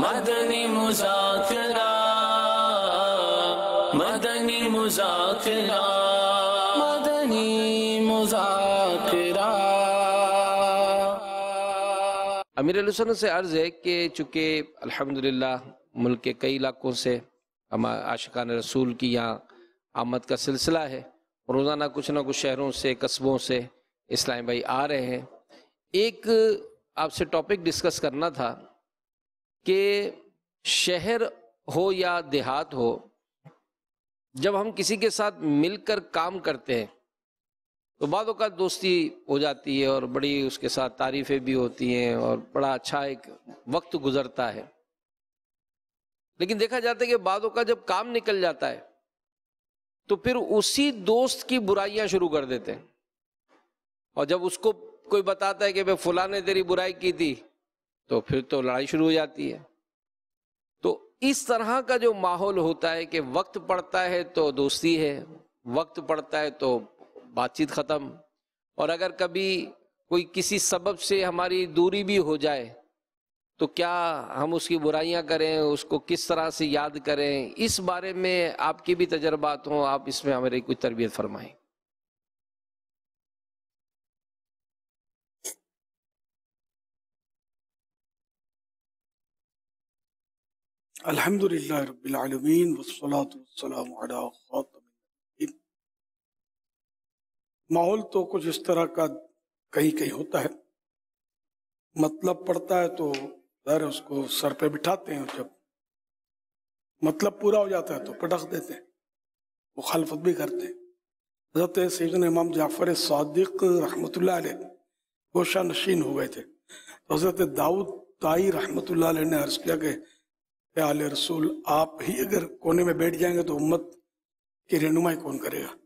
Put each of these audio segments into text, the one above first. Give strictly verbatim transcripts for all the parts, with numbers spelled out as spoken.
مدنی مذاکرہ مدنی مذاکرہ مدنی مذاکرہ۔ امیر اہل سنت سے عرض ہے کہ چونکہ الحمدللہ ملک کے کئی علاقوں سے ہم عاشقان رسول کی یہاں آمد کا سلسلہ ہے، روزانہ کچھ نہ کچھ شہروں سے قصبوں سے اسلام بھائی آ رہے ہیں۔ ایک آپ سے ٹاپک ڈسکس کرنا تھا کہ شہر ہو یا دیہات ہو، جب ہم کسی کے ساتھ مل کر کام کرتے ہیں تو بعض اوقات دوستی ہو جاتی ہے اور بڑی اس کے ساتھ تعریفیں بھی ہوتی ہیں اور بڑا اچھا ایک وقت گزرتا ہے، لیکن دیکھا جاتا ہے کہ بعض اوقات جب کام نکل جاتا ہے تو پھر اسی دوست کی برائیاں شروع کر دیتے ہیں، اور جب اس کو کوئی بتاتا ہے کہ بھئی فلاں نے تیری برائی کی تھی تو پھر تو لڑائی شروع ہو جاتی ہے۔ تو اس طرح کا جو ماحول ہوتا ہے کہ وقت پڑتا ہے تو دوستی ہے، وقت پڑتا ہے تو بات چیت ختم، اور اگر کبھی کوئی کسی سبب سے ہماری دوری بھی ہو جائے تو کیا ہم اس کی برائیاں کریں، اس کو کس طرح سے یاد کریں، اس بارے میں آپ کی بھی تجربات ہوں، آپ اس میں ہماری کچھ تربیت فرمائیں۔ الحمدللہ رب العالمین والصلاة والسلام علی خاتم النبیین۔ ماحول تو کچھ اس طرح کا کہیں کہیں ہوتا ہے، مطلب پڑتا ہے تو ظاہر اس کو سر پہ بٹھاتے ہیں، اور جب مطلب پورا ہو جاتا ہے تو پٹخ دیتے ہیں، مخالفت بھی کرتے ہیں۔ حضرت سیدنا امام جعفر صادق رحمۃ اللہ علیہ گوشہ نشین ہو گئے تھے، تو حضرت داؤد طائی رحمۃ اللہ علیہ نے عرض کیا کہ اے آل رسول، آپ ہی اگر کونے میں بیٹھ جائیں گے تو امت کی رہنمائی کون کرے گا؟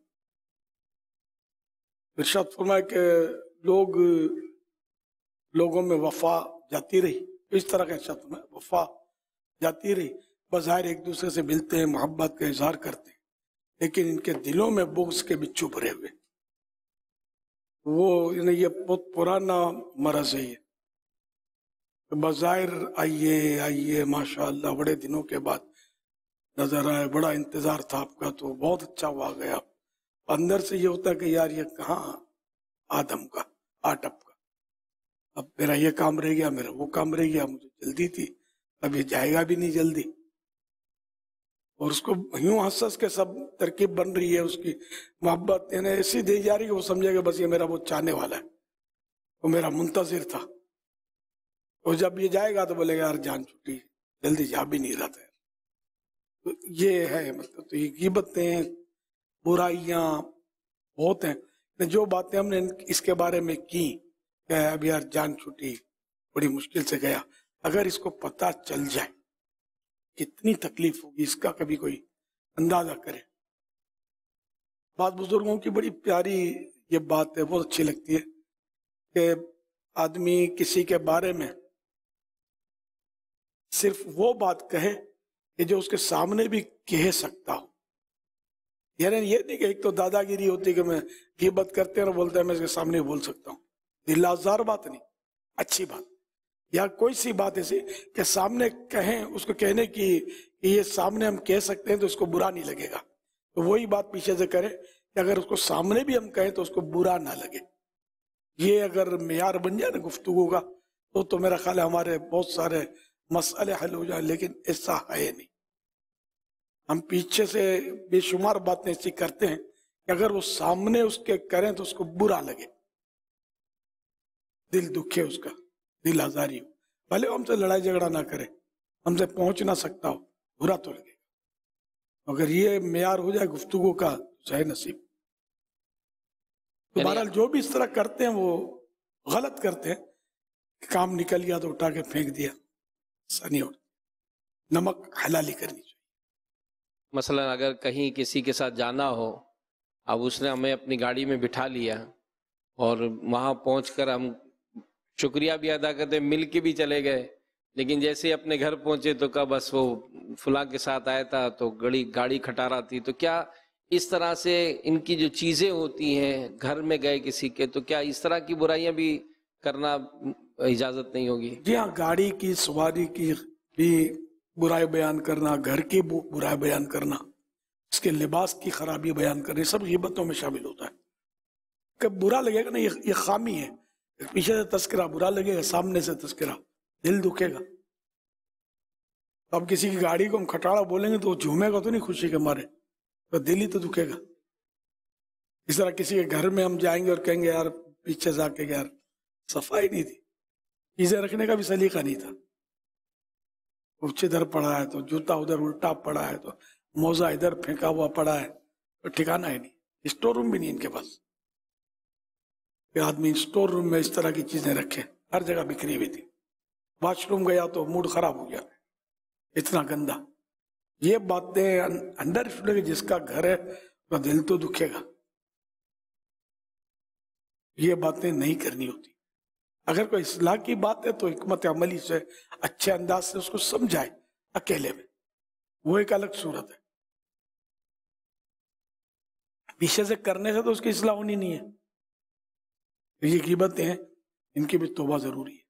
ارشاد فرمایا کہ لوگ لوگوں میں وفا جاتی رہی، اس طرح کا ارشاد فرمایا وفا جاتی رہی، بظاہر ایک دوسرے سے ملتے ہیں، محبت کا اظہار کرتے ہیں، لیکن ان کے دلوں میں بغض کے بچھو بھرے ہوئے۔ وہ یہ بہت پرانا مرض ہے، یہ بظاہر آئیے آئیے ماشاءاللہ بڑے دنوں کے بعد نظر آئے، بڑا انتظار تھا آپ کا تو بہت اچھا ہوا گیا، اندر سے یہ ہوتا ہے کہ یار یہ کہاں آدم کا آٹپ کا، اب میرا یہ کام رہ گیا، میرا وہ کام رہ گیا، مجھے جلدی تھی، اب یہ جائے گا بھی نہیں جلدی، اور اس کو یوں ہنس ہنس کے سب ترکیب بن رہی ہے، اس کی محبت یعنی ایسی دی جا رہی کہ وہ سمجھے کہ بس یہ میرا وہ چاہنے والا ہے، وہ میرا منتظر تھا، اور جب یہ جائے گا تو بولے گا یار جان چھٹی، جلدی جا بھی نہیں رہا تھا۔ تو یہ ہے مطلب، تو یہ غیبتیں برائیاں بہت ہیں، جو باتیں ہم نے اس کے بارے میں کی کہ اب یار جان چھٹی، بڑی مشکل سے گیا، اگر اس کو پتہ چل جائے کتنی تکلیف ہوگی اس کا کبھی کوئی اندازہ کرے۔ بعض بزرگوں کی بڑی پیاری یہ بات ہے، بہت اچھی لگتی ہے کہ آدمی کسی کے بارے میں صرف وہ بات کہے کہ جو اس کے سامنے بھی کہہ سکتا ہو، یعنی یہ نہیں کہ ایک تو دادا گیری ہوتی کہ میں غیبت کرتے ہیں اور بولتا ہے میں اس کے سامنے بول سکتا ہوں، دل آزار بات نہیں، اچھی بات، یا کوئی سی بات ایسی کہ سامنے کہیں، اس کو کہنے کی کہ یہ سامنے ہم کہہ سکتے ہیں تو اس کو برا نہیں لگے گا، تو وہی بات پیچھے سے کرے کہ اگر اس کو سامنے بھی ہم کہیں تو اس کو برا نہ لگے۔ یہ اگر معیار بن جائے نا گفتگو کا تو تو میرا خیال ہے ہمارے بہت سارے مسئلے حل ہو جائیں، لیکن ایسا ہے نہیں۔ ہم پیچھے سے بے شمار باتیں ایسی کرتے ہیں کہ اگر وہ سامنے اس کے کریں تو اس کو برا لگے، دل دکھے، اس کا دل آزاری ہو، بھلے ہم سے لڑائی جھگڑا نہ کرے، ہم سے پہنچ نہ سکتا ہو، برا تو لگے گا۔ اگر یہ معیار ہو جائے گفتگو کا تو صحیح نصیب۔ تو بہرحال جو بھی اس طرح کرتے ہیں وہ غلط کرتے ہیں، کام نکل گیا تو اٹھا کے پھینک دیا، ایسا نہیں ہوتا، نمک حلالی کرنی چاہیے۔ مثلا اگر کہیں کسی کے ساتھ جانا ہو، اب اس نے ہمیں اپنی گاڑی میں بٹھا لیا اور وہاں پہنچ کر ہم شکریہ بھی ادا کرتے، مل کے بھی چلے گئے، لیکن جیسے اپنے گھر پہنچے تو کہا بس وہ فلاں کے ساتھ آیا تھا تو گاڑی گاڑی کھٹا رہا تھی، تو کیا اس طرح سے ان کی جو چیزیں ہوتی ہیں گھر میں گئے کسی کے، تو کیا اس طرح کی برائیاں بھی کرنا اجازت نہیں ہوگی؟ جی ہاں، گاڑی کی سواری کی بھی برائی بیان کرنا، گھر کی برائی بیان کرنا، اس کے لباس کی خرابی بیان کرنا، سب غیبتوں میں شامل ہوتا ہے. کہ برا لگے گا نا، یہ خامی ہے. پیچھے سے تذکرہ برا لگے گا، سامنے سے تذکرہ دل دکھے گا. اب کسی کی گاڑی کو ہم کھٹاڑا بولیں گے تو وہ جھومے گا تو نہیں خوشی کے مارے، تو دل ہی تو دکھے گا. اس طرح کسی کے گھر میں ہم جائیں گے اور کہیں گے یار پیچھے جا کے یار صفائی نہیں تھی، چیزیں رکھنے کا بھی سلیقہ نہیں تھا، کچھ ادھر پڑا ہے تو جوتا ادھر الٹا پڑا ہے تو موزہ ادھر پھینکا ہوا پڑا ہے، تو ٹھکانا ہی نہیں. اسٹور روم بھی نہیں ان کے پاس کہ آدمی اسٹور روم میں اس طرح کی چیزیں رکھے. ہر جگہ بکھری ہوئی تھی. واش روم گیا تو موڈ خراب ہو گیا، اتنا گندا. یہ باتیں انڈر اسٹوڈے جس کا گھر ہے تو دل تو دکھے گا. یہ باتیں نہیں کرنی ہوتی. اگر کوئی اصلاح کی بات ہے تو حکمت عملی سے اچھے انداز سے اس کو سمجھائے اکیلے میں، وہ ایک الگ صورت ہے. پیچھے سے کرنے سے تو اس کی اصلاح ہونی نہیں ہے. یہ غیبتیں ہیں، ان کی بھی توبہ ضروری ہے.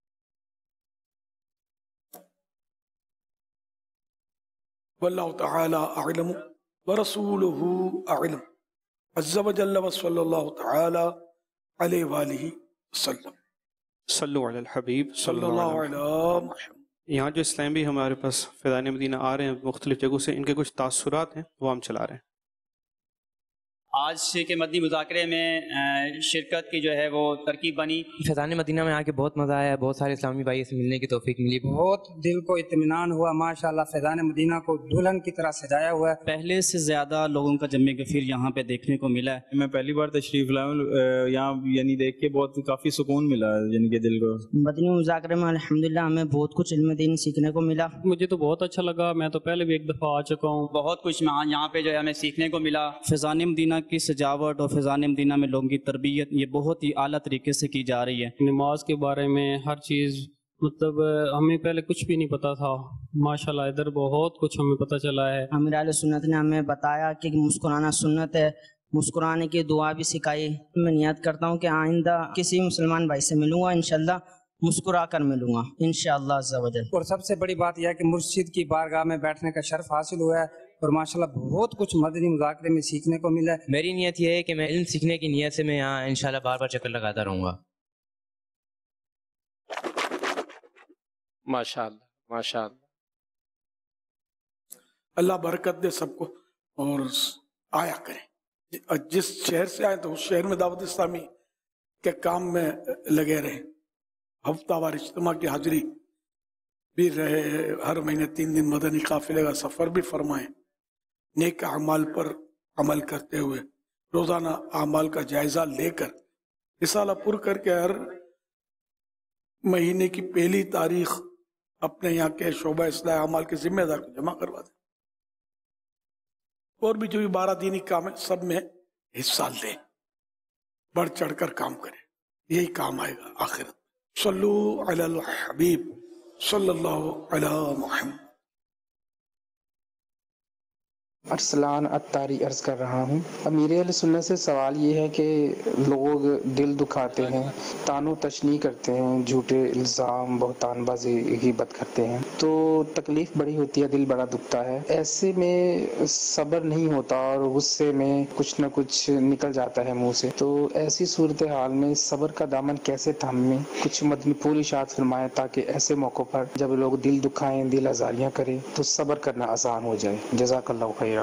واللہ تعالی اعلم ورسولہ اعلم عز وجل وصلی اللہ تعالی علیہ وآلہ وسلم. صلو علی الحبیب صلی اللہ علیہ محمد. یہاں جو اسلام بھی ہمارے پاس فیضان مدینہ آ رہے ہیں مختلف جگہوں سے، ان کے کچھ تاثرات ہیں وہ ہم چلا رہے ہیں. آج کے مدنی مذاکرے میں شرکت کی جو ہے وہ ترکیب بنی. فیضان مدینہ میں آ کے بہت مزہ آیا، بہت سارے اسلامی بھائی سے ملنے کی توفیق ملی، بہت دل کو اطمینان ہوا. ماشاءاللہ فیضان مدینہ کو دلہن کی طرح سجایا ہوا ہے. پہلے سے زیادہ لوگوں کا جمع غفیر یہاں پہ دیکھنے کو ملا ہے. میں پہلی بار تشریف لایا ہوں یہاں، یعنی دیکھ کے بہت کافی سکون ملا یعنی کہ دل کو. مدنی مذاکرے میں الحمدللہ ہمیں بہت کچھ علم دین سیکھنے کو ملا. مجھے تو بہت اچھا لگا، میں تو پہلے بھی ایک دفعہ آ چکا ہوں. بہت کچھ یہاں پہ جو ہے ہمیں سیکھنے کو ملا. فیضان مدینہ کی سجاوٹ اور فیضان مدینہ میں لوگوں کی تربیت یہ بہت ہی اعلیٰ طریقے سے کی جا رہی ہے. نماز کے بارے میں ہر چیز، مطلب ہمیں پہلے کچھ بھی نہیں پتا تھا، ماشاءاللہ ادھر بہت کچھ ہمیں پتہ چلا ہے. امیر اہل سنت نے ہمیں بتایا کہ مسکرانا سنت ہے، مسکرانے کی دعا بھی سکھائی. میں نیت کرتا ہوں کہ آئندہ کسی مسلمان بھائی سے ملوں گا انشاءاللہ مسکرا کر ملوں گا انشاءاللہ عز و جل. اور سب سے بڑی بات یہ ہے کہ مرشد کی بارگاہ میں بیٹھنے کا شرف حاصل ہوا ہے اور ماشاءاللہ بہت کچھ مدنی مذاکرے میں سیکھنے کو ملا ہے. میری نیت یہ ہے کہ میں علم سیکھنے کی نیت سے میں یہاں انشاءاللہ بار بار چکر لگاتا رہوں گا. ماشاءاللہ ماشاءاللہ. اللہ برکت دے سب کو اور آیا کریں. جس شہر سے آئے تو اس شہر میں دعوت اسلامی کے کام میں لگے رہیں. ہفتہ وار اجتماع کی حاضری بھی رہے، ہر مہینے تین دن مدنی قافلے کا سفر بھی فرمائیں. نیک اعمال پر عمل کرتے ہوئے روزانہ اعمال کا جائزہ لے کر رسالہ پر کر کے ہر مہینے کی پہلی تاریخ اپنے یہاں کے شعبہ اصلاح اعمال کے ذمہ دار کو جمع کروا دیں. اور بھی جو بھی بارہ دینی کام ہے سب میں حصہ لیں، بڑھ چڑھ کر کام کریں، یہی کام آئے گا آخرت. صلو علی الحبیب صلی اللہ علی محمد. ارسلان اتاری عرض کر رہا ہوں. امیر اہل سنت سے سوال یہ ہے کہ لوگ دل دکھاتے ہیں، تان و تشنیع کرتے ہیں، جھوٹے الزام، بہتان بازی، غیبت کرتے ہیں، تو تکلیف بڑی ہوتی ہے، دل بڑا دکھتا ہے. ایسے میں صبر نہیں ہوتا اور غصے میں کچھ نہ کچھ نکل جاتا ہے منہ سے. تو ایسی صورتحال میں صبر کا دامن کیسے تھامیں؟ کچھ مدنی پھول ارشاد فرمائیں تاکہ ایسے موقع پر جب لوگ دل دکھائیں، دل آزاریاں کریں تو صبر کرنا آسان ہو جائے. جزاک اللہ خیر.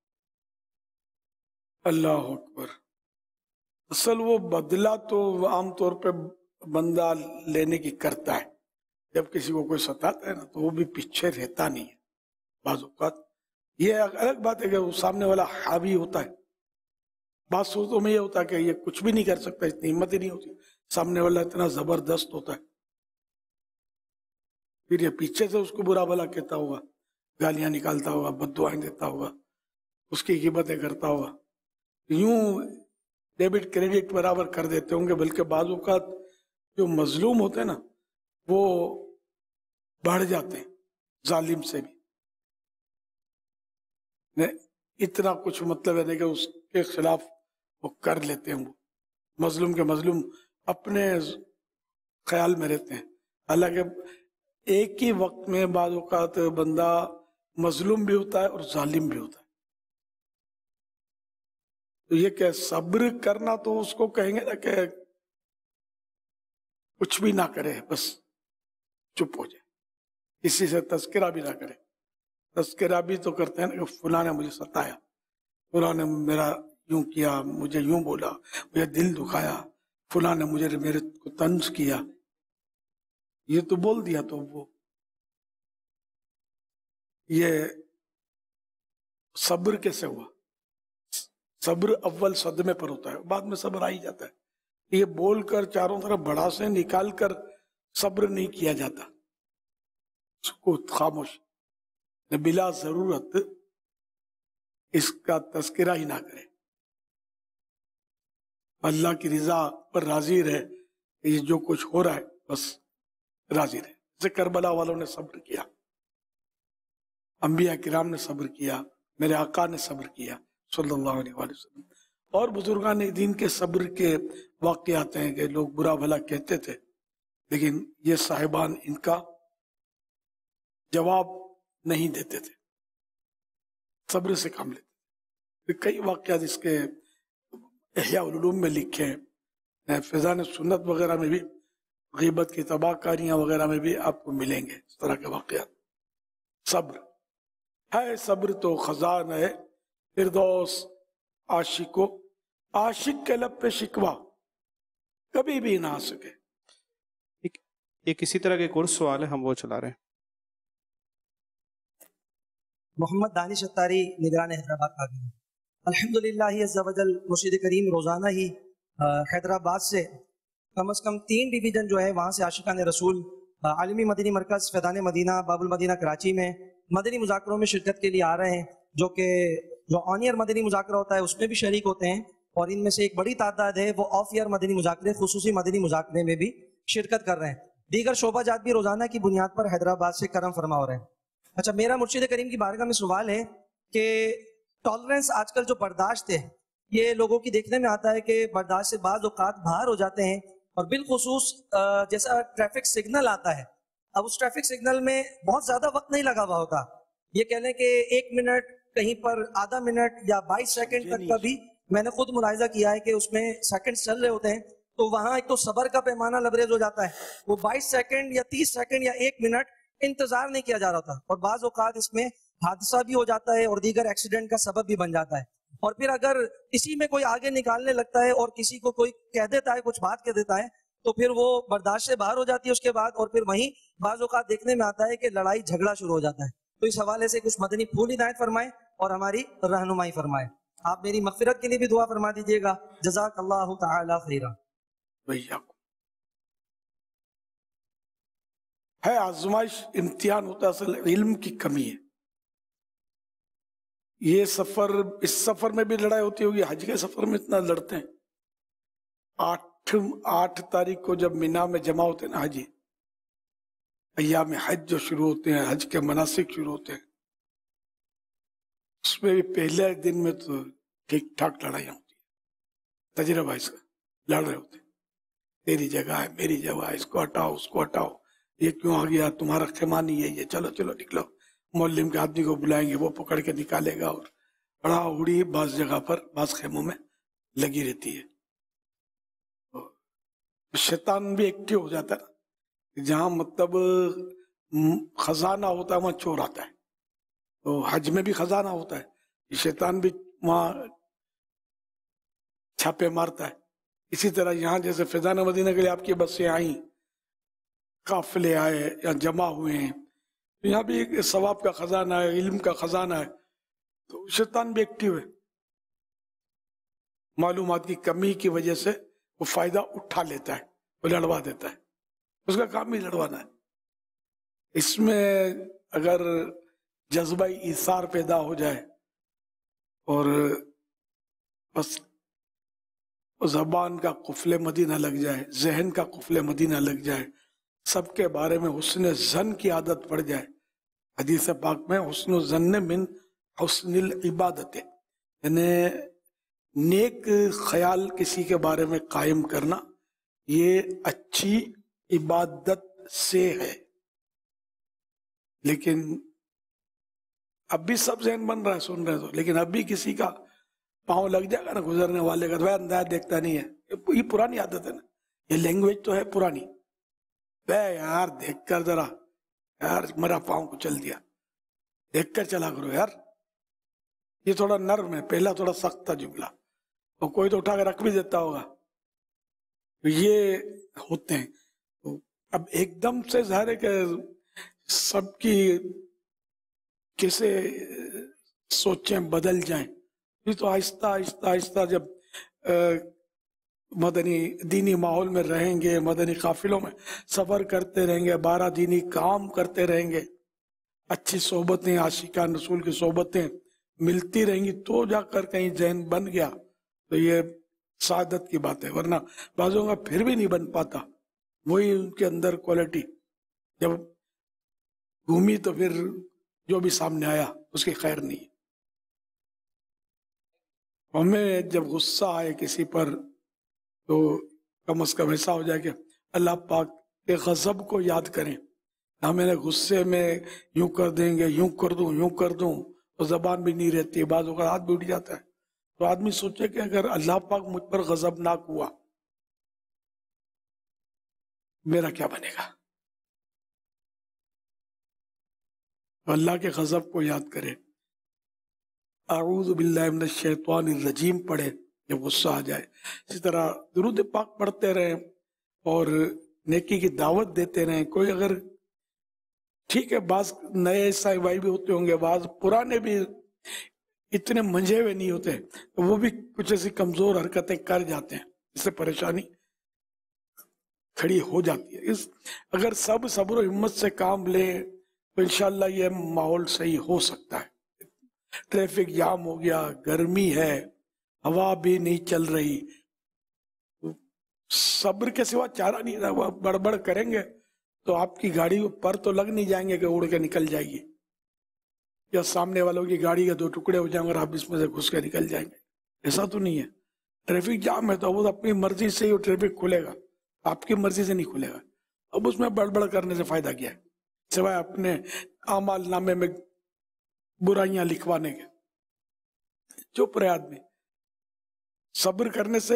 اللہ اکبر. اصل وہ بدلہ تو عام طور پہ بندہ لینے کی کرتا ہے. جب کسی کو کوئی ستاتا ہے نا تو وہ بھی پیچھے رہتا نہیں ہے. بعض اوقات یہ الگ بات ہے کہ وہ سامنے والا حاوی ہوتا ہے. بعض صورتوں میں یہ ہوتا ہے کہ یہ کچھ بھی نہیں کر سکتا، اتنی ہمت ہی نہیں ہوتی. سامنے والا اتنا زبردست ہوتا ہے، پھر یہ پیچھے سے اس کو برا بھلا کہتا ہوگا، گالیاں نکالتا ہوگا، بد دعائیں دیتا ہوگا، اس کی غیبتیں کرتا ہوگا. یوں ڈیبٹ کریڈٹ برابر کر دیتے ہوں گے. بلکہ بعض اوقات جو مظلوم ہوتے ہیں نا وہ بڑھ جاتے ہیں ظالم سے بھی. اتنا کچھ مطلب ہے کہ اس کے خلاف وہ کر لیتے ہیں. وہ مظلوم کے مظلوم اپنے خیال میں رہتے ہیں، حالانکہ ایک ہی وقت میں بعض اوقات بندہ مظلوم بھی ہوتا ہے اور ظالم بھی ہوتا ہے. تو یہ کہ صبر کرنا تو اس کو کہیں گے نا کہ کچھ بھی نہ کرے، بس چپ ہو جائے، کسی سے تذکرہ بھی نہ کرے. تذکرہ بھی تو کرتے ہیں نا کہ فلاں نے مجھے ستایا، فلاں نے میرا یوں کیا، مجھے یوں بولا، مجھے دل دکھایا، فلاں نے مجھے میرے کو طنز کیا. یہ تو بول دیا تو وہ یہ صبر کیسے ہوا؟ صبر اول صدمے پر ہوتا ہے، بعد میں صبر آ ہی جاتا ہے. یہ بول کر چاروں طرف بڑا سے نکال کر صبر نہیں کیا جاتا. سکوت، خاموش، بلا ضرورت اس کا تذکرہ ہی نہ کرے، اللہ کی رضا پر راضی رہے کہ یہ جو کچھ ہو رہا ہے بس راضی رہے. جیسے کربلا والوں نے صبر کیا، انبیاء کرام نے صبر کیا، میرے آقا نے صبر کیا صلی اللہ علیہ وآلہ وسلم. اور بزرگان دین کے صبر کے واقعات ہیں کہ لوگ برا بھلا کہتے تھے لیکن یہ صاحبان ان کا جواب نہیں دیتے تھے، صبر سے کام لیتے تھے. کئی واقعات اس کے احیاء العلوم میں لکھے ہیں، فیضان سنت وغیرہ میں بھی، غیبت کی تباہ کاریاں وغیرہ میں بھی آپ کو ملیں گے اس طرح کے واقعات. صبر ہے، صبر تو خزان ہے فردوس عاشقو، عاشق کے لب پہ شکوا کبھی بھی نہ آ سکے. ایک, ایک اسی طرح کے ایک اور سوال ہے، ہم وہ چلا رہے ہیں. محمد دانش اتاری، نگران حیدرآباد کا بھی. الحمدللہ عز و جل مرشد کریم روزانہ ہی حیدرآباد سے کم از کم تین ڈویژن جو ہے وہاں سے عاشقان رسول عالمی مدنی مرکز فیضان مدینہ باب المدینہ کراچی میں مدنی مذاکروں میں شرکت کے لیے آ رہے ہیں، جو کہ جو آن ایئر مدنی مذاکرہ ہوتا ہے اس میں بھی شریک ہوتے ہیں، اور ان میں سے ایک بڑی تعداد ہے وہ آف ایئر مدنی مذاکرے، خصوصی مدنی مذاکرے میں بھی شرکت کر رہے ہیں. دیگر شعبہ جات بھی روزانہ کی بنیاد پر حیدرآباد سے کرم فرما ہو رہے ہیں. اچھا، میرا مرشد کریم کی بارگاہ میں سوال ہے کہ ٹالرنس آج کل جو برداشت ہے، یہ لوگوں کی دیکھنے میں آتا ہے کہ برداشت سے بعض اوقات باہر ہو جاتے ہیں، اور بالخصوص جیسا ٹریفک سگنل آتا ہے، اب اس ٹریفک سگنل میں بہت زیادہ وقت نہیں لگا ہوا ہوتا. یہ کہہ لیں کہ ایک منٹ، کہیں پر آدھا منٹ یا بائیس سیکنڈ تک کا بھی میں نے خود ملاحظہ کیا ہے کہ اس میں سیکنڈ چل رہے ہوتے ہیں. تو وہاں ایک تو صبر کا پیمانہ لبریز ہو جاتا ہے، وہ بائیس سیکنڈ یا تیس سیکنڈ یا ایک منٹ انتظار نہیں کیا جا رہا تھا، اور بعض اوقات اس میں حادثہ بھی ہو جاتا ہے اور دیگر ایکسیڈنٹ کا سبب بھی بن جاتا ہے. اور پھر اگر اسی میں کوئی آگے نکالنے لگتا ہے اور کسی کو کوئی کہہ دیتا ہے، کچھ بات کہہ دیتا ہے، تو پھر وہ برداشت سے باہر ہو جاتی ہے اس کے بعد، اور پھر وہیں بعض اوقات دیکھنے میں آتا ہے کہ لڑائی جھگڑا شروع ہو جاتا ہے. تو اس حوالے سے کچھ مدنی پھول ہدایت فرمائیں اور ہماری رہنمائی فرمائیں. آپ میری مغفرت کے لیے بھی دعا فرما دیجیے گا. جزاک اللہ تعالی خیرا. ہے آزمائش، امتحان ہوتا ہے، اصل علم کی کمی ہے. یہ سفر، اس سفر میں بھی لڑائی ہوتی ہوگی، حج کے سفر میں اتنا لڑتے ہیں. آٹھ آٹھ تاریخ کو جب مینا میں جمع ہوتے ہیں نا حجی، ایام حج جو شروع ہوتے ہیں، حج کے مناسک شروع ہوتے ہیں، اس میں بھی پہلے دن میں تو ٹھیک ٹھاک لڑائیاں ہوتی ہیں. تجربہ اس کا، لڑ رہے ہوتے ہیں، تیری جگہ ہے، میری جگہ ہے، اس کو ہٹاؤ، اس کو ہٹاؤ، یہ کیوں آ گیا، تمہارا خیمہ نہیں ہے یہ، چلو چلو نکلو. معلم کے آدمی کو بلائیں گے، وہ پکڑ کے نکالے گا، اور بڑا اڑی بعض جگہ پر، بعض خیموں میں لگی رہتی ہے. شیطان بھی ایکٹیو ہو جاتا ہے، جہاں مطلب خزانہ ہوتا ہے وہاں چور آتا ہے. تو حج میں بھی خزانہ ہوتا ہے، شیطان بھی وہاں چھاپے مارتا ہے. اسی طرح یہاں جیسے فیضان مدینہ کے لیے آپ کی بسیں آئیں، قافلے آئے یا جمع ہوئے ہیں، یہاں بھی ایک ثواب کا خزانہ ہے، علم کا خزانہ ہے. تو شیطان بھی ایکٹیو ہے، معلومات کی کمی کی وجہ سے وہ فائدہ اٹھا لیتا ہے، وہ لڑوا دیتا ہے، اس کا کام ہی لڑوانا ہے. اس میں اگر جذبہ ایثار پیدا ہو جائے اور بس زبان کا قفل مدینہ لگ جائے، ذہن کا قفل مدینہ لگ جائے، سب کے بارے میں حسن ظن کی عادت پڑ جائے. حدیث پاک میں حسن الظن من حسن العبادت، یعنی نیک خیال کسی کے بارے میں قائم کرنا یہ اچھی عبادت سے ہے. لیکن اب بھی سب ذہن بن رہا ہے سن رہے تو، لیکن اب بھی کسی کا پاؤں لگ جائے گا نا گزرنے والے کا، تو انداز دیکھتا نہیں ہے، یہ پرانی عادت ہے نا، یہ لینگویج تو ہے پرانی، بے یار دیکھ کر ذرا یار میرا پاؤں کو چل دیا، دیکھ کر چلا کرو یار. یہ تھوڑا نرم ہے، پہلا تھوڑا سخت تھا جملہ، اور کوئی تو اٹھا کے رکھ بھی دیتا ہوگا. یہ ہوتے ہیں. اب ایک دم سے ظاہر ہے کہ سب کی کیسے سوچیں بدل جائیں، یہ تو آہستہ آہستہ آہستہ جب مدنی دینی ماحول میں رہیں گے، مدنی قافلوں میں سفر کرتے رہیں گے، بارہ دینی کام کرتے رہیں گے، اچھی صحبتیں عاشقان رسول کی صحبتیں ملتی رہیں گی، تو جا کر کہیں ذہن بن گیا تو یہ سعادت کی بات ہے. ورنہ بعضوں کا پھر بھی نہیں بن پاتا، وہی ان کے اندر کوالٹی جب گھومی تو پھر جو بھی سامنے آیا اس کی خیر نہیں. ہمیں جب غصہ آئے کسی پر تو کم از کم ایسا ہو جائے کہ اللہ پاک کے غضب کو یاد کریں. ہمیں غصے میں یوں کر دیں گے، یوں کر دوں یوں کر دوں، تو زبان بھی نہیں رہتی، بعض اوقات ہاتھ بھی اٹھ جاتا ہے. تو آدمی سوچے کہ اگر اللہ پاک مجھ پر غضبناک ہوا میرا کیا بنے گا. اللہ کے غضب کو یاد کرے، اعوذ باللہ من الشیطان الرجیم پڑھے جب غصہ آ جائے. اسی طرح درود پاک پڑھتے رہیں اور نیکی کی دعوت دیتے رہیں. کوئی اگر ٹھیک ہے، بعض نئے عیسائی بھائی بھی ہوتے ہوں گے، بعض پرانے بھی اتنے منجھے ہوئے نہیں ہوتے، تو وہ بھی کچھ ایسی کمزور حرکتیں کر جاتے ہیں، اس سے پریشانی کھڑی ہو جاتی ہے. اس اگر سب صبر و ہمت سے کام لیں تو انشاءاللہ یہ ماحول صحیح ہو سکتا ہے. ٹریفک جام ہو گیا، گرمی ہے، ہوا بھی نہیں چل رہی، صبر کے سوا چارہ نہیں رہا. بڑبڑ کریں گے تو آپ کی گاڑی پر تو لگ نہیں جائیں گے کہ اڑ کے نکل جائے گی، یا سامنے والوں کی گاڑی کے دو ٹکڑے ہو جائیں گے اور آپ اس میں سے گھس کے نکل جائیں گے. ایسا تو نہیں ہے. ٹریفک جام ہے تو وہ اپنی مرضی سے ہی ٹریفک کھلے گا، آپ کی مرضی سے نہیں کھلے گا. اب اس میں بڑبڑ کرنے سے فائدہ کیا ہے سوائے اپنے اعمال نامے میں برائیاں لکھوانے کے. چپ رہے آدمی. صبر کرنے سے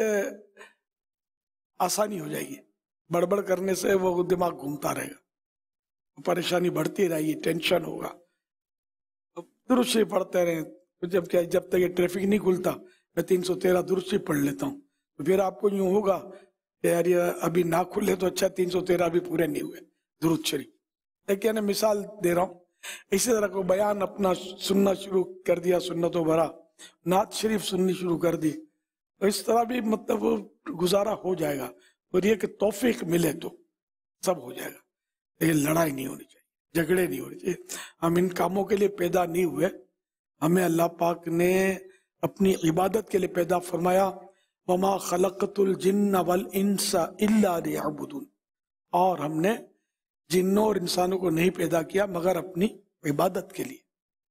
آسانی ہو جائے گی، بڑبڑ کرنے سے وہ دماغ گھومتا رہے گا، پریشانی بڑھتی رہے گی، ٹینشن ہوگا. درود شریف پڑھتے رہیں. جب کیا جب تک یہ ٹریفک نہیں کھلتا میں تین سو تیرہ درود شریف پڑھ لیتا ہوں، تو پھر آپ کو یوں ہوگا کہ یار یہ ابھی نہ کھلے تو اچھا تین سو تیرہ ابھی پورے نہیں ہوئے درود شریف. لیکن میں مثال دے رہا ہوں. اسی طرح کو بیان اپنا سننا شروع کر دیا، سنتوں بھرا نعت شریف سننی شروع کر دی، تو اس طرح بھی مطلب گزارا ہو جائے گا. اور یہ کہ توفیق ملے تو سب ہو جائے گا، لیکن لڑائی نہیں ہونی چاہیے، جھگڑے نہیں ہونے چاہیے. ہم ان کاموں کے لیے پیدا نہیں ہوئے، ہمیں اللہ پاک نے اپنی عبادت کے لیے پیدا فرمایا. وما خلقت الجن والانس الا لیعبدون. اور ہم نے جنوں اور انسانوں کو نہیں پیدا کیا مگر اپنی عبادت کے لیے.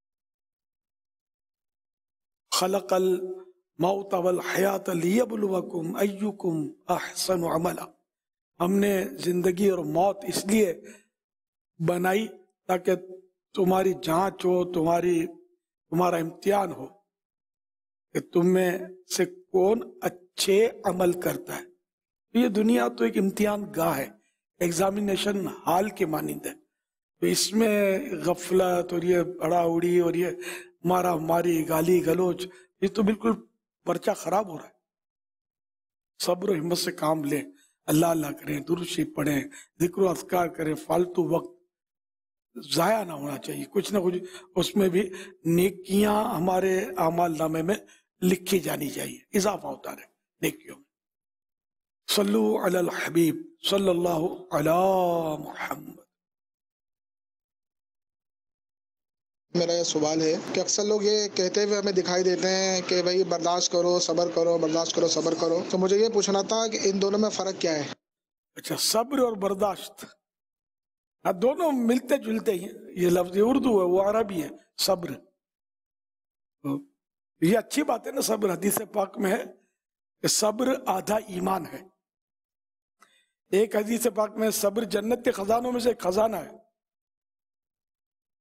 خلق الموت والحیات لیبلوکم ایکم احسن عملا. ہم نے زندگی اور موت اس لیے بنائی تاکہ تمہاری جانچ ہو، تمہاری تمہارا امتحان ہو کہ تم میں سے کون اچھے عمل کرتا ہے. یہ دنیا تو ایک امتحان گاہ ہے، ایگزامینیشن ہال کے مانند ہے. تو اس میں غفلت اور یہ اڑا اڑی اور یہ مارا ماری، گالی گلوچ، یہ تو بالکل پرچہ خراب ہو رہا ہے. صبر و ہمت سے کام لیں، اللہ اللہ کریں، درود شریف پڑھیں، ذکر و اذکار کریں. فالتو وقت ضائع نہ ہونا چاہیے. کچھ نہ کچھ اس میں بھی نیکیاں ہمارے اعمال نامے میں لکھی جانی چاہیے، اضافہ ہوتا رہے نیکیوں میں. صلو علی الحبیب صلی اللہ علی محمد. میرا یہ سوال ہے کہ اکثر لوگ یہ کہتے ہوئے ہمیں دکھائی دیتے ہیں کہ بھائی برداشت کرو، صبر کرو، برداشت کرو، صبر کرو. تو مجھے یہ پوچھنا تھا کہ ان دونوں میں فرق کیا ہے؟ اچھا، صبر اور برداشت دونوں ملتے جلتے ہیں. یہ لفظ اردو ہے، وہ عربی ہے. صبر یہ اچھی بات ہے نا. صبر حدیث پاک میں ہے کہ صبر آدھا ایمان ہے. ایک حدیث پاک میں صبر جنت کے خزانوں میں سے ایک خزانہ ہے.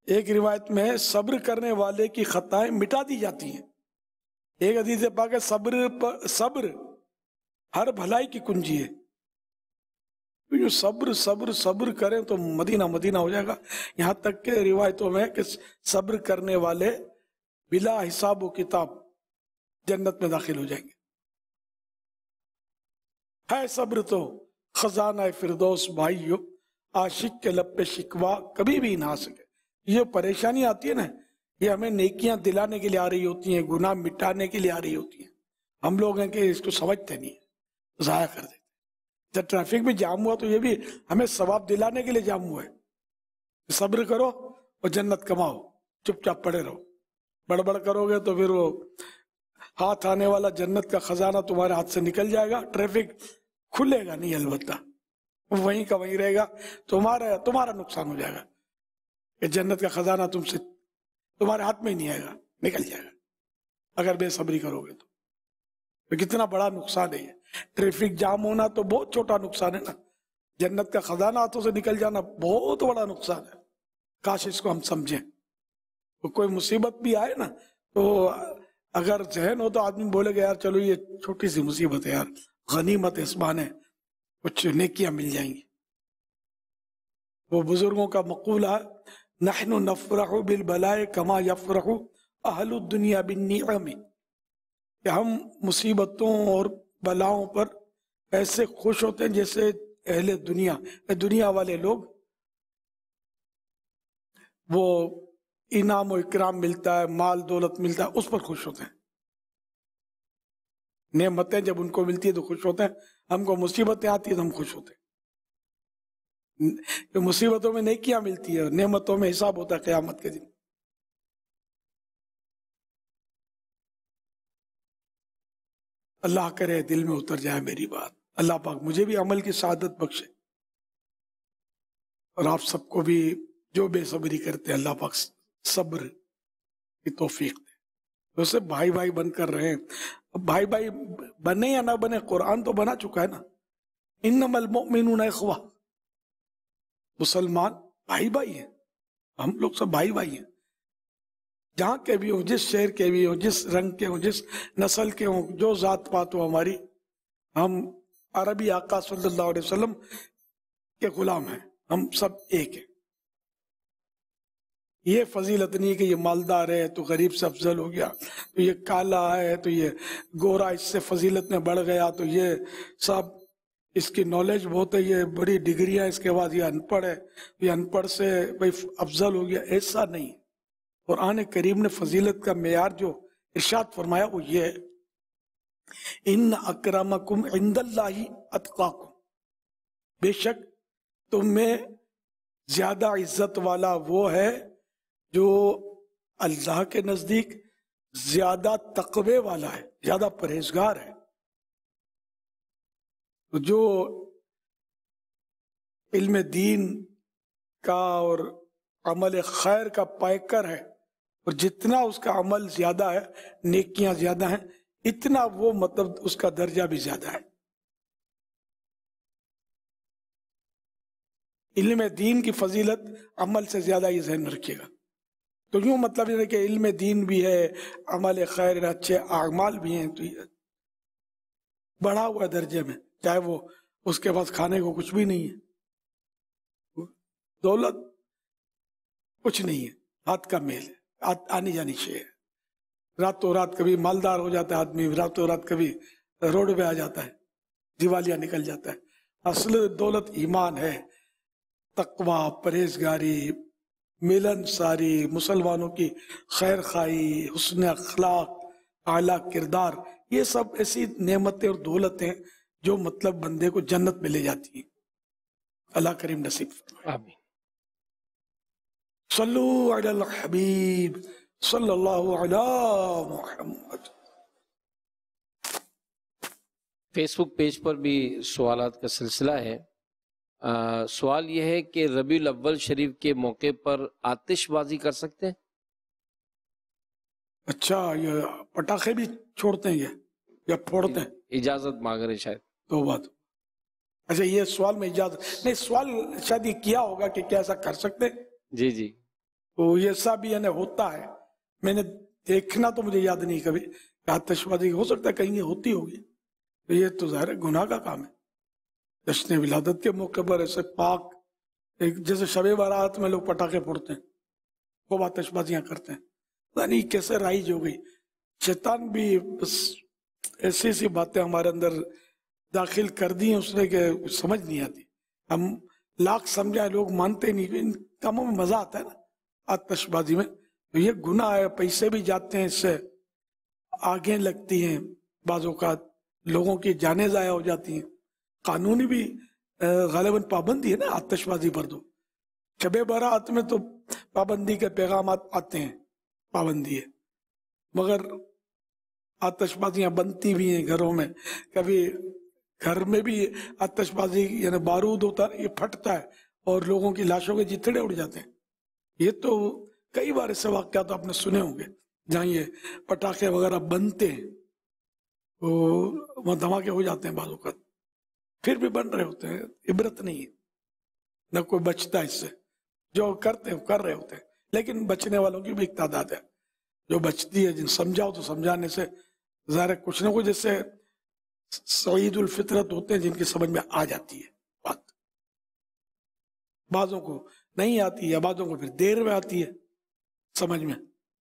ایک روایت میں صبر کرنے والے کی خطائیں مٹا دی جاتی ہیں. ایک حدیث پاک ہے صبر پر صبر ہر بھلائی کی کنجی ہے. جو صبر صبر صبر کریں تو مدینہ مدینہ ہو جائے گا. یہاں تک کہ روایتوں میں کہ صبر کرنے والے بلا حساب و کتاب جنت میں داخل ہو جائیں گے. ہے صبر تو خزانہ فردوس بھائیو، عاشق کے لب پہ شکوا کبھی بھی نہ آ سکے. یہ پریشانی آتی ہے نا، یہ ہمیں نیکیاں دلانے کے لیے آ رہی ہوتی ہیں، گناہ مٹانے کے لیے آ رہی ہوتی ہیں. ہم لوگ ہیں کہ اس کو سمجھتے نہیں ہیں، ضائع کر دیتے. جب ٹریفک میں جام ہوا تو یہ بھی ہمیں ثواب دلانے کے لیے جام ہوا ہے. صبر کرو اور جنت کماؤ، چپ چاپ پڑے رہو. بڑبڑ کرو گے تو پھر وہ ہاتھ آنے والا جنت کا خزانہ تمہارے ہاتھ سے نکل جائے گا. ٹریفک کھلے گا نہیں، البتہ وہیں کا وہیں رہے گا. تمہارا تمہارا نقصان ہو جائے گا کہ جنت کا خزانہ تم سے تمہارے ہاتھ میں ہی نہیں آئے گا، نکل جائے گا اگر بے صبری کرو گے تو. تو کتنا بڑا نقصان ہے یہ. ٹریفک جام ہونا تو بہت چھوٹا نقصان ہے نا، جنت کا خزانہ ہاتھوں سے نکل جانا بہت بڑا نقصان ہے. کاش اس کو ہم سمجھیں. تو کوئی مصیبت بھی آئے نا تو اگر ذہن ہو تو آدمی بولے گا یار چلو یہ چھوٹی سی مصیبت ہے یار، غنیمت اس بہانے کچھ نیکیاں مل جائیں گی. وہ بزرگوں کا مقولہ ہے نحن نفرح بالبلاء کما یفرح اہل الدنیا بالنعم، کہ ہم مصیبتوں اور بلاؤں پر ایسے خوش ہوتے ہیں جیسے اہل دنیا دنیا والے لوگ وہ انعام و اکرام ملتا ہے، مال دولت ملتا ہے، اس پر خوش ہوتے ہیں. نعمتیں جب ان کو ملتی ہے تو خوش ہوتے ہیں. ہم کو مصیبتیں آتی ہیں تو ہم خوش ہوتے ہیں. کہ مصیبتوں میں نیکیاں ملتی ہے، نعمتوں میں حساب ہوتا ہے قیامت کے دن. اللہ کرے دل میں اتر جائے میری بات. اللہ پاک مجھے بھی عمل کی سعادت بخشے اور آپ سب کو بھی جو بے صبری کرتے ہیں اللہ پاک صبر کی توفیق دے. اسے بھائی بھائی بن کر رہے ہیں. بھائی بھائی بنے یا نہ بنے، قرآن تو بنا چکا ہے نا، انما المؤمنون اخوہ. مسلمان بھائی بھائی ہیں، ہم لوگ سب بھائی بھائی ہیں، جہاں کے بھی ہوں، جس شہر کے بھی ہوں، جس رنگ کے ہوں، جس نسل کے ہوں، جو ذات پات ہو ہماری. ہم عربی آقا صلی اللہ علیہ وسلم کے غلام ہیں، ہم سب ایک ہیں. یہ فضیلت نہیں کہ یہ مالدار ہے تو غریب سے افضل ہو گیا، تو یہ کالا ہے تو یہ گورا اس سے فضیلت میں بڑھ گیا، تو یہ سب اس کی نالج بہت ہے، یہ بڑی ڈگریاں اس کے بعد یہ ان پڑھ ہے، یہ ان پڑھ سے بھائی افضل ہو گیا. ایسا نہیں. قرآن کریم نے فضیلت کا معیار جو ارشاد فرمایا وہ یہ ہے ان اکرمکم عند اللہ اتقاکم، بے شک تم میں زیادہ عزت والا وہ ہے جو اللہ کے نزدیک زیادہ تقوی والا ہے، زیادہ پرہیزگار ہے. جو علم دین کا اور عمل خیر کا پائکر ہے اور جتنا اس کا عمل زیادہ ہے، نیکیاں زیادہ ہیں، اتنا وہ مطلب اس کا درجہ بھی زیادہ ہے. علم دین کی فضیلت عمل سے زیادہ یہ ذہن رکھیے گا. تو یوں مطلب یہ ہے کہ علم دین بھی ہے، عمل خیر، اچھے اعمال بھی ہیں، تو یہ بڑھا ہوا درجے میں، چاہے وہ اس کے پاس کھانے کو کچھ بھی نہیں ہے، دولت کچھ نہیں ہے، ہاتھ کا میل ہے، آنی جانی شے ہے. راتوں رات کبھی مالدار ہو جاتا ہے آدمی، راتوں رات کبھی روڈ پہ آ جاتا ہے، دیوالیاں نکل جاتا ہے. اصل دولت ایمان ہے، تقوی، پرہیزگاری، ملن ساری، مسلمانوں کی خیر خواہی، حسن اخلاق، اعلیٰ کردار، یہ سب ایسی نعمتیں اور دولتیں جو مطلب بندے کو جنت میں لے جاتی ہیں. اللہ کریم نصیب فرمائے. آمین. صلو علی الحبیب صلی اللہ علی محمد. فیس بک پیج پر بھی سوالات کا سلسلہ ہے. آ, سوال یہ ہے کہ ربیع الاول شریف کے موقع پر آتش بازی کر سکتے ہیں؟ اچھا، یہ پٹاخے بھی چھوڑتے ہیں یہ یا پھوڑتے ہیں؟ اجازت مانگ رہے شاید. تو بات. اچھا، یہ سوال میں اجازت نہیں، سوال شاید یہ کیا ہوگا کہ کیا ایسا کر سکتے ہیں؟ جی جی. तो ये सब भी यानी होता है, मैंने देखना तो मुझे याद नहीं कभी आतिशबाजी, हो सकता है कहीं ये होती होगी, तो ये तो ज़ाहिर है गुनाह का काम है। जश्न विलादत के मौके पर ऐसे पाक, एक जैसे शब बारात में लोग पटाखे फोड़ते हैं, खूब आतिशबाजियां करते हैं, यानी कैसे राइज हो गई। शैतान भी बस ऐसी ऐसी बातें हमारे अंदर दाखिल कर दी हैं उसने कि कुछ समझ नहीं आती। हम लाख समझाए, लोग मानते नहीं। इन कामों में मजा आता है ना, आतिशबाजी में, तो ये गुनाह है। पैसे भी जाते हैं इससे, आगे लगती हैं, बाजों का लोगों की जानें ज़ाया हो जाती हैं। कानूनी भी गालिबन पाबंदी है ना आतिशबाजी पर, तो शबे बारात में तो पाबंदी के पैगाम आते हैं, पाबंदी है, मगर आतिशबाजियां बनती भी हैं घरों में। कभी घर में भी आतिशबाजी यानी बारूद होता है, ये फटता है और लोगों की लाशों के जितड़े उड़ जाते हैं। ये तो कई बार ऐसे वाक़यात तो आपने सुने होंगे जहाँ ये पटाखे वगैरह बनते हैं, तो वहाँ धमाके हो जाते हैं बालों का, फिर भी बन रहे होते हैं। इबरत नहीं है, न कोई बचता इससे। जो करते हैं कर रहे होते हैं, लेकिन बचने वालों की भी एक तादाद है जो बचती है। जिन समझाओ तो समझाने से ज़ाहिर कुछ ना कुछ, जैसे सईद उल फितरत होते हैं जिनकी समझ में आ जाती है बात, बाजों को नहीं आती है, बाजों को फिर देर में आती है समझ में।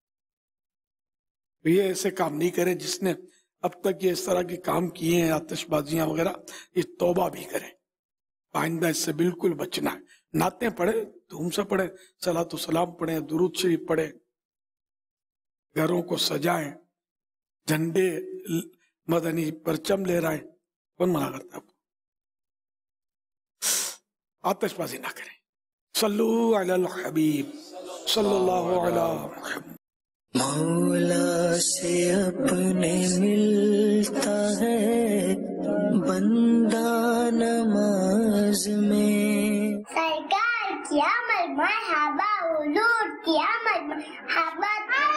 तो ये ऐसे काम नहीं करे। जिसने अब तक ये इस तरह के काम किए हैं आतिशबाजियां वगैरह, ये तौबा भी करे, आइंदा इससे बिल्कुल बचना है। नाते पढ़े, धूम से पढ़े, सलातो सलाम पढ़े, दुरूद शरीफ पढ़े, घरों को सजाएं, झंडे मदनी परचम ले रहा है, कौन मना करता है आपको? आतिशबाजी ना करें। सल्लू अलल हबीब सल्लल्लाहु अलैहि वसल्लम। मौला से अपने मिलता है बंदा नमाज में, सरकार की आमद मरहबा, हुजूर की आमद मरहबा।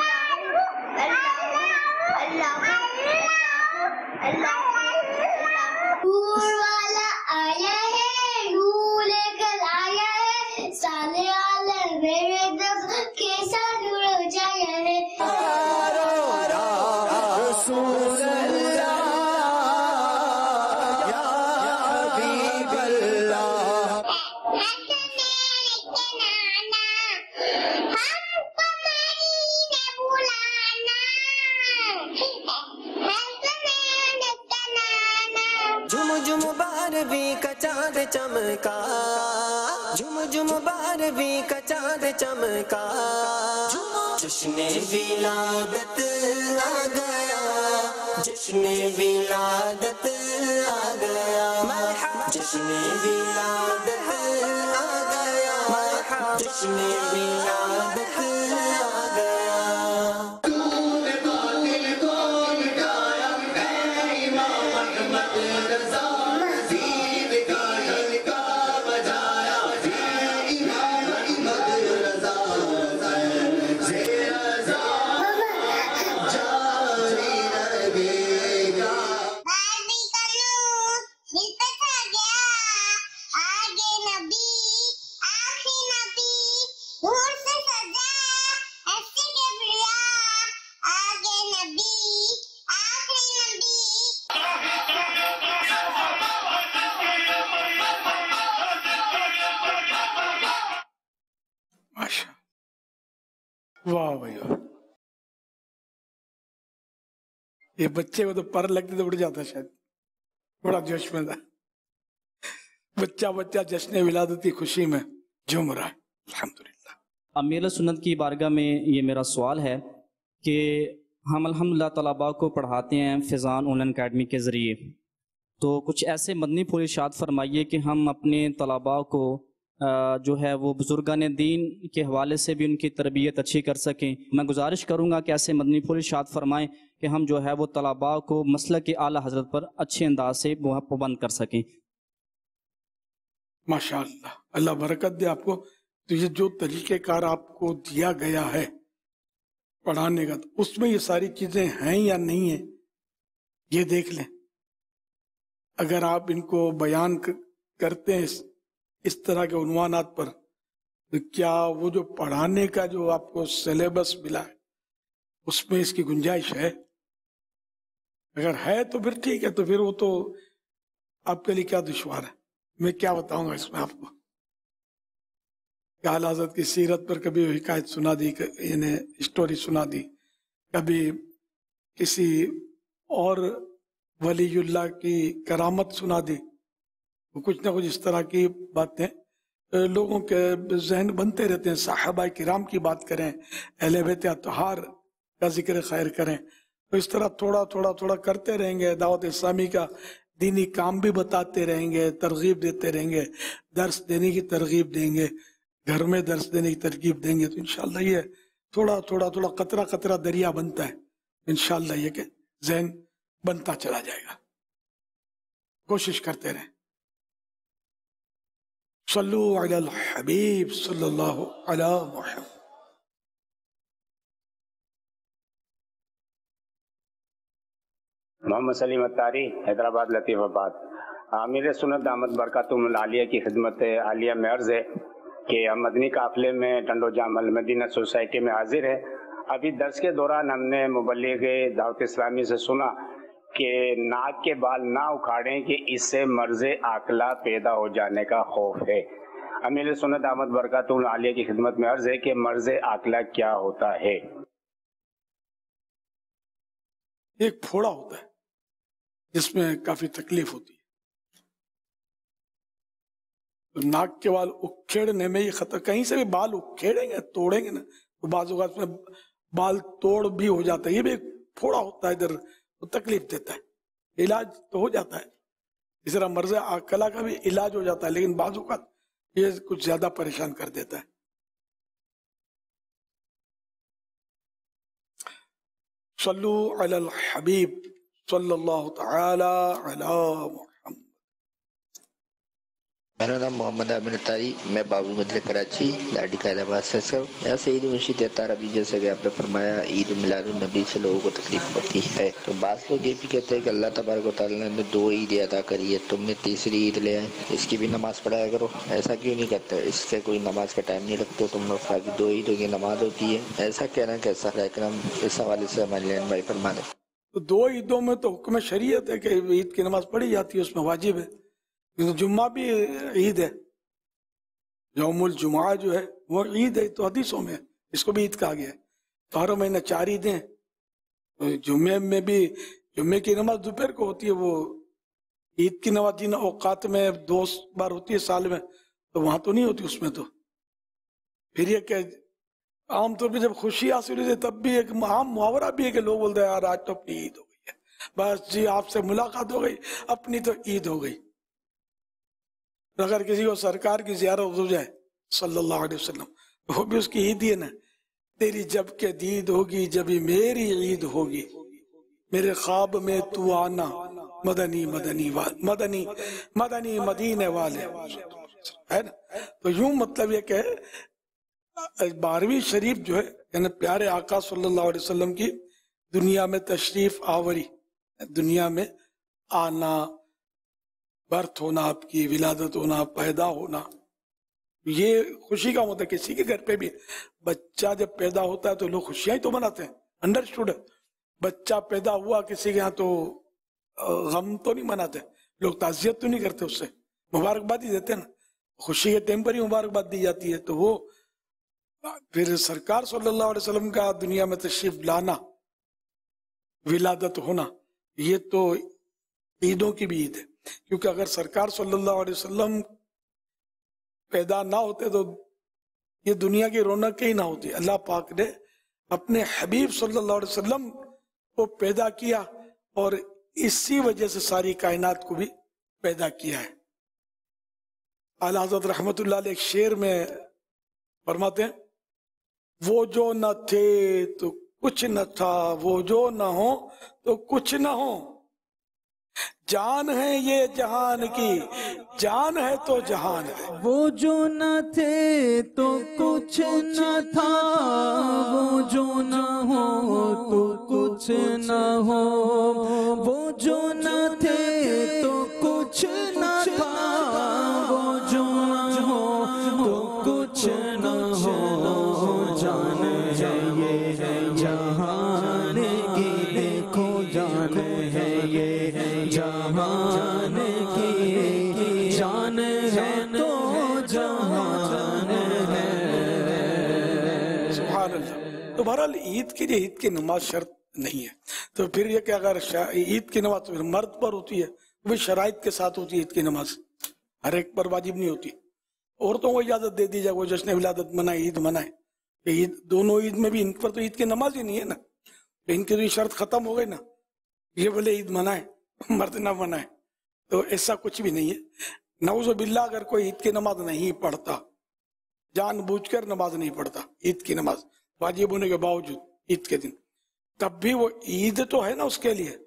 नूर वाला आया है, नूर लेकर आया है, साले वाले मेरे दस कैसा नूर जाया है। चाँद चमका, झुम झुम बारहवीं का चाँद चमका, जश्ने विलादत आ गया, जश्ने विलादत आ गया, जश्ने विलादत आ गया, जश्ने विलादत आ गया। वाह भाई वाह, ये बच्चे को तो पर लगते तो उड़ जाता शायद, बड़ा जोश में था बच्चा बच्चा जश्न विलादत की खुशी में झूम रहा है। अल्हम्दुलिल्लाह। अमीर सुन्नत की बारगाह में ये मेरा सवाल है कि हम अल्हम्दुलिल्लाह तलबा को पढ़ाते हैं फ़ैज़ान ऑनलाइन अकेडमी के ज़रिए, तो कुछ ऐसे मदनी फूल इरशाद फरमाइए कि हम अपने तलबा को जो है वो बुजुर्गान दीन के हवाले से भी उनकी तरबियत अच्छी कर सकें। मैं गुजारिश करूँगा कि ऐसे मदनी फूल इरशाद फरमाएँ कि हम जो है वो तलबा को मसलक के आला हज़रत पर अच्छे अंदाज से पाबंद कर सकें। माशाअल्लाह, अल्लाह बरकत दे आपको। तो ये जो तरीक़ेकार आपको दिया गया है पढ़ाने का, तो उसमें ये सारी चीज़ें हैं या नहीं है ये देख लें। अगर आप इनको बयान करते हैं इस, इस तरह के उन्वानात पर, تو کیا وہ جو پڑھانے کا جو آپ کو سلیبس ملا ہے اس میں اس کی گنجائش ہے؟ اگر ہے تو پھر ٹھیک ہے، تو پھر وہ تو آپ کے لیے کیا دشوار ہے. میں کیا بتاؤں گا اس میں آپ کو. کہ اعلیٰ حضرت کی سیرت پر کبھی حکایت سنا دی، یعنی اسٹوری سنا دی، کبھی کسی اور ولی اللہ کی کرامت سنا دی، کچھ نہ کچھ اس طرح کی باتیں لوگوں کے ذہن بنتے رہتے ہیں. صحابہ کرام کی بات کریں، اہل بیت اطہار کا ذکر خیر کریں، تو اس طرح تھوڑا تھوڑا تھوڑا کرتے رہیں گے. دعوت اسلامی کا دینی کام بھی بتاتے رہیں گے، ترغیب دیتے رہیں گے، درس دینے کی ترغیب دیں گے، گھر میں درس دینے کی ترغیب دیں گے، تو انشاءاللہ یہ تھوڑا تھوڑا تھوڑا قطرہ قطرہ دریا بنتا ہے. انشاءاللہ یہ کہ ذہن بنتا چلا جائے گا. کوشش کرتے رہیں. صلو علی الحبیب صلی اللہ علی محمد. محمد سلیم اتاری، حیدرآباد لطیف آباد. امیر سنت دامت برکاتہم العالیہ کی خدمت عالیہ میں عرض ہے کہ ہم مدنی قافلے میں ٹنڈو جامع المدینہ سوسائٹی میں حاضر ہے. ابھی درس کے دوران ہم نے مبلغ دعوت اسلامی سے سنا کہ ناک کے بال نہ اکھاڑیں کہ اس سے مرض عاقلہ پیدا ہو جانے کا خوف ہے. امیر سنت دامت برکاتہم العالیہ کی خدمت میں عرض ہے کہ مرض عاقلہ کیا ہوتا ہے؟ ایک پھوڑا ہوتا ہے جس میں کافی تکلیف ہوتی ہے. تو ناک کے بال اکھیڑنے میں یہ خطر، کہیں سے بھی بال اکھیڑیں گے توڑیں گے نا تو بعض اوقات میں بال توڑ بھی ہو جاتا ہے. یہ بھی ایک پھوڑا ہوتا ہے ادھر، وہ تکلیف دیتا ہے. علاج تو ہو جاتا ہے، اس طرح مرض عاقلہ کا بھی علاج ہو جاتا ہے، لیکن بعض اوقات یہ کچھ زیادہ پریشان کر دیتا ہے. صلو علی الحبیب صلی اللہ تعالی علی محمد. میرا نام محمد عامر اتاری، میں بابو مدر کراچی لاڈی قائد آباد سے سر. ایسے عید مشید اتار ابھی جیسے کہ آپ نے فرمایا عید میلاد النبی سے لوگوں کو تکلیف ہوتی ہے، تو بعض لوگ یہ بھی کہتے ہیں کہ اللہ تبارک و تعالیٰ نے دو عید ادا کری ہے، تم نے تیسری عید لے آئے، اس کی بھی نماز پڑھایا کرو. ایسا کیوں نہیں کرتے؟ اس سے کوئی نماز کا ٹائم نہیں رکھتے تم لوگ، تاکہ دو عیدوں کی نماز ہوتی ہے. ایسا کہنا کیسا ہے؟ کرم اس حوالے سے ہمارے لین بھائی فرما دیں. تو دو عیدوں میں تو حکم شریعت ہے کہ عید کی نماز پڑھی جاتی ہے، اس میں واجب ہے. جمعہ بھی عید ہے، یوم الجمعہ جو ہے وہ عید ہے، تو حدیثوں میں اس کو بھی عید کہا گیا ہے. تو ہر مہینہ چار عیدیں، جمعے میں بھی جمعے کی نماز دوپہر کو ہوتی ہے. وہ عید کی نماز جن اوقات میں دو بار ہوتی ہے سال میں، تو وہاں تو نہیں ہوتی اس میں. تو پھر یہ کہ عام طور پہ جب خوشی حاصل ہوتی ہے تب بھی ایک عام محاورہ بھی ہے کہ لوگ بولتے ہیں یار آج تو اپنی عید ہو گئی ہے، بس جی آپ سے ملاقات ہو گئی، اپنی تو عید ہو گئی. اگر کسی کو سرکار کی زیارت ہو جائے صلی اللہ علیہ وسلم، وہ بھی اس کی عید ہی ہے نا. تیری جب کہ دید ہوگی جبھی میری عید ہوگی، میرے خواب میں تو آنا مدنی مدنی وال مدنی مدنی مدینے والے ہے نا. تو یوں مطلب یہ کہ بارہویں شریف جو ہے یعنی پیارے آقا صلی اللہ علیہ وسلم کی دنیا میں تشریف آوری، دنیا میں آنا، برتھ ہونا، آپ کی ولادت ہونا، پیدا ہونا، یہ خوشی کا ہوتا ہے. کسی کے گھر پہ بھی بچہ جب پیدا ہوتا ہے تو لوگ خوشیاں ہی تو مناتے ہیں. انڈرسٹوڈ ہے؟ بچہ پیدا ہوا کسی کے ہاں تو غم تو نہیں مناتے لوگ، تعزیت تو نہیں کرتے، اس سے مبارکباد ہی دیتے ہیں نا. خوشی کے ٹائم پر ہی مبارکباد دی جاتی ہے. تو وہ پھر سرکار صلی اللہ علیہ وسلم کا دنیا میں تشریف لانا، ولادت ہونا، یہ تو عیدوں کی بھی عید ہے. کیونکہ اگر سرکار صلی اللہ علیہ وسلم پیدا نہ ہوتے تو یہ دنیا کی رونق ہی نہ ہوتی. اللہ پاک نے اپنے حبیب صلی اللہ علیہ وسلم کو پیدا کیا اور اسی وجہ سے ساری کائنات کو بھی پیدا کیا ہے. اعلیٰ حضرت رحمت اللہ علیہ ایک شعر میں فرماتے ہیں، وہ جو نہ تھے تو کچھ نہ تھا، وہ جو نہ ہو تو کچھ نہ ہو، جان ہے یہ جہان کی، جان ہے تو جہان ہے. وہ جو نہ تھے تو کچھ نہ تھا، وہ جو نہ ہو تو کچھ نہ ہو، وہ جو نہ تھے تو کچھ نہ تھا، وہ جو نہ ہو تو کچھ نہ जान है ये जहान की, देखो जान है ये जहान की, जान है तो जहान है। सुभान अल्लाह। तो बहरहाल ईद के लिए ईद की नमाज शर्त नहीं है, तो फिर ये कि अगर ईद की नमाज तो फिर मर्द पर होती है, वो शराइत के साथ होती है ईद की नमाज, हर एक पर वाजिब नहीं होती। औरतों को इजाजत दे दी जाए, वो जश्न विलादत मनाए, ईद मनाए, ईद दोनों ईद में भी इन पर तो ईद की नमाज ही नहीं है ना, तो इनकी तो शर्त खत्म हो गई ना, ये बोले ईद मनाए मर्द ना मनाए, तो ऐसा कुछ भी नहीं है। नऊज़ बिल्लाह अगर कोई ईद की नमाज नहीं पढ़ता, जानबूझकर नमाज नहीं पढ़ता, ईद की नमाज वाजिब होने के बावजूद ईद के दिन, तब भी वो ईद तो है ना उसके लिए।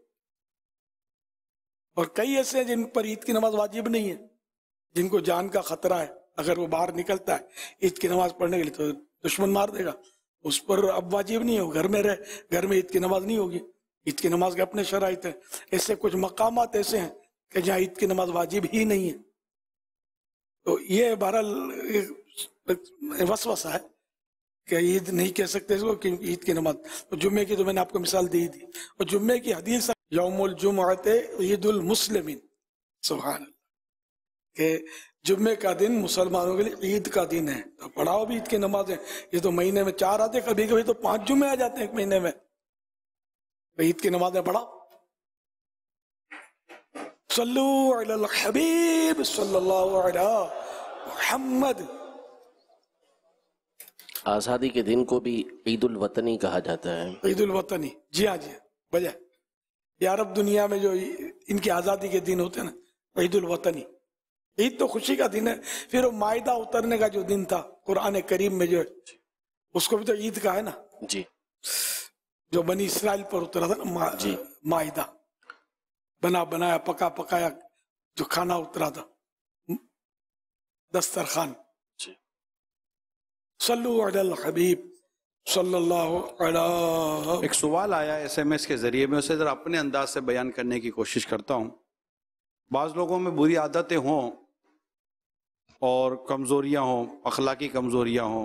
और कई ऐसे हैं जिन पर ईद की नमाज वाजिब नहीं है, जिनको जान का खतरा है, अगर वो बाहर निकलता है ईद की नमाज पढ़ने के लिए तो दुश्मन मार देगा, उस पर अब वाजिब नहीं हो, घर में रहे, घर में ईद की नमाज नहीं होगी, ईद की नमाज के अपने शराइत है। ऐसे कुछ मकामात ऐसे हैं कि जहाँ ईद की नमाज वाजिब ही नहीं है। तो ये बहरहाल वसवसा है कि ईद नहीं कह सकते इसको कि ईद की नमाज। तो जुम्मे की तो मैंने आपको मिसाल दी थी, और जुम्मे की हदीस यौमुल जुमअते ईदुल मुस्लिमीन, सुभान अल्लाह, कि जुम्मे का दिन मुसलमानों के लिए ईद का दिन है। तो पढ़ाओ भी ईद की नमाज है, ये तो महीने में चार आते, कभी कभी तो पांच जुम्मे आ जाते हैं एक महीने में, तो ईद की नमाजें पढ़ाओ। सल्लु अलल हबीब सल्लल्लाहु अलैहि मुहम्मद। आज़ादी के दिन को भी ईद उल वतनी कहा जाता है। ईद उल वतनी, जी हाँ जी वजह ये अरब दुनिया में जो इनकी आज़ादी के दिन होते हैं ना, ईद उल वतनी, ईद तो खुशी का दिन है। फिर वो मायदा उतरने का जो दिन था कुरान करीम में, जो उसको भी तो ईद का है ना जी, जो बनी इसराइल पर उतरा था ना, मा, जी मायदा, बना बनाया पका पकाया जो खाना उतरा था, दस्तरखान। सल्लु अलल हबीब सल्लल्लाहु अलैहि। एक सवाल आया एसएमएस के जरिए, मैं उसे जरा अपने अंदाज से बयान करने की कोशिश करता हूँ। बाज़ लोगों में बुरी आदतें हों और कमज़ोरियाँ हों, अखलाकी कमज़ोरियाँ हों,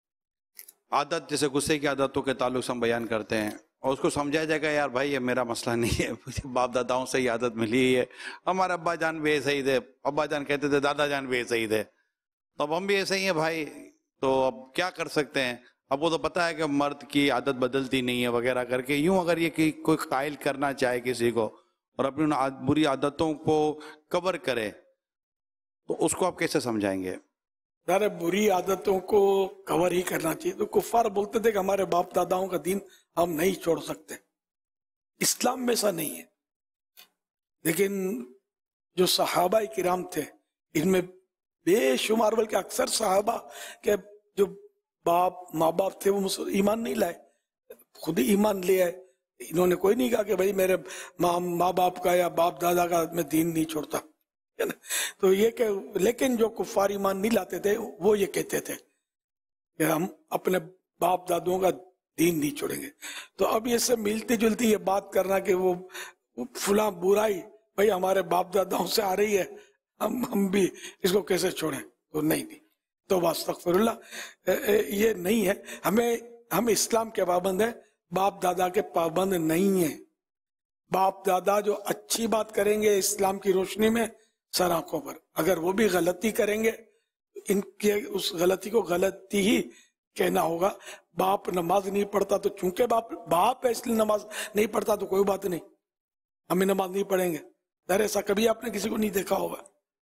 आदत जैसे गुस्से की आदतों के ताल्लुक से हम बयान करते हैं, और उसको समझाया जाएगा यार भाई ये मेरा मसला नहीं है, मुझे बाप दादाओं से ही आदत मिली है, हमारे अब्बा जान भी ऐसे ही थे, अब्बा जान कहते थे, दादा जान भी ऐसे ही थे, तो अब हम भी ऐसे ही हैं भाई, तो अब क्या कर सकते हैं। अब वो तो पता है कि मर्द की आदत बदलती नहीं है वगैरह करके, यूं अगर ये कि कोई कायल करना चाहे किसी को और अपनी उन बुरी आदतों को कवर करे, तो उसको आप कैसे समझाएंगे? अरे बुरी आदतों को कवर ही करना चाहिए। तो कुफार बोलते थे कि हमारे बाप दादाओं का दीन हम नहीं छोड़ सकते, इस्लाम में ऐसा नहीं है। लेकिन जो सहाबा किराम थे, इनमें बेशुमार बल्कि अक्सर सहाबा के जो बाप माँ बाप थे वो ईमान नहीं लाए, खुद ही ईमान ले आए। इन्होंने कोई नहीं कहा कि भाई मेरे माँ माँ बाप का या बाप दादा का मैं दीन नहीं छोड़ता, है ना। तो ये कि लेकिन जो कुफार ईमान नहीं लाते थे वो ये कहते थे कि हम अपने बाप दादुओं का दीन नहीं छोड़ेंगे। तो अब ये सब मिलती जुलती ये बात करना कि वो, वो फुला बुराई भाई हमारे बाप दादाओं से आ रही है, हम हम भी इसको कैसे छोड़ें, तो नहीं नहीं तो अस्तगफिरुल्लाह, ये नहीं है। हमें हम इस्लाम के पाबंद हैं, बाप दादा के पाबंद नहीं है। बाप दादा जो अच्छी बात करेंगे इस्लाम की रोशनी में सर आंखों पर, अगर वो भी गलती करेंगे इनके उस गलती को गलती ही कहना होगा। बाप नमाज नहीं पढ़ता तो चूंकि बाप बाप है इसलिए नमाज नहीं पढ़ता तो कोई बात नहीं, हमें नमाज नहीं पढ़ेंगे। दर ऐसा कभी आपने किसी को नहीं देखा होगा।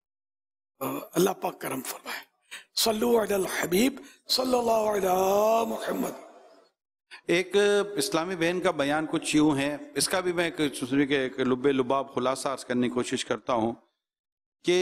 अल्लाह पाक करम फरमाए। सल्लु अलल हबीब सल्लल्लाहु अलैहि मुहम्मद। एक इस्लामी बहन का बयान कुछ यूं है, इसका भी मैं एक लुब्बे लुबाब खुलासा अर्ज करने की कोशिश करता हूं कि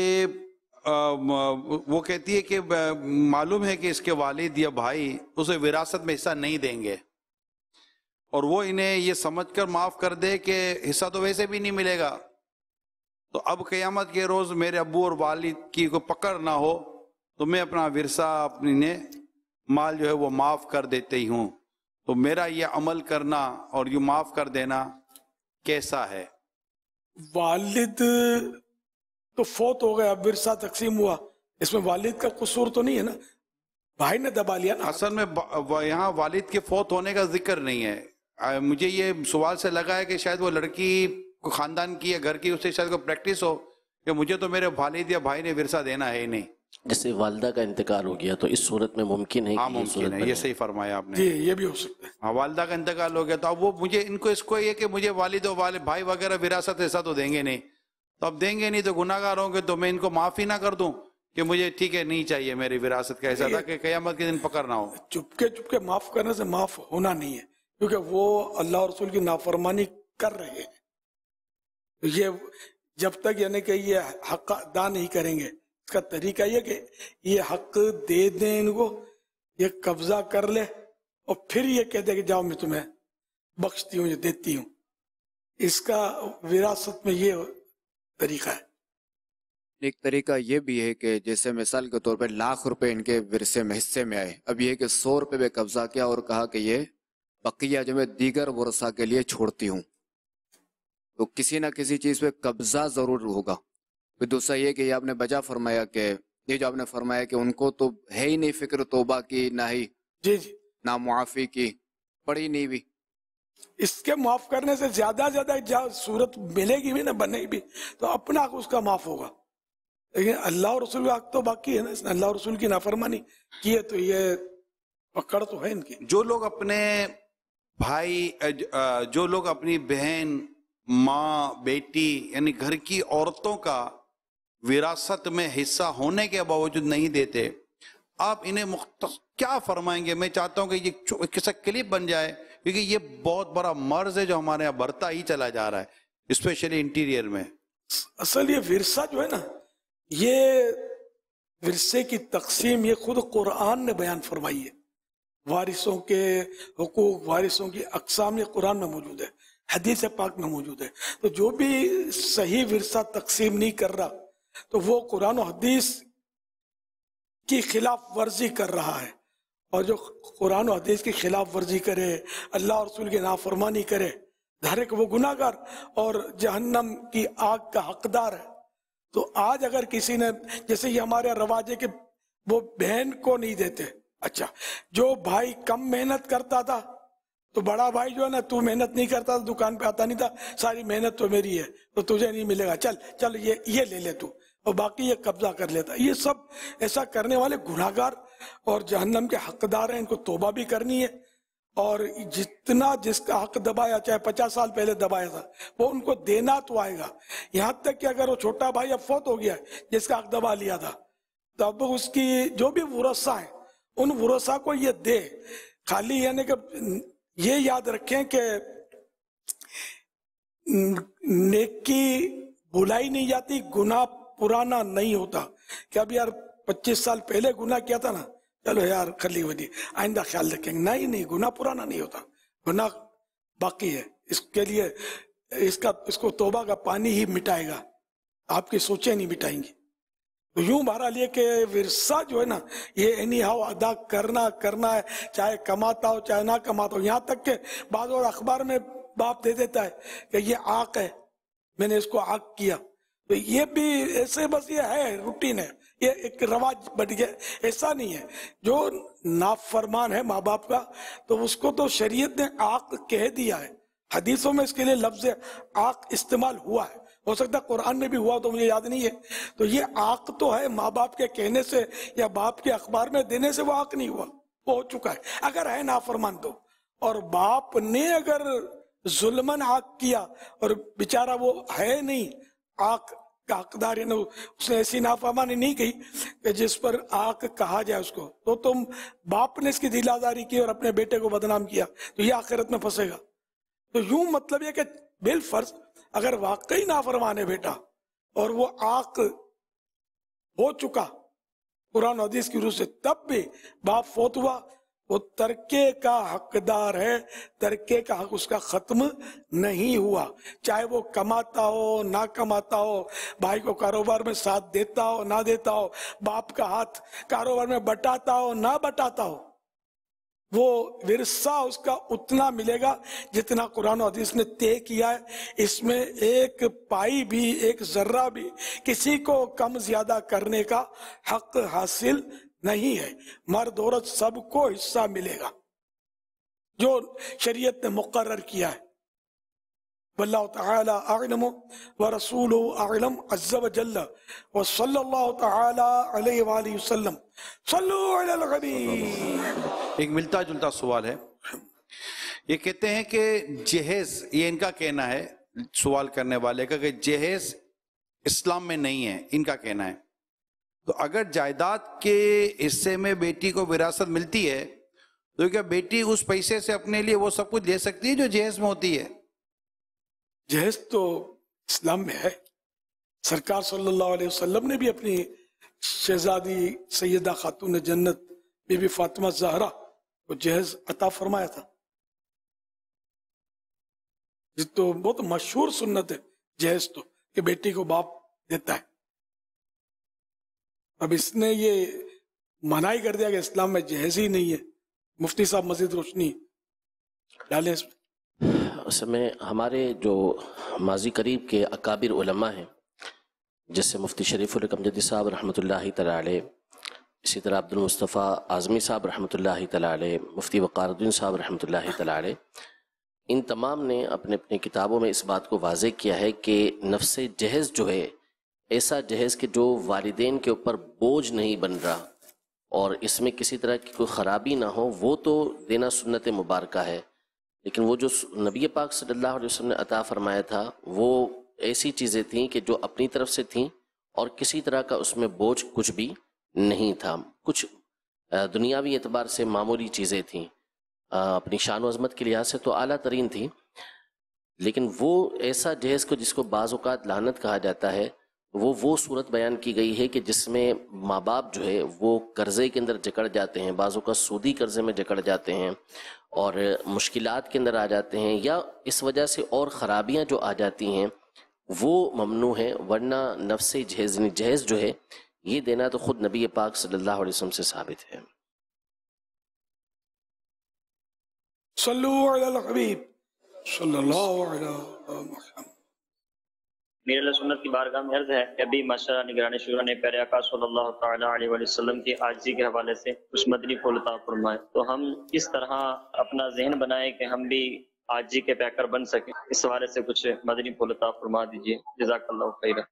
वो कहती है कि मालूम है कि इसके वालिद या भाई उसे विरासत में हिस्सा नहीं देंगे और वो इन्हें ये समझकर माफ कर दे कि हिस्सा तो वैसे भी नहीं मिलेगा, तो अब क़यामत के रोज मेरे अब्बू और वालिद की कोई पकड़ ना हो तो मैं अपना विरसा अपनी ने माल जो है वो माफ कर देते ही हूँ। तो मेरा ये अमल करना और ये माफ कर देना कैसा है? वालिद तो फौत हो गया, विरसा तकसीम हुआ, इसमें वालिद का कसूर तो नहीं है ना। بھائی نے دبا لیا نا. اصل میں یہاں والد کے فوت ہونے کا ذکر نہیں ہے. مجھے یہ سوال سے لگا ہے کہ شاید وہ لڑکی کو خاندان کی یا گھر کی اسے شاید کوئی پریکٹس ہو کہ مجھے تو میرے والد یا بھائی نے ورثہ دینا ہے ہی نہیں. جیسے والدہ کا انتقال ہو گیا تو اس صورت میں ممکن ہے. ہاں ممکن ہے, یہ صحیح فرمایا آپ نے. جی یہ بھی ہو سکتا ہے. ہاں والدہ کا انتقال ہو گیا تو اب وہ مجھے ان کو اس کو یہ کہ مجھے والد و والد بھائی وغیرہ وراثت ایسا تو دیں گے نہیں, تو اب دیں گے نہیں تو گناہ گار ہوں گے, تو میں ان کو معافی نہ کر دوں کہ مجھے ٹھیک ہے نہیں چاہیے میری وراثت کا ایسا تھا کہ قیامت کے دن پکڑ نہ ہو. چپکے چپکے معاف کرنے سے معاف ہونا نہیں ہے, کیونکہ وہ اللہ اور رسول کی نافرمانی کر رہے ہیں. یہ جب تک یعنی کہ یہ حق ادا نہیں کریں گے, اس کا طریقہ یہ کہ یہ حق دے دیں ان کو, یہ قبضہ کر لے اور پھر یہ کہہ دے کہ جاؤ میں تمہیں بخشتی ہوں, یہ دیتی ہوں. اس کا وراثت میں یہ طریقہ ہے. ایک طریقہ یہ بھی ہے کہ جیسے مثال کے طور پہ لاکھ روپے ان کے ورثے میں حصے میں آئے, اب یہ کہ سو روپے پہ قبضہ کیا اور کہا کہ یہ بقیہ جو میں دیگر ورثہ کے لیے چھوڑتی ہوں, تو کسی نہ کسی چیز پہ قبضہ ضرور ہوگا. پھر دوسرا یہ کہ یہ آپ نے بجا فرمایا کہ یہ جو آپ نے فرمایا کہ ان کو تو ہے ہی نہیں فکر توبہ کی, نہ ہی جی جی نہ معافی کی, پڑھی نہیں بھی. اس کے معاف کرنے سے زیادہ زیادہ صورت ملے گی بھی نہ بنے بھی تو اپنا حق اس کا معاف ہوگا, لیکن اللہ اور رسول کا حق تو باقی ہے نا. اس نے اللہ اور رسول کی نافرمانی کی ہے تو یہ پکڑ تو ہے ان کی. جو لوگ اپنے بھائی, جو لوگ اپنی بہن, ماں, بیٹی یعنی گھر کی عورتوں کا وراثت میں حصہ ہونے کے باوجود نہیں دیتے, آپ انہیں مختص کیا فرمائیں گے؟ میں چاہتا ہوں کہ یہ کسی کلپ بن جائے, کیونکہ یہ بہت بڑا مرض ہے جو ہمارے یہاں بڑھتا ہی چلا جا رہا ہے, اسپیشلی انٹیریئر میں. اصل یہ ورثہ جو ہے نا, یہ ورثے کی تقسیم یہ خود قرآن نے بیان فرمائی ہے. وارثوں کے حقوق, وارثوں کی اقسام یہ قرآن میں موجود ہے, حدیث پاک میں موجود ہے. تو جو بھی صحیح ورثہ تقسیم نہیں کر رہا تو وہ قرآن و حدیث کی خلاف ورزی کر رہا ہے, اور جو قرآن و حدیث کی خلاف ورزی کرے, اللہ اور رسول کی نافرمانی کرے, ظاہر کہ وہ گناہ گار اور جہنم کی آگ کا حقدار ہے. تو آج اگر کسی نے, جیسے یہ ہمارے رواج ہے کہ وہ بہن کو نہیں دیتے, اچھا جو بھائی کم محنت کرتا تھا تو بڑا بھائی جو ہے نا, تو محنت نہیں کرتا تھا, دکان پہ آتا نہیں تھا, ساری محنت تو میری ہے تو تجھے نہیں ملے گا, چل چل یہ یہ لے لے تو, اور باقی یہ قبضہ کر لیتا. یہ سب ایسا کرنے والے گناہ گار اور جہنم کے حقدار ہیں, ان کو توبہ بھی کرنی ہے. اور جتنا جس کا حق دبایا, چاہے پچاس سال پہلے دبایا تھا, وہ ان کو دینا تو آئے گا. یہاں تک کہ اگر وہ چھوٹا بھائی اب فوت ہو گیا ہے جس کا حق دبا لیا تھا, تو اب اس کی جو بھی ورثہ ہیں ان ورثہ کو یہ دے. خالی یعنی کہ یہ یاد رکھیں کہ نیکی بھلائی نہیں جاتی, گناہ پرانا نہیں ہوتا. کہ اب یار پچیس سال پہلے گناہ کیا تھا نا, چلو یار خلی وجی آئندہ خیال رکھیں گے. نہیں نہیں, گناہ پرانا نہیں ہوتا, گناہ باقی ہے. اس کے لیے اس کا اس کو توبہ کا پانی ہی مٹائے گا, آپ کی سوچیں نہیں مٹائیں گی. تو یوں بہرحال یہ کہ ورثہ جو ہے نا, یہ اینی ہاؤ ادا کرنا کرنا ہے, چاہے کماتا ہو چاہے نہ کماتا ہو. یہاں تک کہ بعض اور اخبار میں باپ دے دیتا ہے کہ یہ آق ہے, میں نے اس کو آق کیا. تو یہ بھی ایسے بس یہ ہے, روٹین ہے, یہ ایک رواج بٹ گیا. ایسا نہیں ہے. جو نافرمان ہے ماں باپ کا تو اس کو تو شریعت نے آق کہہ دیا ہے. حدیثوں میں اس کے لیے لفظ آق استعمال ہوا ہے, ہو سکتا ہے قرآن میں بھی ہوا تو مجھے یاد نہیں ہے. تو یہ آق تو ہے, ماں باپ کے کہنے سے یا باپ کے اخبار میں دینے سے وہ آق نہیں ہوا, وہ ہو چکا ہے اگر ہے نافرمان تو. اور باپ نے اگر ظلمن آق کیا اور بیچارہ وہ ہے نہیں آق کا حقدار, یعنی اس نے ایسی نافرمانی نہیں کی کہ جس پر آق کہا جائے اس کو, تو تم باپ نے اس کی دل آزاری کی اور اپنے بیٹے کو بدنام کیا تو یہ آخرت میں پھنسے گا. تو یوں مطلب یہ کہ بالفرض اگر واقعی نافرمان ہے بیٹا اور وہ آق ہو چکا قرآن و حدیث کی روح سے, تب بھی باپ فوت ہوا, وہ ترکے کا حقدار ہے, ترکے کا حق اس کا ختم نہیں ہوا. چاہے وہ کماتا ہو نہ کماتا ہو, بھائی کو کاروبار میں ساتھ دیتا ہو نہ دیتا ہو, باپ کا ہاتھ کاروبار میں بٹاتا ہو نہ بٹاتا ہو, وہ ورثہ اس کا اتنا ملے گا جتنا قرآن و حدیث نے طے کیا ہے. اس میں ایک پائی بھی, ایک ذرہ بھی کسی کو کم زیادہ کرنے کا حق حاصل نہیں ہے. مرد عورت سب کو حصہ ملے گا جو شریعت نے مقرر کیا ہے. واللہ تعالی اعلم ورسولہ اعلم عز وجل وصلی اللہ تعالی علیہ وآلہ وسلم. صلو علی الحبیب. ایک ملتا جلتا سوال ہے. یہ کہتے ہیں کہ جہیز، یہ ان کا کہنا ہے سوال کرنے والے کا، کہ جہیز اسلام میں نہیں ہے، ان کا کہنا ہے. تو اگر جائیداد کے حصے میں بیٹی کو وراثت ملتی ہے تو کیا بیٹی اس پیسے سے اپنے لیے وہ سب کچھ لے سکتی ہے جو جہیز میں ہوتی ہے؟ جہیز تو اسلام میں ہے. سرکار صلی اللہ علیہ وسلم نے بھی اپنی شہزادی سیدہ خاتون جنت بی بی فاطمہ زہرا کو جہیز عطا فرمایا تھا. یہ تو بہت مشہور سنت ہے جہیز تو، کہ بیٹی کو باپ دیتا ہے. اب اس نے یہ منائی کر دیا کہ اسلام میں جہیز ہی نہیں ہے. مفتی صاحب مزید روشنی ڈالیں اس میں. اس میں ہمارے جو ماضی قریب کے اکابر علماء ہیں، جیسے مفتی شریف القمجدی صاحب رحمۃ اللہ تعالی علیہ، اسی طرح عبد المصطفیٰ اعظمی صاحب رحمۃ اللہ تعالی علیہ، مفتی وقار الدین صاحب رحمۃ اللہ تعالی علیہ، ان تمام نے اپنے اپنے کتابوں میں اس بات کو واضح کیا ہے کہ نفس جہیز جو ہے ایسا جہیز کہ جو والدین کے اوپر بوجھ نہیں بن رہا اور اس میں کسی طرح کی کوئی خرابی نہ ہو، وہ تو دینا سنت مبارکہ ہے. لیکن وہ جو نبی پاک صلی اللہ علیہ وسلم نے عطا فرمایا تھا وہ ایسی چیزیں تھیں کہ جو اپنی طرف سے تھیں اور کسی طرح کا اس میں بوجھ کچھ بھی نہیں تھا. کچھ دنیاوی اعتبار سے معمولی چیزیں تھیں، اپنی شان و عظمت کے لحاظ سے تو اعلیٰ ترین تھیں، لیکن وہ ایسا جہیز کو جس کو بعض اوقات لعنت کہا جاتا ہے، وہ وہ صورت بیان کی گئی ہے کہ جس میں ماں باپ جو ہے وہ قرضے کے اندر جکڑ جاتے ہیں، بعض اوقات سودی قرضے میں جکڑ جاتے ہیں اور مشکلات کے اندر آ جاتے ہیں، یا اس وجہ سے اور خرابیاں جو آ جاتی ہیں وہ ممنوع ہیں. ورنہ نفس جہیز جہیز جو ہے یہ دینا تو خود نبی پاک صلی اللہ علیہ وسلم سے ثابت ہے. صلو علی الحبیب صلی اللہ علیہ محمد. میرے اللہ سنت کی بارگاہ میں عرض ہے کہ ابھی ماشاءاللہ نگران شورا نے پیارے آقا صلی اللہ تعالیٰ علیہ وآلہ وسلم کی عاجزی کے حوالے سے کچھ مدنی پھول عطا فرمائے، تو ہم اس طرح اپنا ذہن بنائیں کہ ہم بھی عاجزی کے پیکر بن سکیں. اس حوالے سے کچھ مدنی پھول عطا فرما دیجیے. جزاک اللہ خیرا.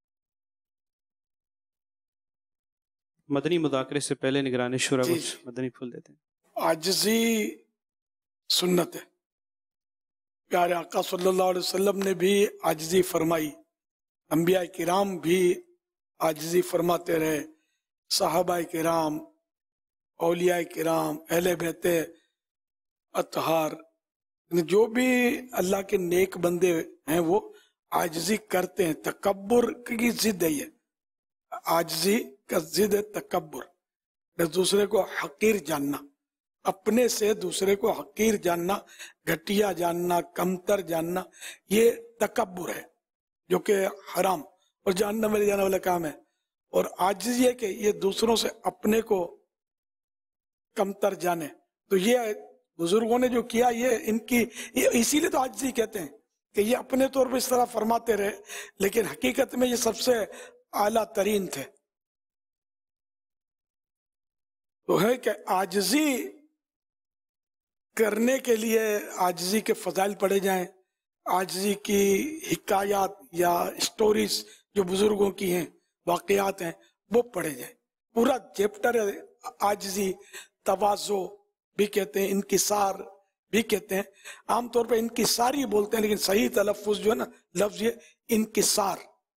مدنی مذاکرے سے پہلے نگران شورا کچھ مدنی پھول دیتے ہیں. عاجزی سنت ہے. پیارے آقا صلی اللہ علیہ وسلم نے بھی عاجزی فرمائی، انبیاء کرام بھی عاجزی فرماتے رہے، صحابہ کرام، اولیاء کرام، اہل بیت اطہار، جو بھی اللہ کے نیک بندے ہیں وہ عاجزی کرتے ہیں. تکبر کی ضد ہے، یہ عاجزی کا ضد ہے تکبر، دوسرے کو حقیر جاننا، اپنے سے دوسرے کو حقیر جاننا، گھٹیا جاننا، کمتر جاننا، یہ تکبر ہے جو کہ حرام اور جہنم میں لے جانے والا کام ہے. اور عاجزی ہے کہ یہ دوسروں سے اپنے کو کمتر جانے. تو یہ بزرگوں نے جو کیا یہ ان کی، اسی لیے تو عاجزی کہتے ہیں کہ یہ اپنے طور پر اس طرح فرماتے رہے لیکن حقیقت میں یہ سب سے اعلیٰ ترین تھے. تو ہے کہ عاجزی کرنے کے لیے عاجزی کے فضائل پڑھے جائیں، عاجزی کی حکایات یا سٹوریز جو بزرگوں کی ہیں، واقعات ہیں، وہ پڑھے جائیں. پورا چیپٹر ہے عاجزی. تواضع بھی کہتے ہیں، انکسار بھی کہتے ہیں. عام طور پہ انکسار ہی بولتے ہیں لیکن صحیح تلفظ جو ہے نا لفظ یہ انکسار،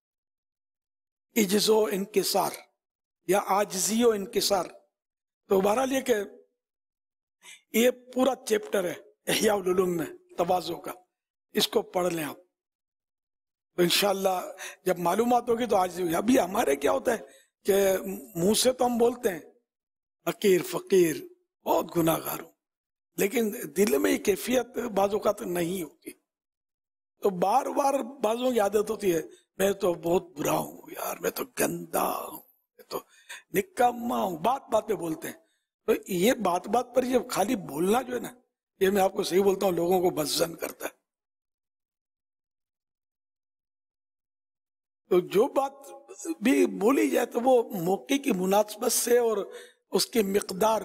عجز و انکسار یا عاجزی و انکسار. تو بہرحال یہ کہ یہ پورا چیپٹر ہے احیاء العلوم میں تواضع کا، اس کو پڑھ لیں آپ تو انشاءاللہ جب معلومات ہوگی تو عاجزی. ابھی ہمارے کیا ہوتا ہے کہ منہ سے تو ہم بولتے ہیں حقیر فقیر بہت گناہ گار ہوں، لیکن دل میں یہ کیفیت بعض اوقات نہیں ہوتی. تو بار بار بعضوں کی عادت ہوتی ہے میں تو بہت برا ہوں یار، میں تو گندا ہوں، میں تو نکما ہوں، بات بات پہ بولتے ہیں. تو یہ بات بات پر یہ خالی بولنا جو ہے نا، یہ میں آپ کو صحیح بولتا ہوں لوگوں کو بدظن کرتا ہے. تو جو بات بھی بولی جائے تو وہ موقع کی مناسبت سے اور اس کی مقدار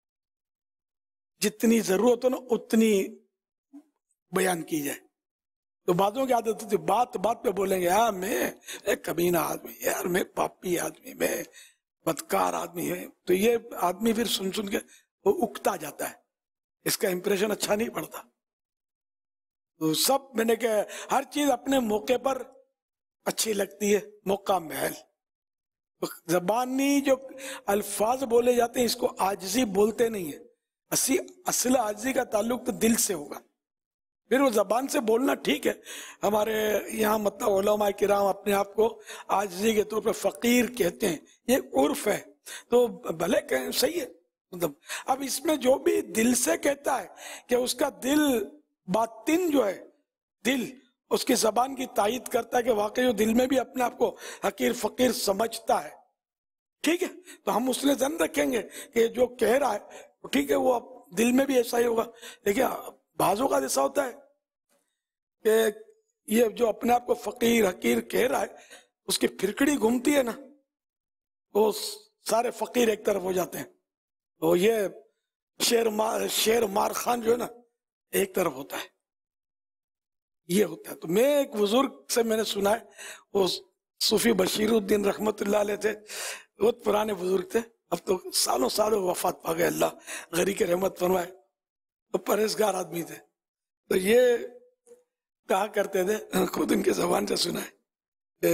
جتنی ضرورت ہو نا اتنی بیان کی جائے. تو بعضوں کی عادت ہوتی بات بات پہ بولیں گے یار میں ایک کمینہ آدمی, یار میں پاپی آدمی, میں بدکار آدمی ہے. تو یہ آدمی پھر سن سن کے وہ اکتا جاتا ہے, اس کا امپریشن اچھا نہیں پڑتا. تو سب میں نے کہا ہر چیز اپنے موقع پر اچھی لگتی ہے, موقع محل. زبانی جو الفاظ بولے جاتے ہیں اس کو عاجزی بولتے نہیں ہیں. اسی اصل عاجزی کا تعلق تو دل سے ہوگا. پھر وہ زبان سے بولنا ٹھیک ہے. ہمارے یہاں مطلب علماء کرام اپنے آپ کو عاجزی کے طور پہ فقیر کہتے ہیں, یہ عرف ہے. تو بھلے کہیں صحیح ہے. مطلب اب اس میں جو بھی دل سے کہتا ہے کہ اس کا دل باطن جو ہے, دل اس کی زبان کی تائید کرتا ہے کہ واقعی وہ دل میں بھی اپنے آپ کو حقیر فقیر سمجھتا ہے, ٹھیک ہے. تو ہم اس نے ذہن رکھیں گے کہ جو کہہ رہا ہے ٹھیک ہے, وہ دل میں بھی ایسا ہی ہوگا. لیکن بعضوں کا ایسا ہوتا ہے کہ یہ جو اپنے آپ کو فقیر حقیر کہہ رہا ہے اس کی پھرکڑی گھومتی ہے نا, وہ سارے فقیر ایک طرف ہو جاتے ہیں. تو یہ شیر مار شیر مار خان جو ہے نا ایک طرف ہوتا ہے, یہ ہوتا ہے. تو میں ایک بزرگ سے میں نے سنا ہے, وہ صوفی بشیر الدین رحمت اللہ علیہ تھے, بہت پرانے بزرگ تھے, اب تو سالوں سالوں وفات پا گئے, اللہ غری کے رحمت فرمائے. تو پرہیزگار آدمی تھے. تو یہ کہا کرتے تھے, خود ان کے زبان سے سنا ہے کہ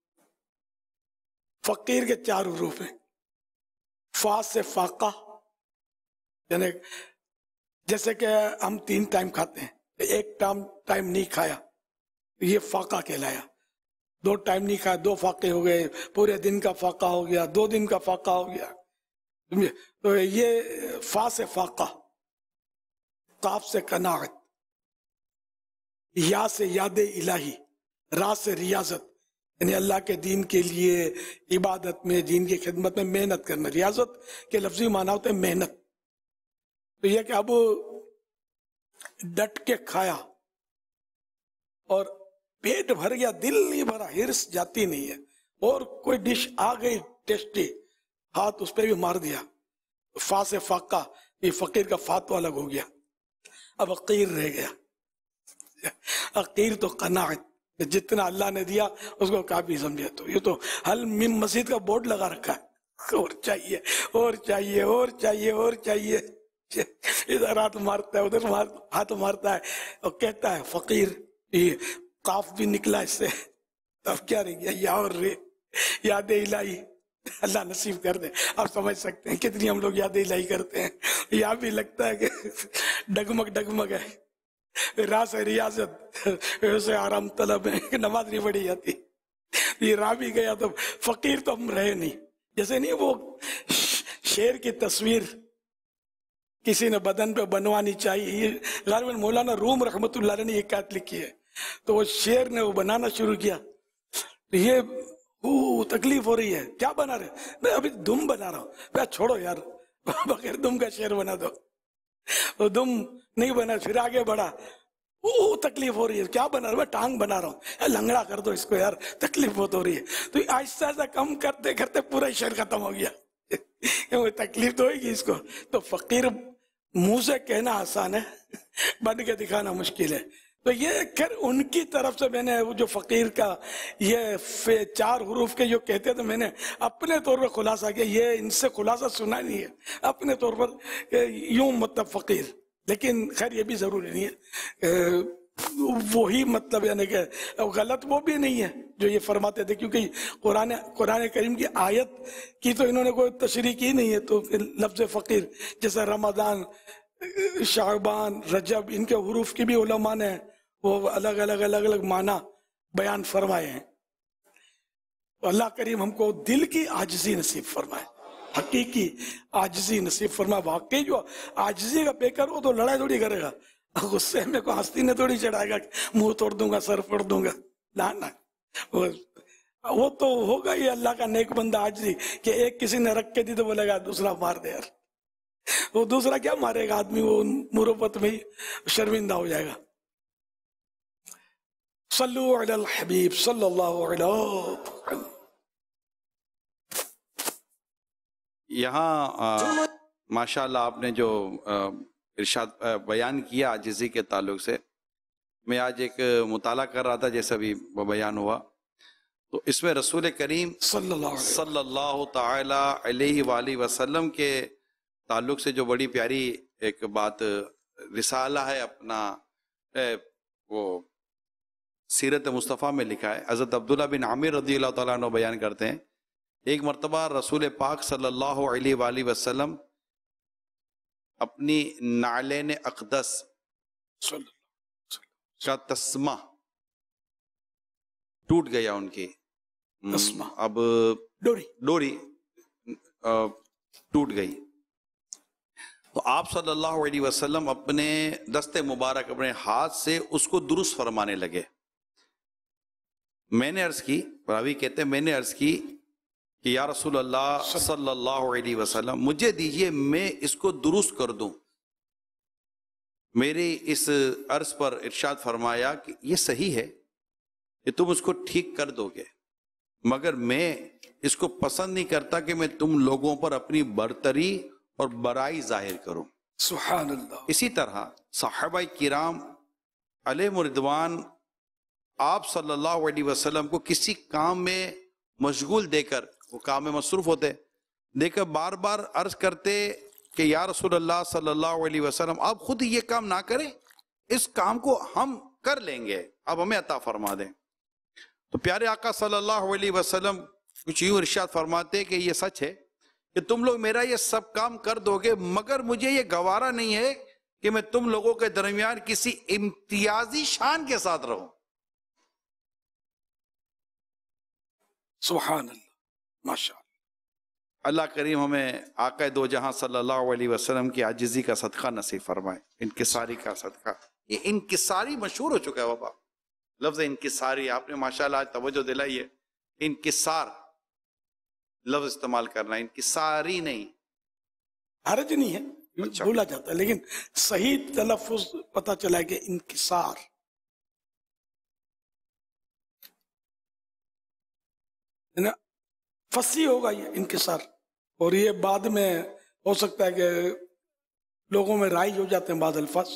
فقیر کے چار حروف ہیں. فا سے فاقہ, یعنی جیسے کہ ہم تین ٹائم کھاتے ہیں, ایک ٹائم ٹائم نہیں کھایا یہ فاقہ کہلایا. دو ٹائم نہیں کھایا, دو فاقے ہو گئے, پورے دن کا فاقہ ہو گیا, دو دن کا فاقہ ہو گیا. تو یہ فا سے فاقہ, قاف سے قناعت, یا سے یاد الہی, را سے ریاضت, یعنی اللہ کے دین کے لیے عبادت میں, دین کی خدمت میں محنت کرنا. ریاضت کے لفظی معنی ہوتے ہیں محنت. تو یہ کہ اب ڈٹ کے کھایا اور پیٹ بھر گیا, دل نہیں بھرا, ہرس جاتی نہیں ہے, اور کوئی ڈش آ گئی ٹیسٹی, ہاتھ اس پہ بھی مار دیا. فا سے فاقہ, یہ فقیر کا فا تو الگ ہو گیا, اب حقیر رہ گیا. حقیر تو قناعت, جتنا اللہ نے دیا اس کو کافی سمجھے. تو یہ تو حل مم مسجد کا بورڈ لگا رکھا ہے, اور چاہیے اور چاہیے اور چاہیے اور چاہیے. ادھر ہاتھ مارتا ہے, ادھر ہاتھ مارتا ہے, اور کہتا ہے فقیر. یہ قاف بھی نکلا اس سے, تب کیا رہ گیا, یا اور رے, یاد الہی. اللہ نصیب کر دے. آپ سمجھ سکتے ہیں کتنی ہم لوگ یاد الہی کرتے ہیں. یا بھی لگتا ہے کہ ڈگمگ ڈگمگ ہے. راہ سے ریاضت, ویسے آرام طلب ہے, نماز نہیں پڑھی جاتی. یہ راہ بھی گیا تو فقیر تو ہم رہے نہیں. جیسے نہیں وہ شیر کی تصویر کسی نے بدن پہ بنوانی چاہیے, غالباً مولانا روم رحمت اللہ علیہ نے یہ قید لکھی ہے. تو وہ شیر نے وہ بنانا شروع کیا. یہ او تکلیف ہو رہی ہے, کیا بنا رہے, میں ابھی دم بنا رہا ہوں. میں چھوڑو یار, بغیر دم کا شیر بنا دو. وہ دم نہیں بنا, پھر آگے بڑھا, او تکلیف ہو رہی ہے, کیا بنا رہا, میں ٹانگ بنا رہا ہوں. لنگڑا کر دو اس کو یار, تکلیف بہت ہو رہی ہے. تو آہستہ آہستہ کم کرتے کرتے پورا شیر ختم ہو گیا. تکلیف تو ہوئے گی اس کو. تو فقیر منہ سے کہنا آسان ہے, بن کے دکھانا مشکل ہے. تو یہ خیر ان کی طرف سے میں نے وہ جو فقیر کا یہ چار حروف کے جو کہتے تو میں نے اپنے طور پر خلاصہ کیا. یہ ان سے خلاصہ سنا نہیں ہے, اپنے طور پر یوں مطلب فقیر. لیکن خیر یہ بھی ضروری نہیں ہے وہی مطلب, یعنی کہ غلط وہ بھی نہیں ہے جو یہ فرماتے تھے, کیونکہ قرآن قرآن کریم کی آیت کی تو انہوں نے کوئی تشریح کی نہیں ہے. تو لفظ فقیر جیسے رمضان, شعبان, رجب, ان کے حروف کی بھی علماء نے وہ الگ الگ الگ الگ معنی بیان فرمائے ہیں. اللہ کریم ہم کو دل کی عاجزی نصیب فرمائے, حقیقی عاجزی نصیب فرمائے. واقعی جو عاجزی کا پیکر ہو تو لڑائی تھوڑی کرے گا, غصے میں کو ہستی نے تھوڑی چڑھائے گا, منہ توڑ دوں گا, سر پھوڑ دوں گا. نہ نہ, وہ تو ہوگا یہ اللہ کا نیک بندہ عاجزی کہ ایک کسی نے رکھ کے دی تو بولے گا دوسرا مار دے یار. وہ دوسرا کیا مارے گا, آدمی وہ مروت میں ہی شرمندہ ہو جائے گا. صلو علی الحبیب صلی اللہ علیہ وسلم. यहाँ माशाअल्लाह आपने जो इरशाद बयान किया आजिज़ी के ताल्लुक से, मैं आज एक मुताला कर रहा था जैसा भी वो बयान हुआ, तो इसमें रसूल करीम सल्लल्लाहु ताला अलैहि वाली वसल्लम के ताल्लुक से जो बड़ी प्यारी एक बात रिसाला है अपना वो सीरत मुस्तफ़ा में लिखा है। हज़रत अब्दुल्ला बिन आमिर रज़ियल्लाहु ताला अन्हु बयान करते हैं, एक मरतबा रसूल पाक सल्लल्लाहु अलैहि वसल्लम अपनी नालेन अक़दस का तस्मा टूट गया उनकी, तस्मा अब डोरी डोरी टूट गई, तो आप सल्लल्लाहु अलैहि वसल्लम अपने दस्ते मुबारक अपने हाथ से उसको दुरुस्त फरमाने लगे। मैंने अर्ज की, रावी कहते हैं मैंने अर्ज की कि या रसूल अल्लाह सल्लल्लाहु अलैहि वसल्लम मुझे दीजिए मैं इसको दुरुस्त कर दूं। मेरी इस अर्ज पर इरशाद फरमाया कि ये सही है कि तुम उसको ठीक कर दोगे, मगर मैं इसको पसंद नहीं करता कि मैं तुम लोगों पर अपनी बरतरी और बड़ाई जाहिर करूं। सुभान अल्लाह। इसी तरह सहाबा किराम अलैहिम रिदवान आप सल्लल्लाहु अलैहि वसल्लम को किसी काम में मशगूल देकर, वो काम में मसरूफ होते, देकर बार बार अर्ज करते कि या रसूल अल्लाह सल्लल्लाहु अलैहि वसल्लम आप खुद ये काम ना करें, इस काम को हम कर लेंगे, अब हमें अता फरमा दें। तो प्यारे आका सल्लल्लाहु अलैहि वसल्लम कुछ यूं इरशाद फरमाते कि ये सच है कि तुम लोग मेरा ये सब काम कर दोगे, मगर मुझे ये गवारा नहीं है कि मैं तुम लोगों के दरमियान किसी इम्तियाजी शान के साथ रहूं। सुभान अल्लाह, माशाअल्लाह। अल्लाह करीम हमें आका दो जहां सल्लल्लाहु अलैहि वसल्लम की आजिज़ी का सदका नसीब फरमाए, इनकिसारी का सदका। ये इनकिसारी मशहूर हो चुका है बाबा, लफ्ज इनकिसारी आपने माशाअल्लाह आज तवज्जो दिलाई है। इनकिसार लफ्ज इस्तेमाल करना, इनकिसारी नहीं, हर्ज नहीं है, अच्छा। बोला जाता है, लेकिन सही तलफ्फुज पता चला है कि इनकिसार। ना फसी होगा ये इनकिसार, और ये बाद में हो सकता है कि लोगों में राइज हो जाते हैं बाद अल्फाज,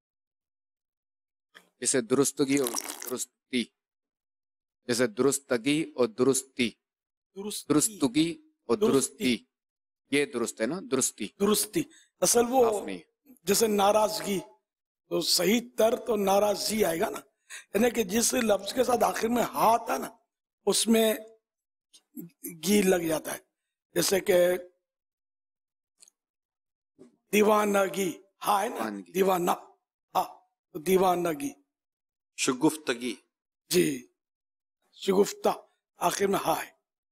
जैसे दुरुस्तगी और दुरुस्ती, जैसे दुरुस्तगी और दुरुस्ती, दुरुस्तगी और दुरुस्ती, ये दुरुस्त है ना, दुरुस्ती दुरुस्ती असल वो जैसे नाराजगी, तो सही तर तो नाराजगी आएगा ना, यानी कि जिस लफ्ज के साथ आखिर में हा था ना उसमें गी लग जाता है, जैसे कि दीवानगी, हा है ना, दीवाना, हा तो दीवानगी, शुगुफ्तगी, जी शुगुफ्ता आखिर में हा है,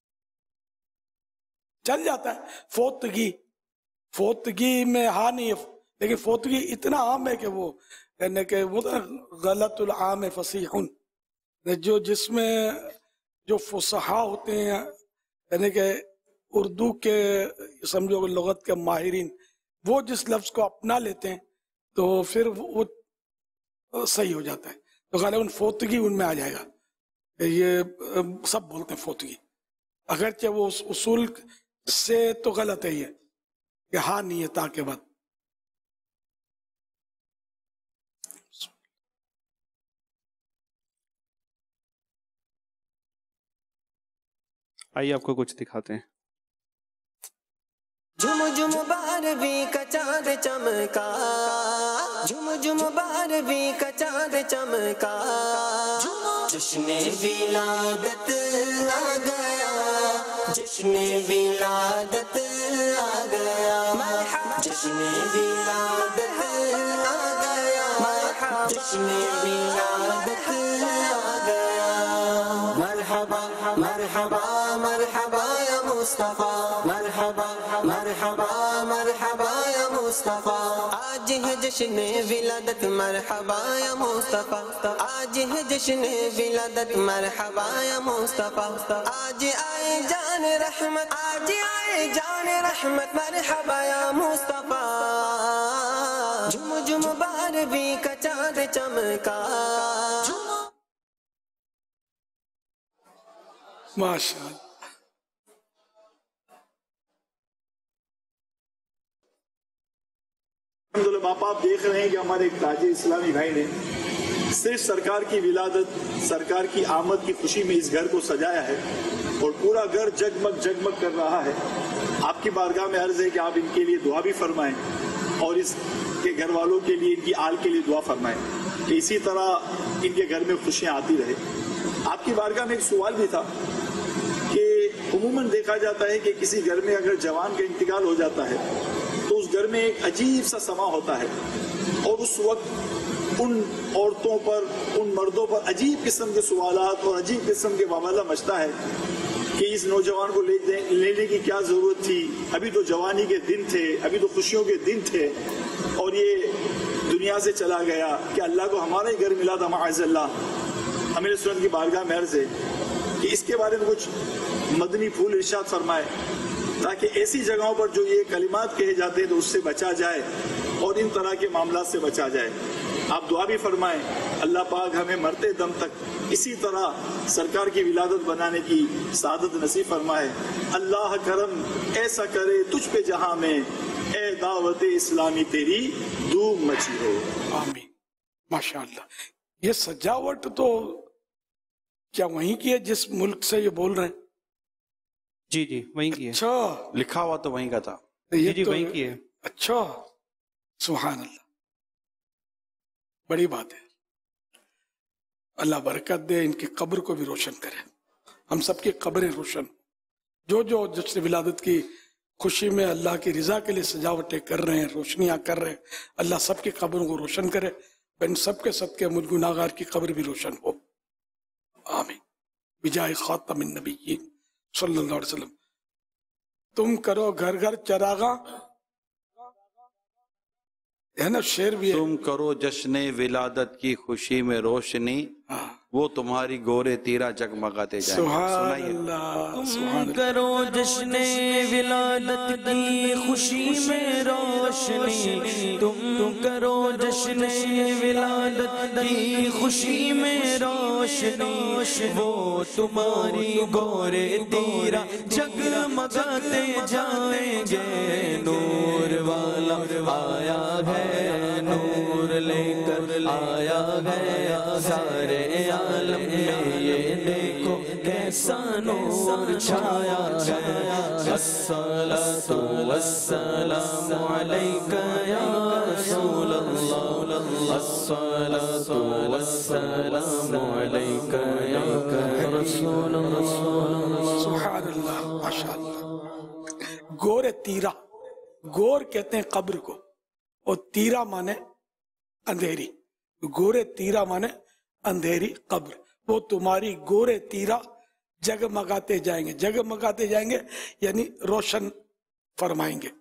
चल जाता है। फोतगी, फोतगी में हा नहीं है, लेकिन फोतगी इतना आम है कि वो यानी कि वो गलतुल आम है फसीहुन, जो जिसमें जो फुसहा होते हैं यानी कि उर्दू के समझो लुगत के माहिरीन, वो जिस लफ्ज को अपना लेते हैं तो फिर वो सही हो जाता है। तो गालिबन फोतगी उनमें आ जाएगा, ये सब बोलते हैं फोतगी, अगरचे वो उस उसूल से तो गलत है ये कि हाँ नहीं है ता के बाद। आइए आपको कुछ दिखाते हैं। झुम झुम बारहवीं का चांद चमका, झुम झुम बारहवीं का चांद चमका, जश्ने विलादत आ गया, जश्ने विलादत आ गया, जश्ने विलादत आ गया, जश्ने विलादत आ गया। मरहबा मरहबा मरहबा या मुस्तफा, मरहबा मरहबा मरहबा या मुस्तफा, आज है जश्न विलादत मरहबा या मुस्तफा, आज है जश्न विलादत मरहबा या मुस्तफा, आज आए जान रहमत, आज आए जान रहमत मरहबा या मुस्तफा, झुम झुम बारहवीं का चांद चमका। माशाअल्लाह, الحمدللہ باپا آپ دیکھ رہے ہیں کہ ہمارے ایک تاجر اسلامی بھائی نے صرف سرکار کی ولادت، سرکار کی آمد کی خوشی میں اس گھر کو سجایا ہے اور پورا گھر جگمگ جگمگ کر رہا ہے. آپ کی بارگاہ میں عرض ہے کہ آپ ان کے لیے دعا بھی فرمائیں اور اس کے گھر والوں کے لیے، ان کی آل کے لیے دعا فرمائیں کہ اسی طرح ان کے گھر میں خوشیاں آتی رہے. آپ کی بارگاہ میں ایک سوال بھی تھا کہ عموماً دیکھا جاتا ہے کہ کسی گھر میں اگر جوان کا انتقال ہو جاتا ہے تو اس گھر میں ایک عجیب سا سما ہوتا ہے اور اس وقت ان عورتوں پر، ان مردوں پر عجیب قسم کے سوالات اور عجیب قسم کے وبالہ مچتا ہے کہ اس نوجوان کو لے دیں لینے کی کیا ضرورت تھی، ابھی تو جوانی کے دن تھے، ابھی تو خوشیوں کے دن تھے اور یہ دنیا سے چلا گیا، کہ اللہ کو ہمارا ہی گھر ملا تھا معاذ اللہ. امیر سنت کی بارگاہ میں عرض ہے کہ اس کے بارے میں کچھ مدنی پھول ارشاد فرمائے تاکہ ایسی جگہوں پر جو یہ کلمات کہے جاتے ہیں تو اس سے بچا جائے اور ان طرح کے معاملات سے بچا جائے. آپ دعا بھی فرمائیں اللہ پاک ہمیں مرتے دم تک اسی طرح سرکار کی ولادت بنانے کی سعادت نصیب فرمائے. اللہ کرم ایسا کرے تجھ پہ جہاں میں، اے دعوت اسلامی تیری دھوم مچی ہو. آمین. ماشاءاللہ. یہ سجاوٹ تو کیا وہیں کی ہے جس ملک سے یہ بول رہے ہیں؟ جی جی وہیں کی ہے. اچھا، لکھا ہوا تو وہیں کا تھا. جی جی وہیں کی ہے. اچھا، سبحان اللہ، بڑی بات ہے. اللہ برکت دے، ان کی قبر کو بھی روشن کرے، ہم سب کی قبریں روشن. جو جو جشن ولادت کی خوشی میں اللہ کی رضا کے لیے سجاوٹیں کر رہے ہیں، روشنیاں کر رہے ہیں، اللہ سب کی قبروں کو روشن کرے. ان سب کے صدقے مجھ گناہگار کی قبر بھی روشن ہو. آمین. بجائے خاتم النبیین صلی اللہ علیہ وسلم. تم کرو گھر گھر چراغاں، ہے نا شعر بھی ہے. تم کرو جشن ولادت کی خوشی میں روشنی، وہ تمہاری گورے تیرا جگمگاتے جائیں. سبحان اللہ. تم کرو جشن ولادت کی خوشی میں روشنی، تم کرو جشن ولادت کی خوشی میں روشنی، وہ تمہاری گورے تیرا جگمگاتے جائیں گے. نور والا آیا ہے، نور لے کر آیا ہے، سارے عالم میں یہ دیکھو کیسا نور چھایا ہے. الصلاۃ والسلام علیک یا رسول اللہ، الصلاۃ والسلام علیک یا رسول اللہ. سبحان اللہ. ماشاءاللہ. گور تیرا، گور کہتے ہیں قبر کو اور تیرا مانے اندھیری. گورے تیرا مانے اندھیری قبر، وہ تمہاری گورے تیرا جگمگاتے جائیں گے. جگمگاتے جائیں گے یعنی روشن فرمائیں گے.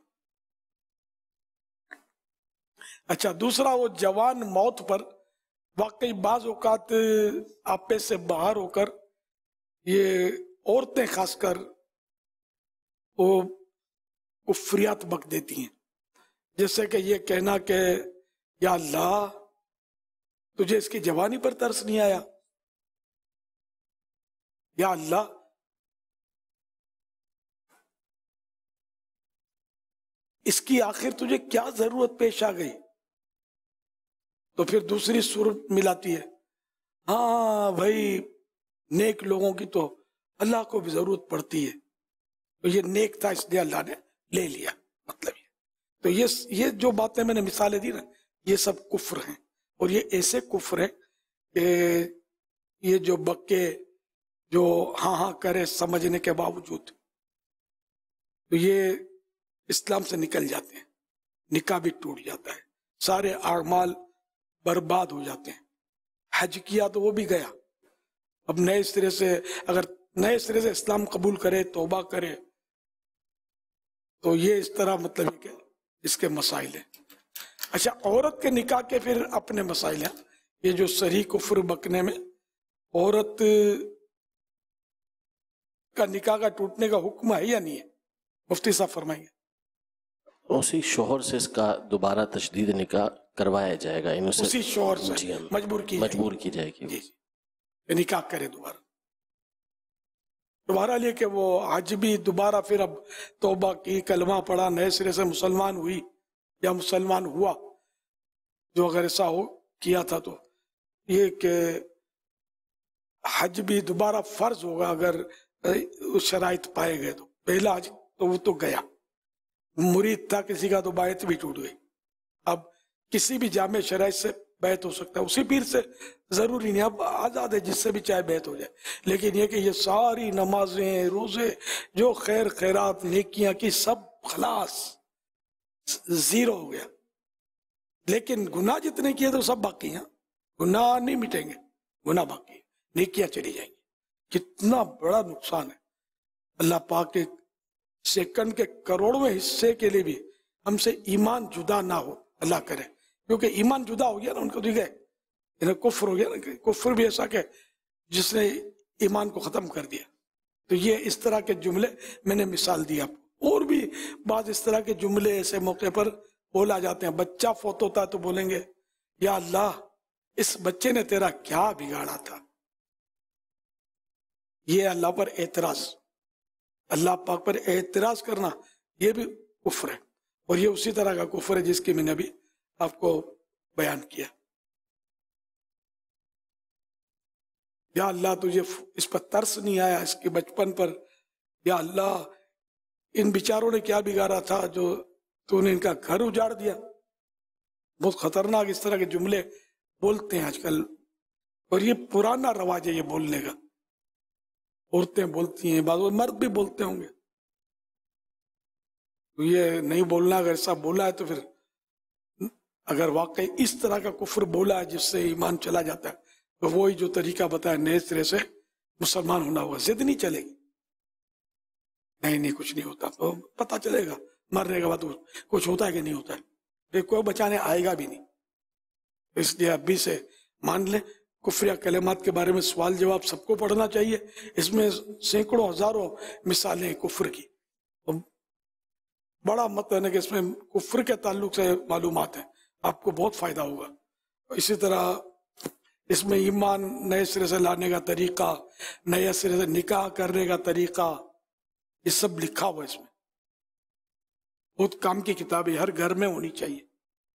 اچھا، دوسرا وہ جوان موت پر واقعی بعض اوقات آپے سے باہر ہو کر یہ عورتیں خاص کر وہ کفریات بک دیتی ہیں، جیسے کہ یہ کہنا کہ یا اللہ تجھے اس کی جوانی پر ترس نہیں آیا، یا اللہ اس کی آخر تجھے کیا ضرورت پیش آ گئی. تو پھر دوسری صورت ملاتی ہے، ہاں بھائی نیک لوگوں کی تو اللہ کو بھی ضرورت پڑتی ہے، تو یہ نیک تھا اس لیے اللہ نے لے لیا. مطلب یہ تو یہ یہ جو باتیں میں نے مثالیں دی نا، یہ سب کفر ہیں. اور یہ ایسے کفر ہیں کہ یہ جو بکے جو ہاں ہاں کرے سمجھنے کے باوجود تو یہ اسلام سے نکل جاتے ہیں، نکاح بھی ٹوٹ جاتا ہے، سارے اعمال برباد ہو جاتے ہیں. حج کیا تو وہ بھی گیا. اب نئے سرے سے اگر نئے سرے سے اسلام قبول کرے، توبہ کرے، تو یہ اس طرح مطلب ہے کہ اس کے مسائل ہیں. اچھا، عورت کے نکاح کے پھر اپنے مسائل ہیں. یہ جو صریح کفر بکنے میں عورت کا نکاح کا ٹوٹنے کا حکم ہے یا نہیں ہے؟ مفتی صاحب فرمائیں گے. اسی شوہر سے اس کا دوبارہ تجدید نکاح کروایا جائے گا، اسی شوہر سے مجبور کی مجبور کی جائے گی جی جی نکاح کرے دوبارہ. دوبارہ لے کہ وہ آج بھی دوبارہ پھر اب توبہ کی، کلمہ پڑھا، نئے سرے سے مسلمان ہوئی، या मुसलमान हुआ, जो अगर ऐसा हो किया था तो ये कि हज भी दोबारा फर्ज होगा अगर उस शराइत पाए गए तो। पहला हज तो वो तो गया, मुरीद था किसी का तो बायत भी टूट गई। अब किसी भी जामे शराइत से बैत हो सकता है, उसी पीर से जरूरी नहीं, अब आजाद है जिससे भी चाहे बैत हो जाए। लेकिन ये कि ये सारी नमाजें रोजे जो खैर खैरात नेकियां की सब खलास जीरो हो गया। लेकिन गुनाह जितने किए तो सब बाकी हैं, गुनाह नहीं मिटेंगे, गुनाह बाकी है, नेकियां चली जाएंगी। कितना बड़ा नुकसान है। अल्लाह पाक के सेकंड के करोड़वें हिस्से के लिए भी हमसे ईमान जुदा ना हो, अल्लाह करे, क्योंकि ईमान जुदा हो गया ना उनको, दिखे इन्हें कुफ्र हो गया ना, कुफ्र भी ऐसा के जिसने ईमान को खत्म कर दिया। तो ये इस तरह के जुमले मैंने मिसाल दी आपको, और भी बाद इस तरह के जुमले ऐसे मौके पर बोला जाते हैं। बच्चा फौत होता है तो बोलेंगे या अल्लाह इस बच्चे ने तेरा क्या बिगाड़ा था। ये अल्लाह पर एतराज, अल्लाह पाक पर एतराज करना, ये भी कुफ्र है। और ये उसी तरह का कुफ्र है जिसकी मैंने अभी आपको बयान किया। या अल्लाह तुझे इस पर तरस नहीं आया इसके बचपन पर, या अल्लाह इन बेचारों ने क्या बिगाड़ा था जो तूने इनका घर उजाड़ दिया। बहुत खतरनाक इस तरह के जुमले बोलते हैं आजकल, और ये पुराना रवाज है ये बोलने का। औरतें बोलती हैं, बाद मर्द भी बोलते होंगे। तो ये नहीं बोलना, अगर ऐसा बोला है तो फिर अगर वाकई इस तरह का कुफ्र बोला है जिससे ईमान चला जाता है, तो वही जो तरीका बताया नए सिरे से मुसलमान होना होगा। जिद नहीं चलेगी, नहीं नहीं कुछ नहीं होता, तो पता चलेगा मरने के बाद कुछ होता है कि नहीं होता है, फिर कोई बचाने आएगा भी नहीं। इसलिए अभी से मान ले कुफ्रिया कलेमात के बारे में सवाल जवाब सबको पढ़ना चाहिए। इसमें सैकड़ों हजारों मिसालें कुफ्र की, बड़ा मत है कि इसमें कुफ्र के ताल्लुक से मालूमात है, आपको बहुत फायदा होगा। इसी तरह इसमें ईमान नए सिरे से लाने का तरीका, नए सिरे से निकाह करने का तरीका, ये सब लिखा हुआ है इसमें। बहुत काम की किताब है, हर घर में होनी चाहिए।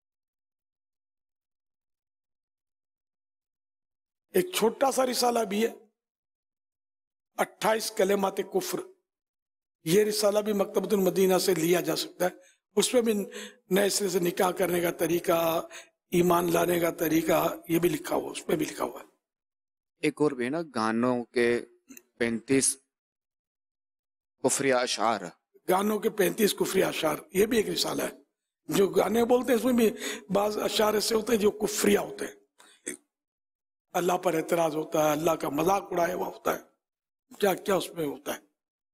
एक छोटा सा रिसाला भी है, अट्ठाईस कलेमात कुफ्र, ये रिसाला भी मकतबतुल मदीना से लिया जा सकता है। उसमें भी नए सिरे से निकाह करने का तरीका, ईमान लाने का तरीका, ये भी लिखा हुआ, उसमें भी लिखा हुआ है। एक और भी है ना, गानों के पैंतीस कुफ्रिया अशार, गानों के पैंतीस कुफ्रिया अशार, ये भी एक रिसाला है। जो गाने बोलते हैं इसमें भी बाज अशार ऐसे होते हैं जो कुफ्रिया होते हैं, अल्लाह पर एतराज होता है, अल्लाह का मजाक उड़ाया हुआ होता है, क्या क्या उसमें होता है।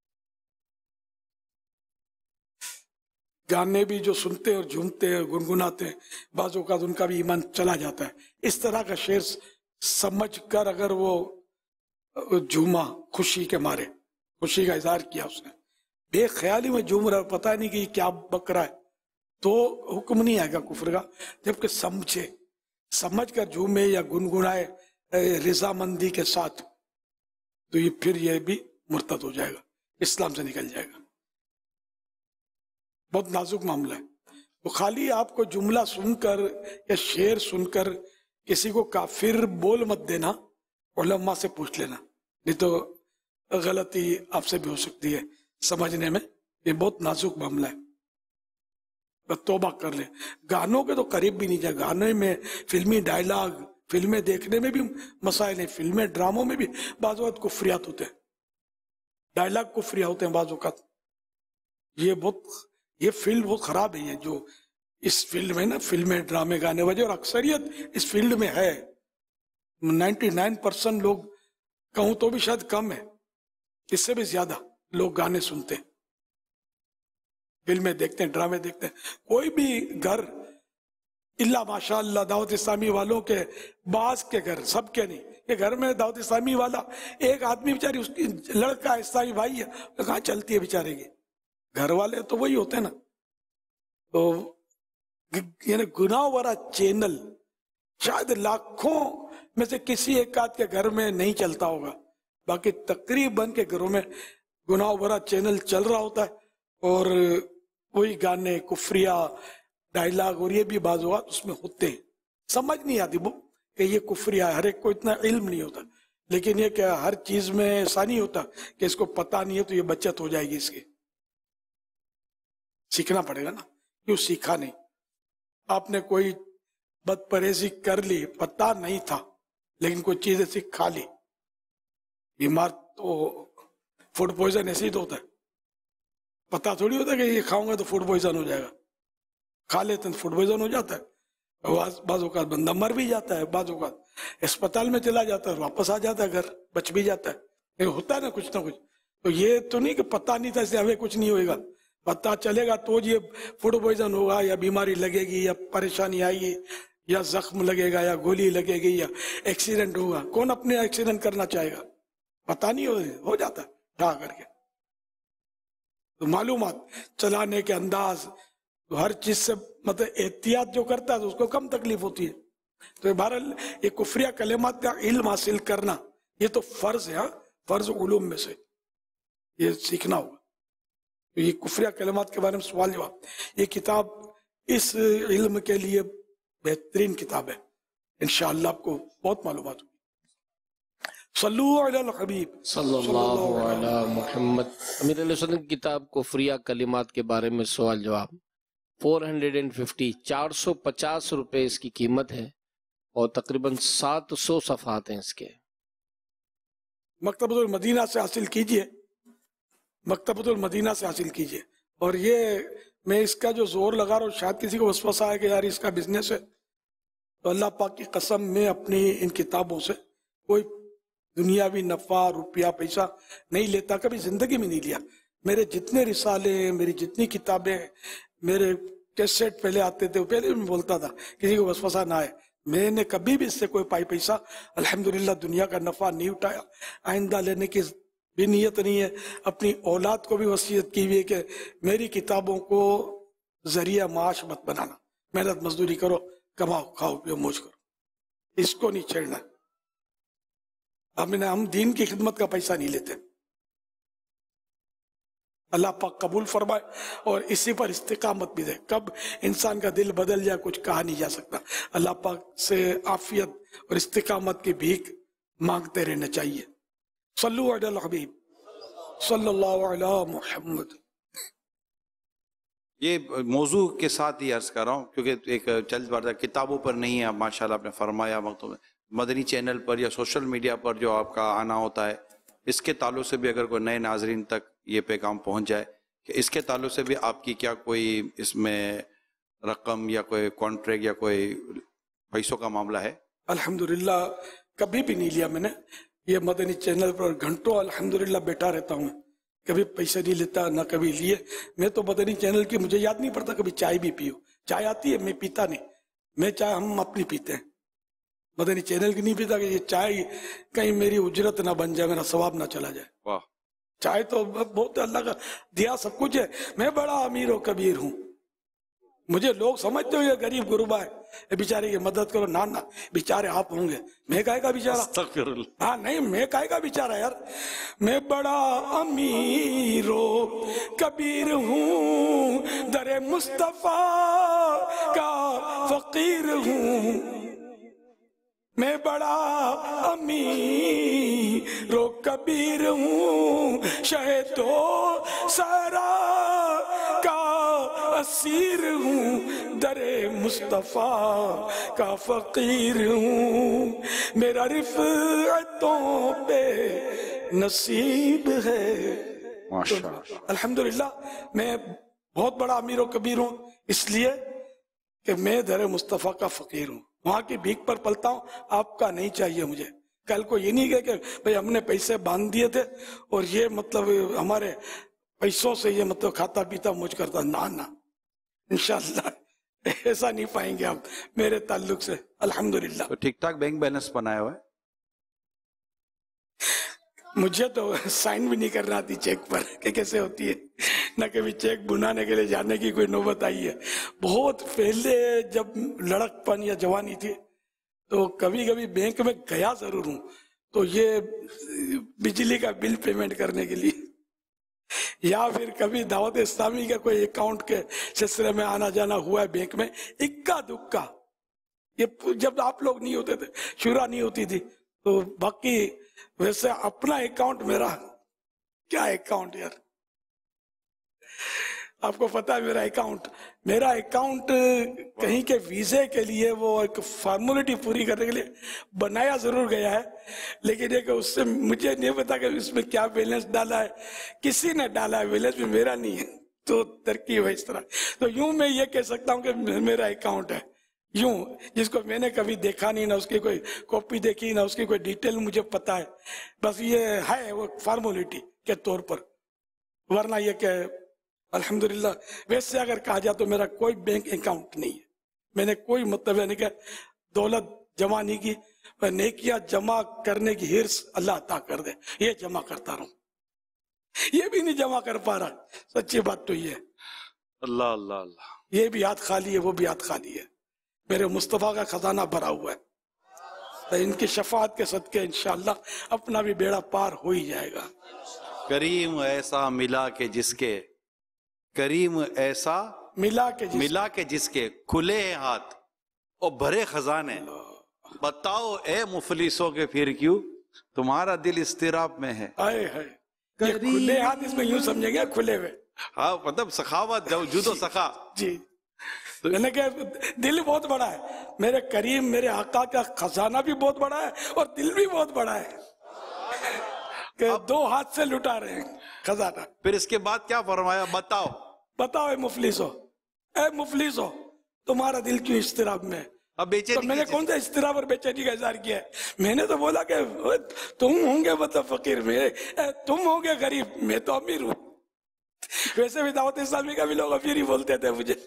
गाने भी जो सुनते हैं और झूमते हैं, गुनगुनाते हैं, बाजों का उनका भी ईमान चला जाता है। इस तरह का शेर समझ कर अगर वो झूमा खुशी के मारे, खुशी का इजहार किया उसने, बेख्याली में झूम रहा, पता नहीं कि क्या बक रहा है, तो हुक्म नहीं आएगा कुफ्र का। जबकि समझे, समझ कर झूमे या गुनगुनाए रिजामंदी के साथ, तो ये फिर ये भी मुर्तद हो जाएगा, इस्लाम से निकल जाएगा। बहुत नाजुक मामला है। तो खाली आपको जुमला सुनकर या शेर सुनकर किसी को काफिर बोल मत देना, उलमा से पूछ लेना, नहीं तो गलती आपसे भी हो सकती है समझने में। ये बहुत नाजुक मामला है, तौबा कर ले। गानों के तो करीब भी नहीं जाए। गाने में फिल्मी डायलॉग, फिल्में देखने में भी मसाइल है, फिल्में ड्रामों में भी बाज़ वक़्त कुफ्रियात होते हैं, डायलॉग कुफ्रिया होते हैं बाज़ वक़्त। ये बहुत, ये फील्ड बहुत खराब है। ये जो इस फील्ड में ना, फिल्में ड्रामे गाने वजह, और अक्सरियत इस फील्ड में है, निन्यानवे परसेंट लोग कहूं तो भी शायद कम है, इससे भी ज्यादा लोग गाने सुनते हैं, फिल्में देखते हैं, ड्रामे देखते हैं। कोई भी घर इल्ला माशाअल्लाह दावत इस्लामी वालों के, बास के घर, सबके नहीं, ये घर में दावत इस्लामी वाला एक आदमी बेचारी, उसकी लड़का इस्लामी भाई है, तो कहाँ चलती है बेचारे की, घर वाले तो वही होते हैं ना। तो यानी गुनाह वाला चैनल शायद लाखों में से किसी एक आध के घर में नहीं चलता होगा, बाकी तकरीबन के घरों में गुनाह वाला चैनल चल रहा होता है, और वही गाने, कुफ्रिया, डायलॉग और ये भी बाज़ औक़ात उसमें होते हैं, समझ नहीं आती वो कि ये कुफ्रिया है, हर एक को इतना इल्म नहीं होता। लेकिन ये क्या हर चीज में ऐसा नहीं होता कि इसको पता नहीं है तो ये बचत हो जाएगी इसकी, सीखना पड़ेगा ना। क्यों सीखा नहीं? आपने कोई बदपरहेजी कर ली, पता नहीं था, लेकिन कोई चीज ऐसी खा ली, बीमार तो फूड पॉइजन ऐसे ही तो होता है, पता थोड़ी होता है कि ये खाऊंगा तो फूड पॉइजन हो जाएगा, खा लेते हैं फूड पॉइजन हो जाता है, बाज़ औक़ात बंदा मर भी जाता है, बाज़ औक़ात अस्पताल में चला जाता है, वापस आ जाता है घर, बच भी जाता है, लेकिन होता है ना कुछ ना कुछ। तो ये तो नहीं कि पता नहीं था इससे हमें कुछ नहीं होएगा, पता चलेगा तो ये फूड पॉइजन होगा या बीमारी लगेगी या परेशानी आएगी या जख्म लगेगा या गोली लगेगी या एक्सीडेंट होगा। कौन अपने एक्सीडेंट करना चाहेगा? पता नहीं हो, हो जाता है ढा करके। तो मालूमात चलाने के अंदाज तो हर चीज से मतलब एहतियात जो करता है तो उसको कम तकलीफ होती है। तो बहरहाल ये कुफरिया कलेमात का इल्म हासिल करना ये तो फर्ज है, फर्ज उलूम में से ये सीखना होगा। तो ये कुफरिया कलेमात के बारे में सवाल जवाब, ये किताब इस इल्म के लिए बेहतरीन किताब है, इंशाअल्लाह आपको बहुत मालूमात होगी। सल्लु अलल हबीब सल्लल्लाहु अलैहि मुहम्मद। अमीर अहले सुन्नत की किताब कुफरिया कलिमात के बारे में सवाल जवाब चार सौ पचास, चार सौ पचास रुपए इसकी कीमत है और तकरीबन सात सौ सफ़हात हैं इसके। मकतबतुल मदीना से हासिल कीजिए, मकतबतुल मदीना से हासिल कीजिए। और ये मैं इसका जो जोर लगा रहा हूँ, शायद किसी को वसवसा है कि यार इसका बिजनेस है, तो अल्लाह पाक की कसम में अपनी इन किताबों से कोई दुनियावी नफा रुपया पैसा नहीं लेता, कभी जिंदगी में नहीं लिया। मेरे जितने रिसाले, मेरी जितनी किताबें, मेरे कैसेट पहले आते थे, पहले मैं बोलता था किसी को वसवसा ना आए, मैंने कभी भी इससे कोई पाई पैसा अल्हम्दुलिल्लाह दुनिया का नफा नहीं उठाया, आइंदा लेने की भी नीयत नहीं है। अपनी औलाद को भी वसीयत की हुई है कि मेरी किताबों को जरिया माश मत बनाना, मेहनत मजदूरी करो, कमाओ खाओ पियो मौज करो, इसको नहीं छेड़ना। अब मैंने हम दीन की खिदमत का पैसा नहीं लेते। अल्लाह पाक कबूल फरमाए और इसी पर इस्तिकामत भी दे। कब इंसान का दिल बदल जाए कुछ कहा नहीं जा सकता। अल्लाह पाक से आफियत और इस्तिकामत की भीख मांगते रहना चाहिए। सल्लु अलल हबीब सल्लल्लाहु अलैहि मुहम्मद। ये मौजू के साथ ही अर्ज कर रहा हूँ क्योंकि एक चल पड़ता किताबों पर नहीं है, माशाल्लाह आपने फरमाया वक्तों में मदनी चैनल पर या सोशल मीडिया पर जो आपका आना होता है, इसके ताल्लुक से भी अगर कोई नए नाजरीन तक ये पैगाम पहुंच जाए कि इसके ताल्लुक से भी आपकी क्या कोई इसमें रकम या कोई कॉन्ट्रैक्ट या कोई पैसों का मामला है? अल्हम्दुलिल्लाह कभी भी नहीं लिया मैंने। ये मदनी चैनल पर घंटों अल्हम्दुलिल्लाह बैठा रहता हूँ, कभी पैसे नहीं लेता ना कभी लिए। मैं तो मदनी चैनल की मुझे याद नहीं पड़ता कभी चाय भी पियो। चाय आती है, मैं पीता नहीं, मैं चाय हम अपनी पीते हैं, मदनी चैनल की नहीं पीता कि ये चाय कहीं मेरी उजरत ना बन जाए, मेरा सवाब ना चला जाए। वाह, चाय तो बहुत अल्लाह का दिया सब कुछ है। मैं बड़ा अमीर और कबीर हूँ, मुझे लोग समझते हो ये गरीब गुरुबा है, ये बेचारे की मदद करो। ना ना, बेचारे आप होंगे, मैं काहे का बेचारा? हाँ नहीं, मैं काहे का बेचारा यार, मैं बड़ा अमीर और कबीर हूँ, दरे मुस्तफा का फकीर हूँ। मैं बड़ा अमीर रो कबीर हूँ, शहीदो सारा का असीर हूँ, दरे मुस्तफा का फकीर हूँ। मेरा रिफ़अतों पे नसीब है। तो अल्हम्दुलिल्लाह मैं बहुत बड़ा अमीर व कबीर हूँ इसलिए कि मैं दरे मुस्तफा का फकीर हूँ, वहां की भीख पर पलता हूँ। आपका नहीं चाहिए मुझे। कल को ये नहीं कहे कि भाई हमने पैसे बांध दिए थे और ये मतलब हमारे पैसों से ये मतलब खाता पीता मुझ करता, ना ना, इंशाअल्लाह ऐसा नहीं पाएंगे आप मेरे ताल्लुक से। अल्हम्दुलिल्लाह। तो ठीक ठाक बैंक बैलेंस बनाया हुआ है? मुझे तो साइन भी नहीं करना आती चेक पर कि कैसे होती है, न कभी चेक बुनाने के लिए जाने की कोई नौबत आई है। बहुत पहले जब लड़कपन या जवानी थी तो कभी कभी बैंक में गया जरूर हूँ, तो ये बिजली का बिल पेमेंट करने के लिए या फिर कभी दावत इस्लामी का कोई अकाउंट के सिलसिले में आना जाना हुआ है बैंक में, इक्का दुक्का, ये जब आप लोग नहीं होते थे, शुरा नहीं होती थी, तो बाकी वैसे अपना अकाउंट मेरा क्या अकाउंट यार, आपको पता है मेरा अकाउंट मेरा अकाउंट कहीं के वीजे के लिए वो एक फॉर्मेलिटी पूरी करने के लिए बनाया जरूर गया है, लेकिन ये कि उससे मुझे नहीं पता कि इसमें क्या बैलेंस डाला है, किसी ने डाला है, बैलेंस भी मेरा नहीं है, तो तरकीब है इस तरह। तो यूं मैं ये कह सकता हूँ कि मेरा अकाउंट है, यूं जिसको मैंने कभी देखा नहीं, ना उसकी कोई कॉपी देखी, ना उसकी कोई डिटेल मुझे पता है, बस ये है वो फॉर्मेलिटी के तौर पर, वरना ये कि अल्हम्दुलिल्लाह वैसे अगर कहा जाए तो मेरा कोई बैंक अकाउंट नहीं है, मैंने कोई मतलब नहीं कि दौलत जमा नहीं की, मैं नेकियां जमा करने की हिर्स अल्लाह अता कर दे, ये जमा करता रहूं, ये भी नहीं जमा कर पा रहा, सच्ची बात तो ये है। अल्लाह अल्लाह अल्लाह, ये भी हाथ खाली है, वो भी हाथ खाली है, मेरे मुस्तफा का खजाना भरा हुआ है, तो इनकी शफाअत के सदके इंशाअल्लाह अपना भी बेड़ा पार हो ही जाएगा। करीम ऐसा मिला के जिसके करीम ऐसा मिला के जिसके, मिला के जिसके खुले हैं हाथ और भरे खजाने, बताओ ए मुफलिसों के फिर क्यों तुम्हारा दिल इस्तिराब में है। आए है ये खुले हाथ, इसमें यूं समझेंगे खुले हुए, हाँ मतलब सखावत जुदो सखा जी, तो मैंने कहा दिल बहुत बड़ा है, मेरे करीम मेरे आका का खजाना भी बहुत बड़ा है और दिल भी बहुत बड़ा है, कि दो हाथ से लुटा रहे हैं खजाना। फिर इसके बाद क्या फरमाया, बताओ बताओ ए मुफलिस हो, ए मुफलिस हो, तुम्हारा दिल क्यों इस्तिराब में है। अब बेचैनी, तो मैंने कौन सा इस्तिराब और बेचैनी का इजहार किया है, मैंने तो बोला कि तुम होंगे मतलब फकीर, में तुम होंगे गरीब, मैं तो अमीर हूँ। वैसे भी दावत इस्लामी का भी लोग अमीर ही बोलते थे मुझे,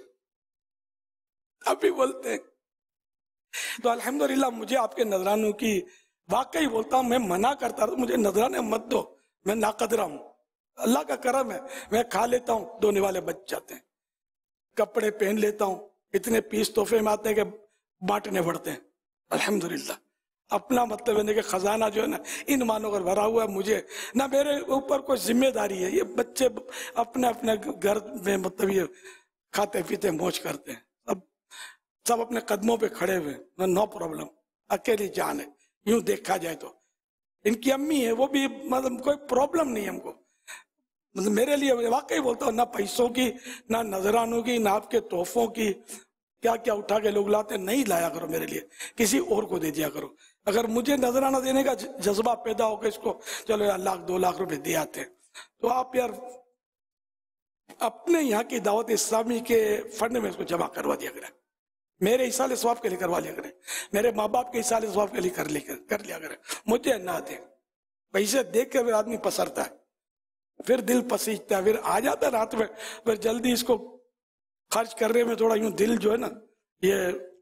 अब भी बोलते हैं। तो अल्हम्दुलिल्लाह मुझे आपके नजरानों की, वाकई बोलता हूँ, मैं मना करता हूँ मुझे नजराने मत दो, मैं नाकदरा हूँ, अल्लाह का करम है, मैं खा लेता हूँ, धोने वाले बच जाते हैं, कपड़े पहन लेता हूँ, इतने पीस तोहफे में आते हैं कि बांटने पड़ते हैं। अल्हम्दुलिल्लाह अपना मतलब है कि खजाना जो है ना इन मानों का भरा हुआ है, मुझे ना मेरे ऊपर कोई जिम्मेदारी है, ये बच्चे अपने अपने घर में मतलब ये खाते पीते मौज करते हैं, सब सब अपने कदमों पे खड़े हुए, नो प्रॉब्लम, अकेली जान है, यूं देखा जाए तो। इनकी अम्मी है, वो भी मतलब कोई प्रॉब्लम नहीं है हमको, मतलब मेरे लिए वाकई बोलता हूँ, ना पैसों की, ना नजरानों की, ना आपके तोहफों की, क्या क्या उठा के लोग लाते, नहीं लाया करो मेरे लिए, किसी और को दे दिया करो। अगर मुझे नजराना देने का जज्बा पैदा होगा, इसको चलो यार लाख दो लाख रुपए दे आते हैं, तो आप यार अपने यहाँ की दावत इस्लामी के फंड में इसको जमा करवा दिया करें, मेरे इसाले स्वाब के लिए करवा लिया करें, मेरे माँ बाप के इसाले स्वाब के लिए कर लिया कर लिया करें, मुझे ना दे। पैसे देख कर आदमी पसरता है, फिर दिल पसीजता है, फिर आ जाता है रात में, फिर जल्दी इसको खर्च करने में थोड़ा यूं दिल जो है ना, ये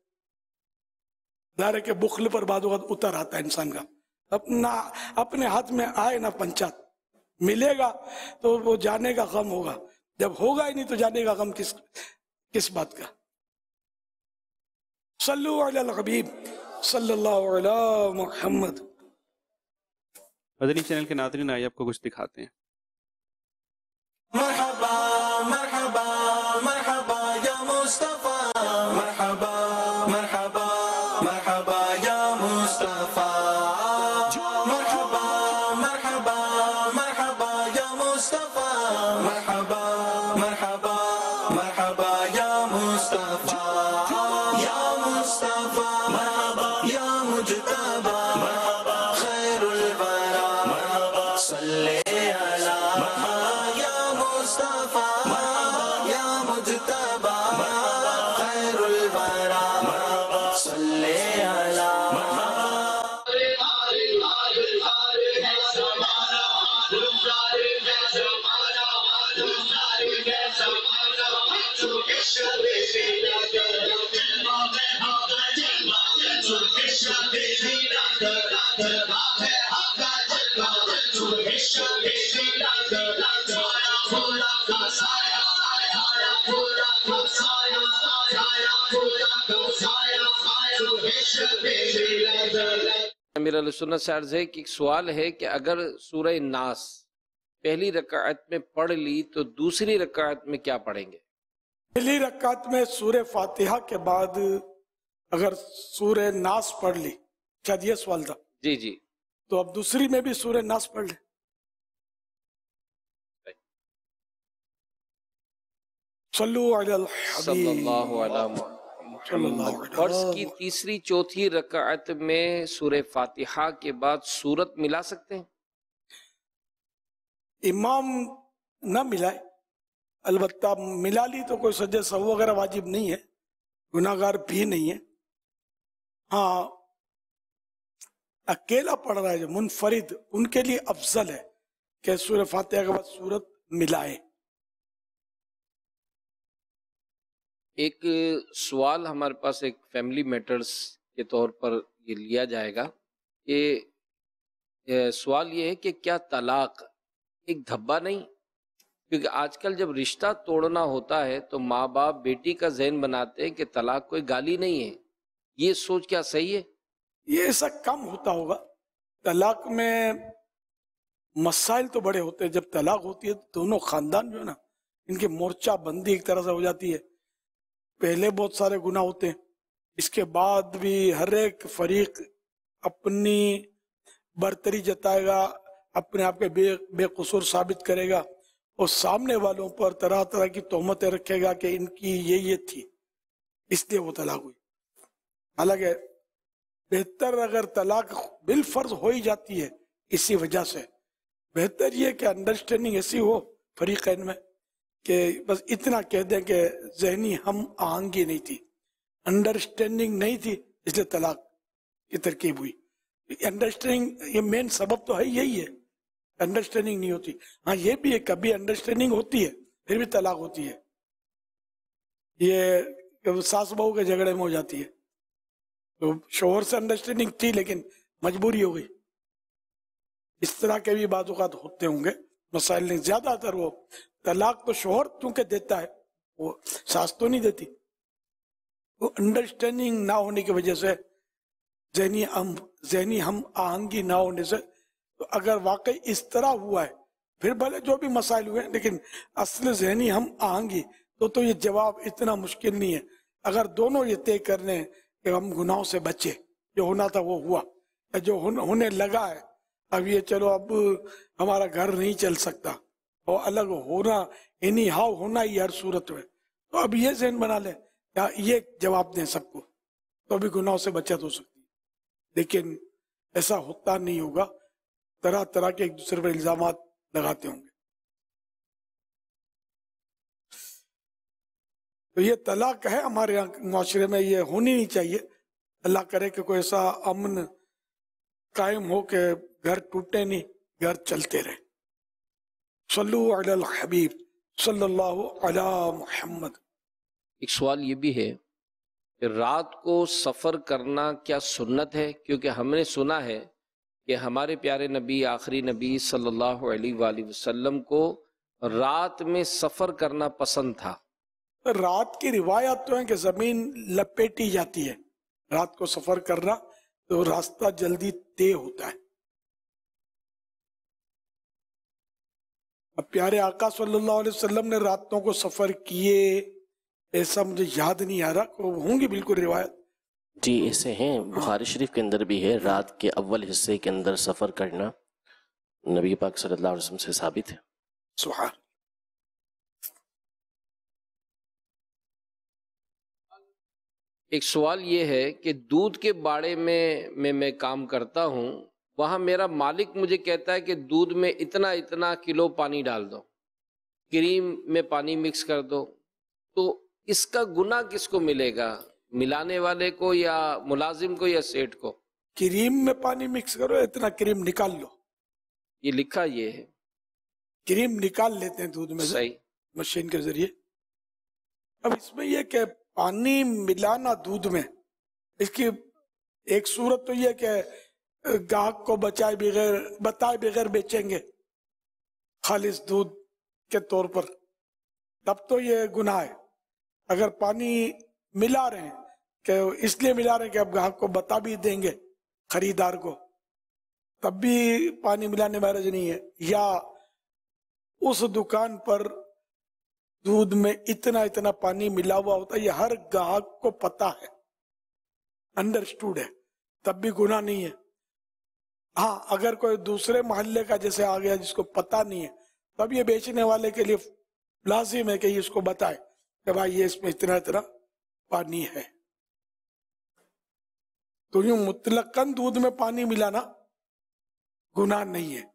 दायरे के बुखल पर बाद उतर आता है इंसान का। अपना अपने हाथ में आए ना पंचायत, मिलेगा तो वो जाने का गम होगा, जब होगा ही नहीं तो जाने का गम किस किस बात का। सल्लु अला हबीब सल्लल्लाहु अला मुहम्मद। मदनी चैनल के नाज़रीन आइए आपको कुछ दिखाते हैं। मरहबा मरहबा मरहबा या मुस्तफा, मरहबा मरहबा मरहबा या मुस्तफा, मरहबा मरहबा मरहबा या मुस्तफा, मरहबा मरहबा मरहबा या मुस्तफा, या मुस्तफा मरहबा या मुजतबा, मरहबा खैरुल वरा, मरहबा सल्ले अला मेरा सुन्नत से अर्ज है कि एक सवाल है कि अगर सूरह नास پہلی رکعت میں پڑھ لی تو دوسری رکعت میں کیا پڑھیں گے؟ پہلی رکعت میں سورہ فاتحہ کے بعد اگر سورہ ناس پڑھ لی، شاید یہ سوال تھا، جی جی، تو اب دوسری میں بھی سورہ ناس پڑھ لیں۔ صلو علی الحبیب صلی اللہ علیہ محمد۔ فرض کی تیسری چوتھی رکعت میں سورہ فاتحہ کے بعد سورت ملا سکتے ہیں؟ امام نہ ملائے، البتہ ملا لی تو کوئی سجدہ سہو وغیرہ واجب نہیں ہے، گناہ گار بھی نہیں ہے۔ ہاں اکیلا پڑھ رہا ہے جو منفرد، ان کے لیے افضل ہے کہ سورہ فاتحہ کے بعد سورت ملائے۔ ایک سوال ہمارے پاس ایک فیملی میٹرز کے طور پر یہ لیا جائے گا کہ سوال یہ ہے کہ کیا طلاق ایک دھبا نہیں؟ کیونکہ آج کل جب رشتہ توڑنا ہوتا ہے تو ماں باپ بیٹی کا ذہن بناتے ہیں کہ طلاق کوئی گالی نہیں ہے، یہ سوچ کیا صحیح ہے؟ یہ ایسا کم ہوتا ہوگا، طلاق میں مسائل تو بڑے ہوتے ہیں، جب طلاق ہوتی ہے تو دونوں خاندان جو ہے نا ان کی مورچہ بندی ایک طرح سے ہو جاتی ہے، پہلے بہت سارے گناہ ہوتے ہیں، اس کے بعد بھی ہر ایک فریق اپنی برتری جتائے گا، اپنے آپ کے بے بے قصور ثابت کرے گا اور سامنے والوں پر طرح طرح کی تہمتیں رکھے گا کہ ان کی یہ یہ تھی، اس لیے وہ طلاق ہوئی۔ حالانکہ بہتر اگر طلاق بالفرض ہو ہی جاتی ہے اسی وجہ سے، بہتر یہ کہ انڈرسٹینڈنگ ایسی ہو فریقین میں کہ بس اتنا کہہ دیں کہ ذہنی ہم آہنگی نہیں تھی، انڈرسٹینڈنگ نہیں تھی، اس لیے طلاق کی ترکیب ہوئی۔ انڈرسٹینڈنگ یہ مین سبب تو ہے، یہی ہے، انڈرسٹینڈنگ نہیں ہوتی۔ ہاں یہ بھی ہے کبھی انڈرسٹینڈنگ ہوتی ہے پھر بھی طلاق ہوتی ہے، یہ ساس بہو کے جھگڑے میں ہو جاتی ہے، تو شوہر سے انڈرسٹینڈنگ تھی لیکن مجبوری ہو گئی۔ اس طرح کے بھی بعض اوقات ہوتے ہوں گے مسائل، نہیں زیادہ تر وہ طلاق تو شوہر کیونکہ دیتا ہے، وہ ساس تو نہیں دیتی، وہ انڈرسٹینڈنگ نہ ہونے کی وجہ سے، ذہنی ہم ذہنی ہم آہنگی نہ ہونے سے۔ تو اگر واقعی اس طرح ہوا ہے پھر بھلے جو بھی مسائل ہوئے، لیکن اصل ذہنی ہم آہنگی تو تو یہ جواب اتنا مشکل نہیں ہے۔ اگر دونوں یہ طے کر لیں کہ ہم گناہوں سے بچے، جو ہونا تھا وہ ہوا، جو ہونے لگا ہے اب یہ چلو اب ہمارا گھر نہیں چل سکتا اور الگ ہونا اینی ہاؤ ہونا ہی ہر صورت میں، تو اب یہ ذہن بنا لیں یا یہ جواب دیں سب کو، تو ابھی گناہوں سے بچت ہو سکتی ہے۔ لیکن ایسا ہوتا نہیں ہوگا، طرح طرح کے ایک دوسرے پر الزامات لگاتے ہوں گے۔ تو یہ طلاق ہے ہمارے یہاں معاشرے میں، یہ ہونی نہیں چاہیے۔ اللہ کرے کہ کوئی ایسا امن قائم ہو کہ گھر ٹوٹے نہیں، گھر چلتے رہے۔ صلو علی الحبیب صلی اللہ علی محمد۔ ایک سوال یہ بھی ہے کہ رات کو سفر کرنا کیا سنت ہے؟ کیونکہ ہم نے سنا ہے کہ ہمارے پیارے نبی، آخری نبی صلی اللہ علیہ وآلہ وسلم کو رات میں سفر کرنا پسند تھا۔ رات کی روایات تو ہیں کہ زمین لپیٹی جاتی ہے، رات کو سفر کرنا تو راستہ جلدی طے ہوتا ہے۔ اب پیارے آقا صلی اللہ علیہ وسلم نے راتوں کو سفر کیے ایسا مجھے یاد نہیں آ رہا، ہوں گی بالکل روایت۔ جی ایسے ہیں، بخاری شریف کے اندر بھی ہے، رات کے اول حصے کے اندر سفر کرنا نبی پاک صلی اللہ علیہ وسلم سے ثابت ہے۔ سبحان۔ ایک سوال یہ ہے کہ دودھ کے باڑے میں میں میں کام کرتا ہوں، وہاں میرا مالک مجھے کہتا ہے کہ دودھ میں اتنا اتنا کلو پانی ڈال دو، کریم میں پانی مکس کر دو، تو اس کا گناہ کس کو ملے گا؟ ملانے والے کو یا ملازم کو یا سیٹ کو؟ کریم میں پانی مکس کرو، اتنا کریم نکال لو، یہ لکھا یہ ہے، کریم نکال لیتے ہیں دودھ میں سے صحیح مشین کے ذریعے۔ اب اس میں یہ کہ پانی ملانا دودھ میں، اس کی ایک صورت تو یہ کہ گاہک کو بچائے بغیر بتائے بغیر بیچیں گے خالص دودھ کے طور پر، تب تو یہ گناہ ہے۔ اگر پانی ملا رہے ہیں کہ اس لیے ملا رہے ہیں کہ اب گاہک کو بتا بھی دیں گے خریدار کو، تب بھی پانی ملانے میں حرج نہیں ہے۔ یا उस दुकान पर दूध में इतना इतना पानी मिला हुआ होता है, ये हर ग्राहक को पता है, अंडरस्टूड है, तब भी गुनाह नहीं है। हाँ, अगर कोई दूसरे मोहल्ले का जैसे आ गया जिसको पता नहीं है, तब ये बेचने वाले के लिए लाजिम है कि ये इसको बताए कि भाई ये इसमें इतना इतना पानी है। तो यूं मुतलकन दूध में पानी मिलाना गुनाह नहीं है।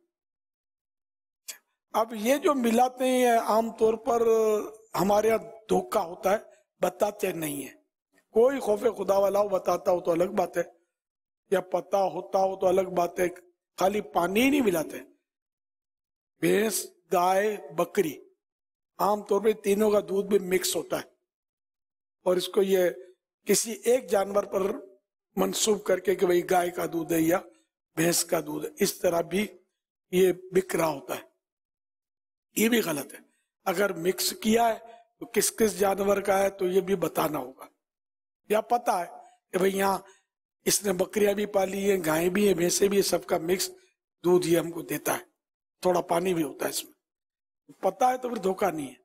अब ये जो मिलाते हैं आमतौर पर हमारे यहाँ धोखा होता है, बताते नहीं है। कोई खौफे खुदा वाला हो बताता हो तो अलग बात है, या पता होता हो तो अलग बात है। खाली पानी ही नहीं मिलाते। भैंस, गाय, बकरी, आमतौर पे तीनों का दूध भी मिक्स होता है, और इसको ये किसी एक जानवर पर मंसूब करके कि भाई गाय का दूध है या भैंस का दूध है, इस तरह भी ये बिक रहा होता है। ये भी गलत है। अगर मिक्स किया है तो किस किस जानवर का है तो ये भी बताना होगा, या पता है कि भाई यहाँ इसने बकरियां भी पाली है, गाय भी है, भैंसे भी है, सबका मिक्स दूध ये हमको देता है, थोड़ा पानी भी होता है इसमें, पता है तो फिर धोखा नहीं है।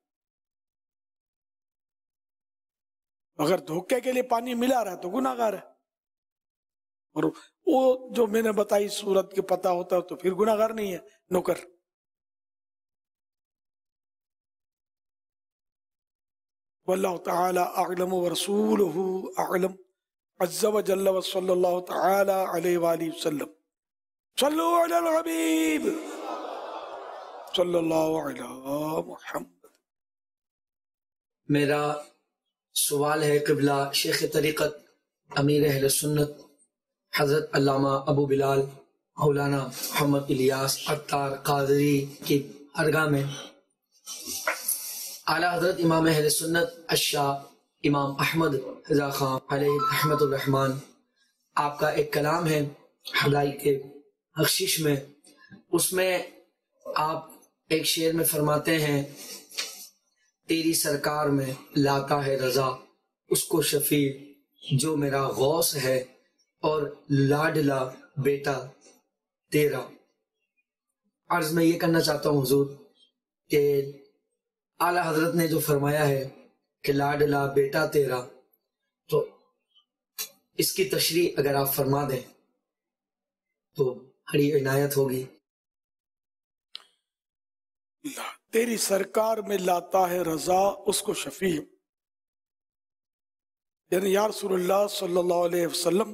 अगर धोखे के लिए पानी मिला रहा है तो गुनाहगार है, और वो जो मैंने बताई सूरत के पता होता है तो फिर गुनाहगार नहीं है, नौकर। वल्लाहु तआला अअलम व रसूलुहु अअलम अज़्ज़ा व जल्ल व सल्लल्लाहु तआला अलैहि व आलिहि वसल्लम। सल्लु अलल हबीब सल्लल्लाहु अलैहि मुहम्मद। मेरा सवाल है क़िबला शेख तरीक़त अमीर अहले सुन्नत हज़रत अल्लामा अबू बिलाल मौलाना मोहम्मद इलियास अत्तार क़ादरी की हरगाह में आला हज़रत इमाम अहले सुन्नत अश्शाह इमाम अहमद रज़ा खान अलैहि रहमतुर रहमान, आपका एक कलाम है हदाई के बख्शिश में, उसमें आप एक शेर में फरमाते हैं, तेरी सरकार में लाता है रजा उसको शफी जो मेरा गौस है और लाडला बेटा तेरा। अर्ज में ये करना चाहता हूँ हुजूर कि आला हजरत ने जो फरमाया है कि लाडला बेटा तेरा, तो इसकी तशरीह अगर आप फरमा दें तो बड़ी इनायत होगी। तेरी सरकार में लाता है रजा उसको शफी, यानी या रसूलुल्लाह सल्लल्लाहु अलैहि वसल्लम,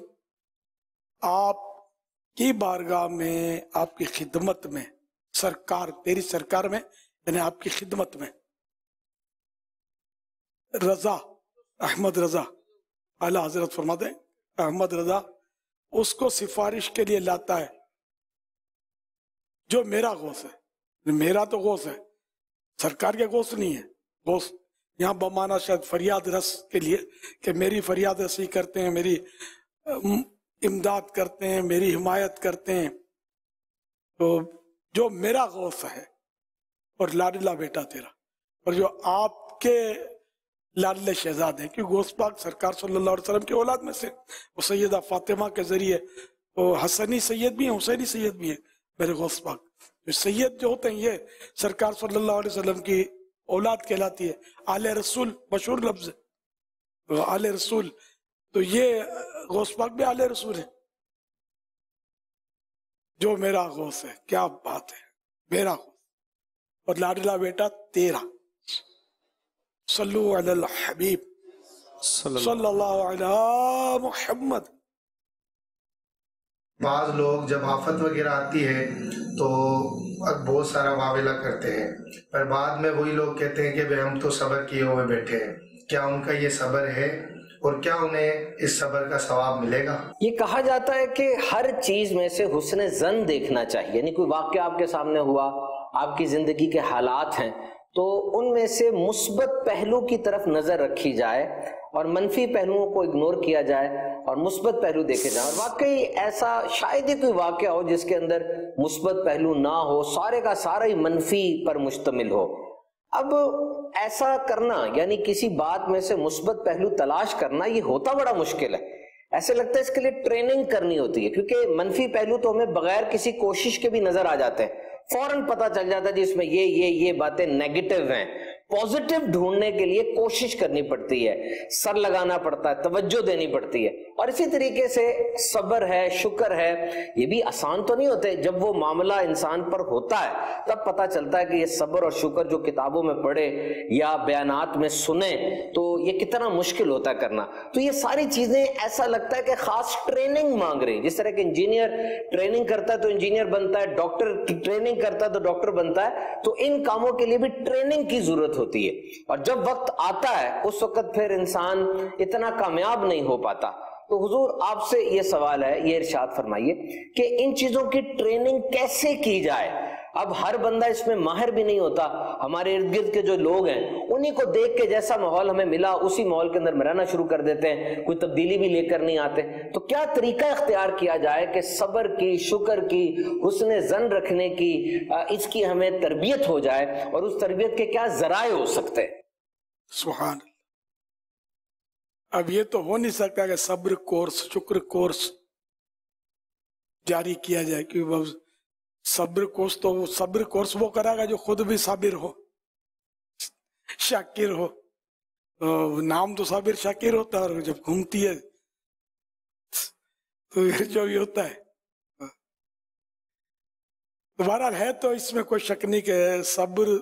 आपकी बारगाह में, आपकी खिदमत में, सरकार तेरी सरकार में यानी आपकी खिदमत में रजा, अहमद रजा, आला हजरत फरमाते हैं अहमद रजा उसको सिफारिश के लिए लाता है जो मेरा गौस है। मेरा तो गौस है, सरकार के गौस नहीं है। गौस यहाँ बमाना शायद फरियाद रस के लिए कि मेरी फरियाद रसी करते हैं, मेरी इमदाद करते हैं, मेरी हिमायत करते हैं। तो जो मेरा गौस है और लाडला बेटा तेरा, और जो आपके लाडले शहजाद हैं, क्योंकि गौस पाक सरकार सल्लल्लाहु अलैहि वसल्लम की औलाद में से वो सैयदा फातिमा के जरिए वो हसनी सैयद भी हैं, हुसैनी सैयद भी हैं मेरे गौस पाक। तो सैयद जो होते हैं ये सरकार सल्लल्लाहु अलैहि वसल्लम की औलाद कहलाती है। आले रसूल मशहूर लफ्ज है, तो आले रसूल, तो ये गौस पाक भी आले रसूल है। जो मेरा गौस है, क्या बात है, मेरा गौस और लाडला बेटा तेरा। सल्लु अलल हबीब सल्लल्लाहु अलैहि मुहम्मद। बाज लोग जब आफत वगैरह आती है तो बहुत सारा वावेला करते हैं, पर बाद में वही लोग कहते हैं कि भाई हम तो सब्र किए हुए बैठे हैं। क्या उनका ये सब्र है और क्या उन्हें इस सब्र का सवाब मिलेगा? ये कहा जाता है कि हर चीज में से हुस्न ज़न देखना चाहिए, यानी कोई वाक़या आपके सामने हुआ, आपकी जिंदगी के हालात हैं, तो उनमें से मुस्बत पहलू की तरफ नजर रखी जाए और मनफी पहलुओं को इग्नोर किया जाए और मुस्बत पहलू देखे जाए। और वाकई ऐसा शायद ही कोई वाक़या हो जिसके अंदर मुस्बत पहलू ना हो, सारे का सारा ही मनफी पर मुश्तमिल हो। अब ऐसा करना यानी किसी बात में से मुस्बत पहलू तलाश करना, ये होता बड़ा मुश्किल है। ऐसे लगता है इसके लिए ट्रेनिंग करनी होती है, क्योंकि मनफी पहलू तो हमें बगैर किसी कोशिश के भी नजर आ जाते हैं। فوراً پتہ چل جاتا ہے جی اس میں یہ یہ یہ باتیں نیگیٹو ہیں. پازیٹیو ڈھونڈنے کے لیے کوشش کرنی پڑتی ہے, سر لگانا پڑتا ہے, توجہ دینی پڑتی ہے. اور اسی طریقے سے صبر ہے, شکر ہے, یہ بھی آسان تو نہیں ہوتے. جب وہ معاملہ انسان پر ہوتا ہے تب پتہ چلتا ہے کہ یہ صبر اور شکر جو کتابوں میں پڑھے یا بیانات میں سنیں تو یہ کتنا مشکل ہوتا ہے کرنا. تو یہ ساری چیزیں ایسا لگتا ہے کہ خاص ٹریننگ مانگ رہی ہیں. جس طرح کہ انجینئر ٹریننگ کرتا ہے تو انجینئر بنتا ہے, ڈاکٹر ٹریننگ کرتا ہے تو ڈاکٹر بنتا ہے, تو ان کاموں کے لیے بھی ٹریننگ کی ضرورت ہوتی ہے. اور جب وقت آتا ہے اس وقت پھر انسان اتنا کامیاب نہیں ہو پاتا. تو حضور آپ سے یہ سوال ہے, یہ ارشاد فرمائیے کہ ان چیزوں کی ٹریننگ کیسے کی جائے. اب ہر بندہ اس میں ماہر بھی نہیں ہوتا. ہمارے ارد گرد کے جو لوگ ہیں انہی کو دیکھ کے جیسا ماحول ہمیں ملا اسی ماحول کے اندر میں رہنا شروع کر دیتے ہیں, کوئی تبدیلی بھی لے کر نہیں آتے. تو کیا طریقہ اختیار کیا جائے کہ صبر کی, شکر کی, حسن ظن رکھنے کی, اس کی ہمیں تربیت ہو جائے, اور اس تربیت کے کیا ذرائع ہو سکتے ہیں؟ سبحان اللہ. اب یہ تو ہو نہیں سکتا کہ صبر کورس, شکر کورس جاری کیا جائے, کیونکہ صبر کورس تو وہ صبر کورس وہ کرے گا جو خود بھی صابر ہو, شاکر ہو. نام تو صابر شاکر ہوتا ہے, اور جب گھومتی ہے تو جو بھی ہوتا ہے. بہرحال ہے تو اس میں کوئی شک نہیں کہ صبر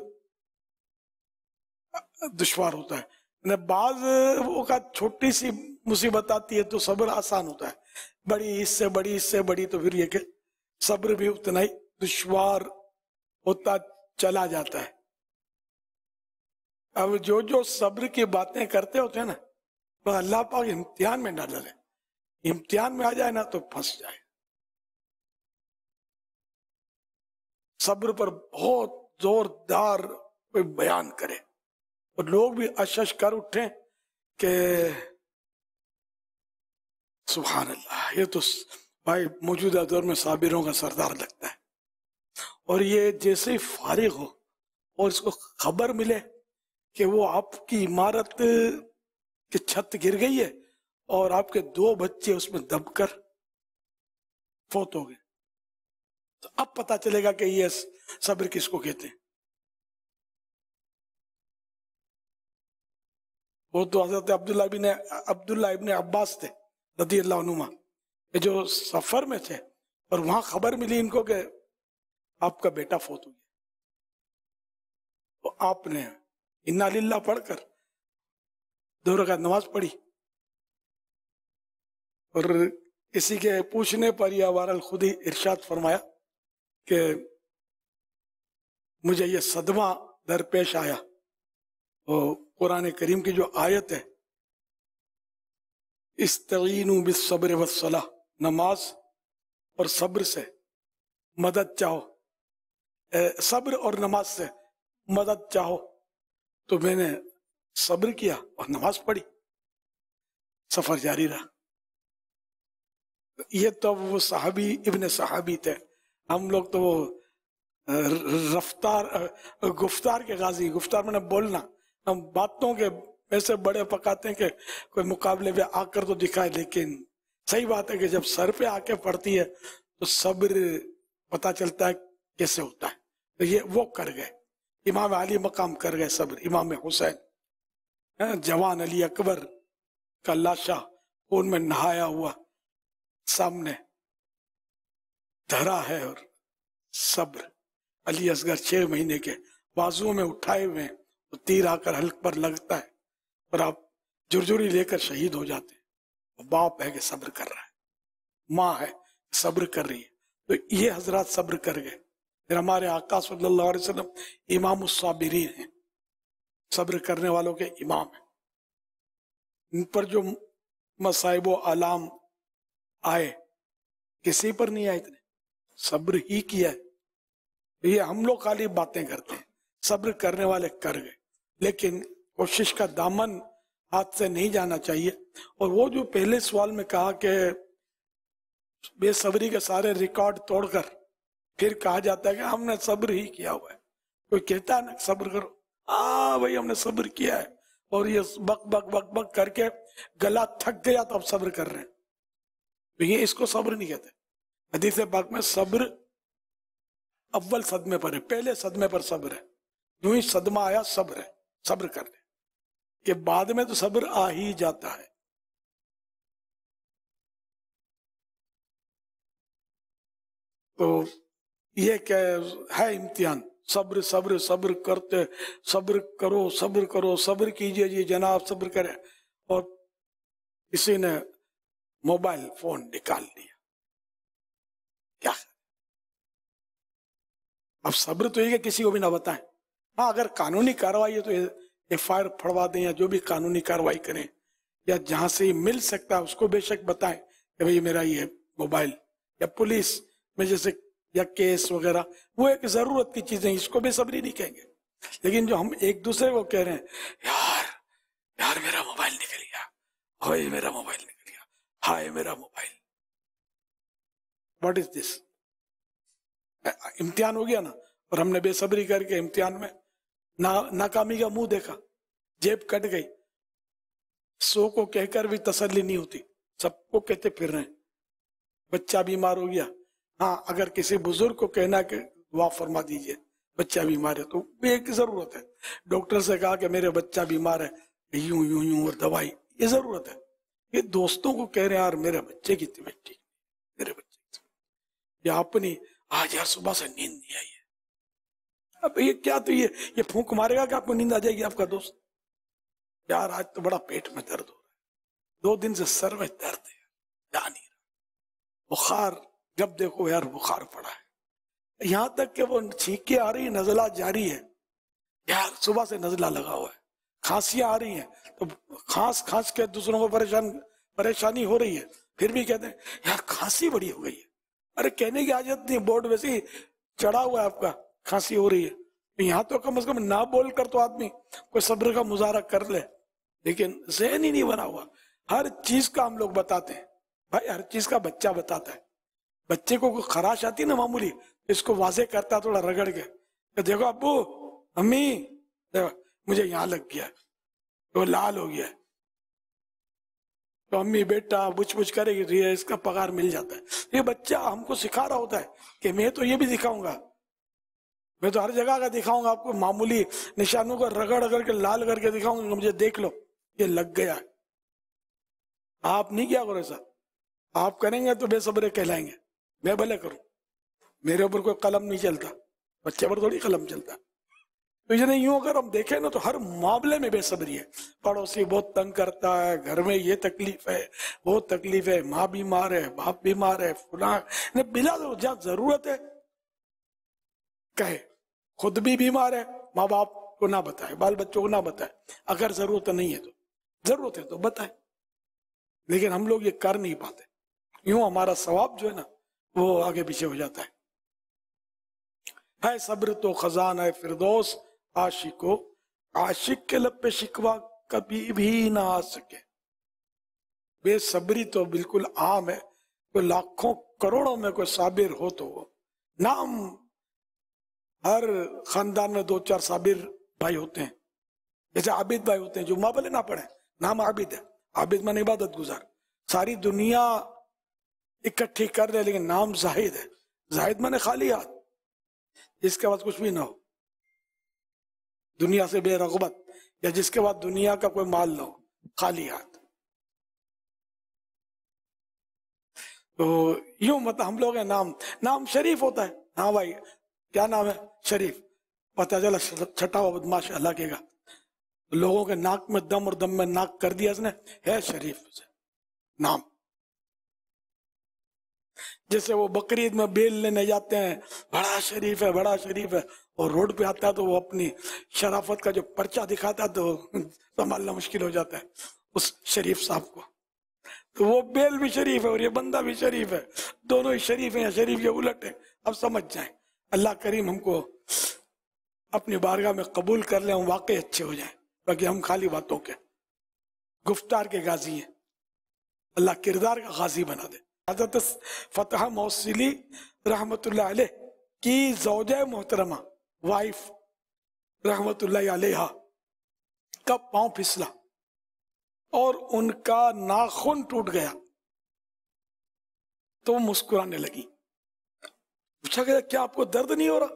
دشوار ہوتا ہے. بعض اوقات چھوٹی سی مصیبت آتی ہے تو صبر آسان ہوتا ہے, بڑی اس سے بڑی اس سے بڑی تو پھر یہ کہ صبر بھی اتنا ہی دشوار ہوتا چلا جاتا ہے. اب جو جو صبر کی باتیں کرتے ہوتے ہیں نا, تو اللہ پاک امتحان میں ڈال دے. امتحان میں آ جائے نا تو پھنس جائے. صبر پر بہت زوردار کوئی بیان کرے اور لوگ بھی اشش کر اٹھیں کہ سبحان اللہ, یہ تو بھائی موجودہ دور میں صابروں کا سردار لگتا ہے. اور یہ جیسے ہی فارغ ہو اور اس کو خبر ملے کہ وہ آپ کی عمارت کی چھت گر گئی ہے اور آپ کے دو بچے اس میں دب کر فوت ہو گئے, تو اب پتا چلے گا کہ یہ صبر کس کو کہتے ہیں. وہ تو حضرت عبداللہ ابن عبداللہ ابن عباس تھے رضی اللہ عنہما, جو سفر میں تھے اور وہاں خبر ملی ان کو کہ آپ کا بیٹا فوت ہو گیا. تو آپ نے انا للہ پڑھ کر دو رکعت نماز پڑھی, اور کسی کے پوچھنے پر یا بہرحال خود ہی ارشاد فرمایا کہ مجھے یہ صدمہ درپیش آیا. اور قرآن کریم کی جو آیت ہے استعینوا بالصبر والصلاۃ, نماز اور صبر سے مدد چاہو, صبر اور نماز سے مدد چاہو, تو میں نے صبر کیا اور نماز پڑھی, سفر جاری رہا. یہ تو وہ صحابی ابن صحابی تھے. ہم لوگ تو وہ رفتار گفتار کے غازی, گفتار میں نے بولنا, ہم باتوں کے ایسے بڑے پکاتے ہیں کہ کوئی مقابلے پہ آ کر تو دکھائے, لیکن صحیح بات ہے کہ جب سر پہ آ کے پڑتی ہے تو صبر پتا چلتا ہے کیسے ہوتا ہے. تو یہ وہ کر گئے, امام علی مقام کر گئے صبر. امام حسین جوان علی اکبر کا لاشا خون میں نہایا ہوا سامنے دھرا ہے, اور صبر. علی اصغر چھ مہینے کے بازو میں اٹھائے ہوئے ہیں, تو تیر آ کر حلق پر لگتا ہے اور آپ جرجری لے کر شہید ہو جاتے ہیں. باپ ہے کہ صبر کر رہا ہے, ماں ہے صبر کر رہی ہے. تو یہ حضرات صبر کر گئے. پھر ہمارے آقا صلی اللہ علیہ وسلم امام الصابرین ہیں, صبر کرنے والوں کے امام ہیں. ان پر جو مصائب و علام آئے کسی پر نہیں آئے, اتنے صبر ہی کیا ہے. یہ ہم لوگ خالی باتیں کرتے ہیں, صبر کرنے والے کر گئے, لیکن کوشش کا دامن ہاتھ سے نہیں جانا چاہیے. اور وہ جو پہلے سوال میں کہا کہ بے صبری کے سارے ریکارڈ توڑ کر پھر کہا جاتا ہے کہ ہم نے صبر ہی کیا ہوا ہے. کوئی کہتا ہے نا صبر کرو, ہاں بھائی ہم نے صبر کیا ہے, اور یہ بک بک بک بک کر کے گلا تھک گیا تو اب صبر کر رہے ہیں. تو یہ اس کو صبر نہیں کہتے. حدیث پاک میں صبر اول صدمے پر ہے، پہلے صدمے پر صبر ہے. یوں ہی صدمہ آیا صبر ہے، صبر کر لے کہ بعد میں تو صبر آ ہی جاتا ہے. تو یہ کہ ہے امتحان، صبر صبر صبر کرتے، صبر کرو صبر کرو صبر کیجئے جی جناب صبر کرے. اور کسی نے موبائل فون نکال لیا، کیا اب صبر تو یہ کہ کسی کو بھی نہ بتائیں. ہاں اگر قانونی کاروائی ہے تو ایف آئی آر پھڑوا دیں یا جو بھی قانونی کاروائی کریں، یا جہاں سے یہ مل سکتا ہے اس کو بے شک بتائیں کہ بھئی میرا یہ موبائل، یا پولیس میں جیسے یا کیس وغیرہ، وہ ایک ضرورت کی چیزیں، اس کو بے صبری نہیں کہیں گے. لیکن جو ہم ایک دوسرے کو کہہ رہے ہیں یار یار میرا موبائل نکل گیا، ہوئے میرا موبائل نکل گیا، ہائے میرا موبائل، واٹ از دس؟ امتحان ہو گیا نا. اور ہم نے بے صبری کر کے امتحان میں ناکامی کا منہ دیکھا، جیب کٹ گئی. سو کو کہہ کر بھی تسلی نہیں ہوتی، سب کو کہتے پھر رہے ہیں. بچہ بیمار ہو گیا، ہاں اگر کسی بزرگ کو کہنا کہ دعا فرما دیجئے بچہ بیمار ہے تو ایک ضرورت ہے. ڈاکٹر سے کہا کہ میرے بچہ بیمار ہے، یوں یوں یوں اور دوائی، یہ ضرورت ہے. یہ دوستوں کو کہہ رہے ہیں یار میرے بچے کی طبیعت ٹھیک، میرے بچے کی طبیعت، یا اپنی آج یار صبح سے نیند نہیں آئی ہے. اب یہ کیا، تو یہ یہ پھونک مارے گا کہ آپ کو نیند آ جائے گی؟ آپ کا دوست یار آج تو بڑا پیٹ میں درد ہو رہا ہے، دو دن سے سر میں درد ہے، جا نہیں رہا، بخار جب دیکھو یار بخار پڑا ہے، یہاں تک کہ وہ چھینکیں آ رہی ہیں، نزلہ جاری ہے، یار صبح سے نزلہ لگا ہوا ہے، کھانسیاں آ رہی ہیں تو کھانس کھانس کے دوسروں کو پریشان پریشانی ہو رہی ہے، پھر بھی کہتے ہیں یار کھانسی بڑی ہو گئی ہے. ارے کہنے کی حاجت نہیں، بورڈ ویسے ہی چڑھا ہوا ہے آپ کا، کھانسی ہو رہی ہے، یہاں تو کم از کم نہ بول کر تو آدمی کوئی صبر کا مظاہرہ کر لے. لیکن ذہن ہی نہیں بنا ہوا. ہر چیز کا ہم لوگ بتاتے ہیں، بھائی ہر چیز کا بچہ بتاتا ہے. بچے کو کوئی خراش آتی نا معمولی، اس کو واضح کرتا تھوڑا رگڑ کے کہ دیکھو ابو امی مجھے یہاں لگ گیا ہے، تو لال ہو گیا ہے، تو امی بیٹا بچ بچ کرے گی، اس کا پگار مل جاتا ہے. یہ بچہ ہم کو سکھا رہا ہوتا ہے کہ میں تو یہ بھی دکھاؤں گا، میں تو ہر جگہ کا دکھاؤں گا آپ کو، معمولی نشانوں کو رگڑ رگڑ کے لال کر کے دکھاؤں گا، مجھے دیکھ لو یہ لگ گیا ہے. آپ نہیں کیا کرو ایسا، آپ کریں گے تو بے صبرے کہلائیں گے. میں بھلے کروں، میرے اوپر کوئی قلم نہیں چلتا، بچے پر تھوڑی قلم چلتا. تو یہ نہیں، یوں اگر ہم دیکھیں نا تو ہر معاملے میں بے صبری ہے. پڑوسی بہت تنگ کرتا ہے، گھر میں یہ تکلیف ہے، بہت تکلیف ہے، ماں بیمار ہے، باپ بیمار ہے، فلاں بلا جہاں ضرورت ہے کہے. خود بھی بیمار ہے، ماں باپ کو نہ بتائے، بال بچوں کو نہ بتائے. اگر ضرورت نہیں ہے تو ضرورت ہے تو بتائے. لیکن ہم لوگ یہ کر نہیں پاتے، یوں ہمارا ثواب جو ہے نا وہ آگے پیچھے ہو جاتا ہے. ہے صبر تو خزان ہے فردوس، عاشقو عاشق کے لب پہ شکوا کبھی بھی نہ آ سکے. بے صبری تو بالکل عام ہے، کوئی لاکھوں کروڑوں میں کوئی صابر ہو تو وہ نام، ہر خاندان میں دو چار صابر بھائی ہوتے ہیں، جیسے عابد بھائی ہوتے ہیں جو ماں بھلے نہ پڑھیں، نام عابد ہے، عابد من عبادت گزار. ساری دنیا اکٹھی کر دے لیکن نام زاہد ہے. زاہد من خالی ہاتھ، جس کے بعد کچھ بھی نہ ہو، دنیا سے بے رغبت، یا جس کے بعد دنیا کا کوئی مال نہ ہو، خالی ہاتھ. تو یوں مطلب ہم لوگ ہیں نام نام شریف ہوتا ہے. ہاں بھائی کیا نام ہے؟ شریف. پتہ چلا چھٹا ہوا بدماش اللہ کے گا، لوگوں کے ناک میں دم اور دم میں ناک کر دیا اس نے، ہے شریف نام. جیسے وہ بقرعید میں بیل لینے جاتے ہیں، بڑا شریف ہے بڑا شریف ہے، اور روڈ پہ آتا ہے تو وہ اپنی شرافت کا جو پرچہ دکھاتا ہے تو سنبھالنا مشکل ہو جاتا ہے اس شریف صاحب کو. تو وہ بیل بھی شریف ہے اور یہ بندہ بھی شریف ہے، دونوں ہی شریف ہیں یا شریف کے الٹ ہیں. اب سمجھ جائیں. اللہ کریم ہم کو اپنی بارگاہ میں قبول کر لیں، ہم واقعی اچھے ہو جائیں، باقی ہم خالی باتوں کے گفتار کے غازی ہیں. اللہ کردار کا غازی بنا دے. حضرت فتح موصلی رحمت اللہ علیہ کی زوجہ محترمہ وائف رحمت اللہ علیہ کا پاؤں پھسلا اور ان کا ناخن ٹوٹ گیا تو وہ مسکرانے لگی. पूछा गया क्या आपको दर्द नहीं हो रहा?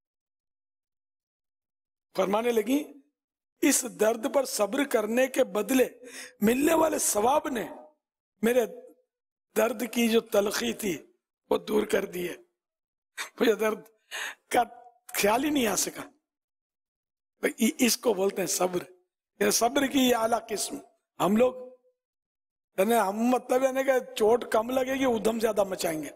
फरमाने लगी इस दर्द पर सब्र करने के बदले मिलने वाले सवाब ने मेरे दर्द की जो तलखी थी वो दूर कर दी है। मुझे दर्द का ख्याल ही नहीं आ सका। इसको बोलते हैं सब्र। ये सब्र की आला किस्म। हम लोग यानी हम मतलब यानी कि चोट कम लगेगी उधम ज्यादा मचाएंगे।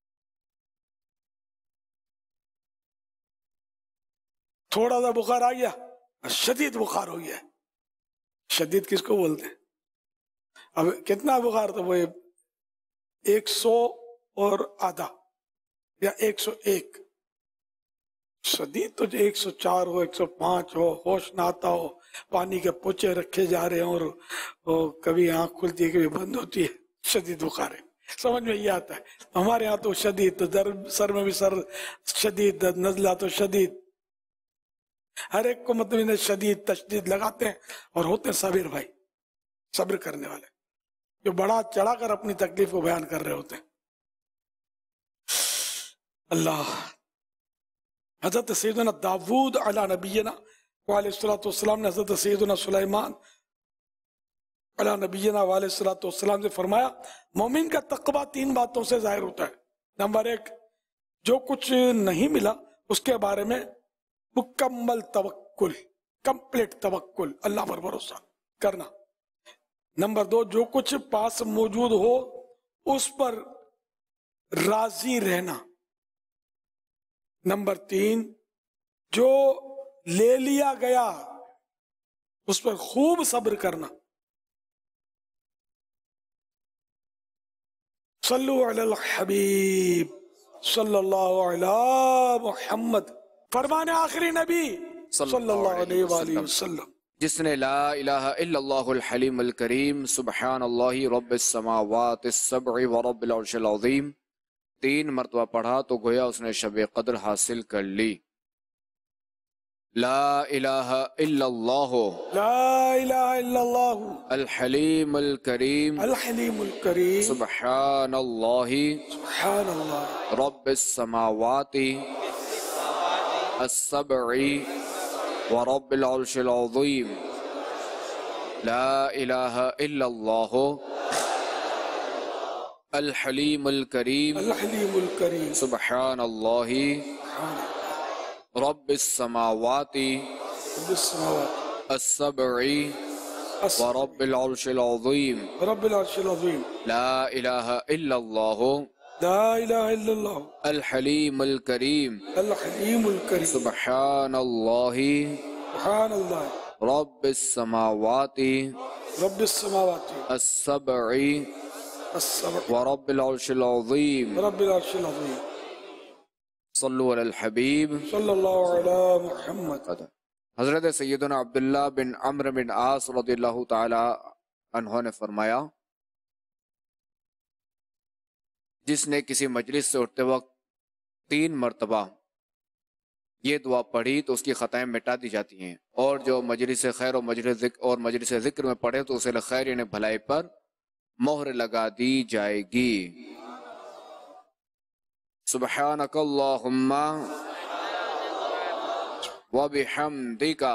थोड़ा सा बुखार आ गया शदीद बुखार हो गया। शदीद किसको बोलते हैं? अब कितना बुखार? तो वो एक सौ और आधा या एक सौ एक। शदीद तो एक सौ चार हो, एक सौ पांच हो, होश ना आता हो, पानी के पोचे रखे जा रहे हैं और, और कभी आंख खुलती है कभी बंद होती है, शदीद बुखार है। समझ में ये आता है। हमारे यहाँ तो शदीद, तो दर्द सर में भी सर शदीद, नजला तो शदीद, हर एक को मतलब इन्हें शदीद तशदीद लगाते हैं और होते हैं साबिर भाई, सब्र करने वाले, जो बड़ा चढ़ाकर अपनी तकलीफ को बयान कर रहे होते हैं। अल्लाह। हजरत सैयदना दाऊद अला नबीना वालेस्सलातु वस्सलाम ने हजरत सैयदना सुलेमान अला नबीना वालेस्सलातु वस्सलाम से फरमाया मोमिन का तकवा तीन बातों से जाहिर होता है। नंबर एक, जो कुछ नहीं मिला उसके बारे में मुकम्मल तवक्कुल, कंप्लीट तवक्कुल, अल्लाह पर भरोसा करना। नंबर दो, जो कुछ पास मौजूद हो उस पर राजी रहना। नंबर तीन, जो ले लिया गया उस पर खूब सब्र करना। सल्लु अलल हबीब सल्लल्लाहु अलैहि मुहम्मद। फरमाने आखिरी नबी सल्लल्लाहु अलैहि वसल्लम, जिसने ला इलाहा इल्लल्लाहुल हलीमुल करीम सुब्हानल्लाहि रब्बिस समावातिस सब'i व रब्बिल अर्शिल अज़ीम तीन मरतबा पढ़ा तो गोया उसने शब कद्र हासिल कर ली। ला इलाहा इल्लल्लाहु ला इलाहा इल्लल्लाहु अल हलीमुल करीम अल हलीमुल करीम सुब्हानल्लाहि सुब्हानल्लाह रब्बिस समावाति as-sab'i व रब्बिल अर्शिल अज़ीम ला इलाहा इल्लल्लाहु अल हलीमुल करीम अल हलीमुल करीम सुब्हानल्लाहि रब्बिस समावाति as-sab'i व रब्बिल अर्शिल अज़ीम रब्बिल अर्शिल अज़ीम ला इलाहा इल्लल्लाहु ला इलाहा इल्लल्लाह अल हलीमुल करीम अल हलीमुल करीम सुब्हानल्लाहि सुब्हानल्लाह रब्बिस समावाति रब्बिस समावाति as-sab'i as-sab'i व रब्बिल अर्शिल अज़ीम रब्बिल अर्शिल अज़ीम। सल्लु अलल हबीब सल्लल्लाहु अलैहि मुहम्मद। हजरत सैयदना अब्दुल्लाह बिन अम्र बिन आस रदियल्लाहु ताला अन्हु ने फरमाया, जिसने किसी मजलिस से उठते वक्त तीन मरतबा ये दुआ पढ़ी तो उसकी खताएं मिटा दी जाती हैं, और जो मजलिस खैर और मजलिस ज़िक्र और मजलिस ज़िक्र में पढ़े तो उसे खैर यानी भलाई पर मोहर लगा दी जाएगी। सुब्हानकल्लाहुम्मा व बिहम्दिका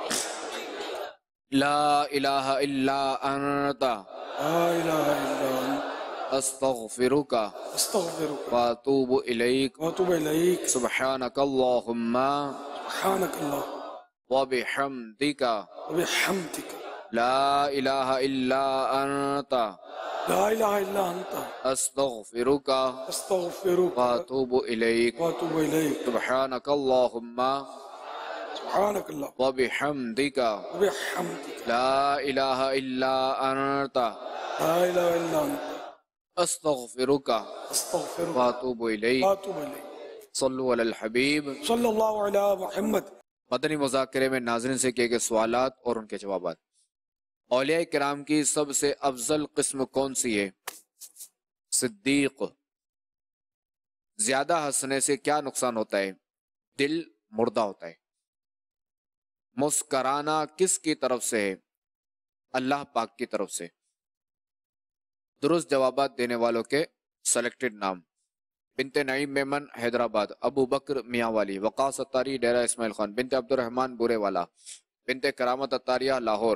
ला इलाहा इल्ला अंता ला इलाहा इल्ला अंता अस्तगफिरुका अस्तगफिरुका व अतूबु इलैक व अतूबु इलैक सुब्हानकल्लाहुम्मा सुब्हानकल्लाह व बिहम्दिका व बिहम्दिका ला इलाहा इल्ला अंता ला इलाहा इल्ला अंता अस्तगफिरुका अस्तगफिरुका व अतूबु इलैक व अतूबु इलैक सुब्हानकल्लाहुम्मा सुब्हानकल्लाह व बिहम्दिका व बिहम्दिका ला इलाहा इल्ला अंता ला इलाहा इल्ला अंता अस्तगफिरुका अस्तगफिरुका व अतूबु इलैक व अतूबु इलैक। सल्लु अलल हबीब सल्लल्लाहु अलैहि मुहम्मद। मदनी मुज़ाकरे में नाज़रीन से किए गए सवालात और उनके जवाबात। औलिया किराम की सबसे अफजल किस्म कौन सी है? सिद्दीक। ज्यादा हंसने से क्या नुकसान होता है? दिल मुर्दा होता है। मुस्कराना किसकी तरफ से है? अल्लाह पाक की तरफ से। दुरुस्त जवाबात देने वालों के सेलेक्टेड नाम। بنت نعیم میمن حیدرآباد، ابو بکر میاں والی، وقاص اتاری ڈیرہ اسماعیل خان، بنت عبد الرحمن بورے والا، بنت کرامت اتاریہ لاہور،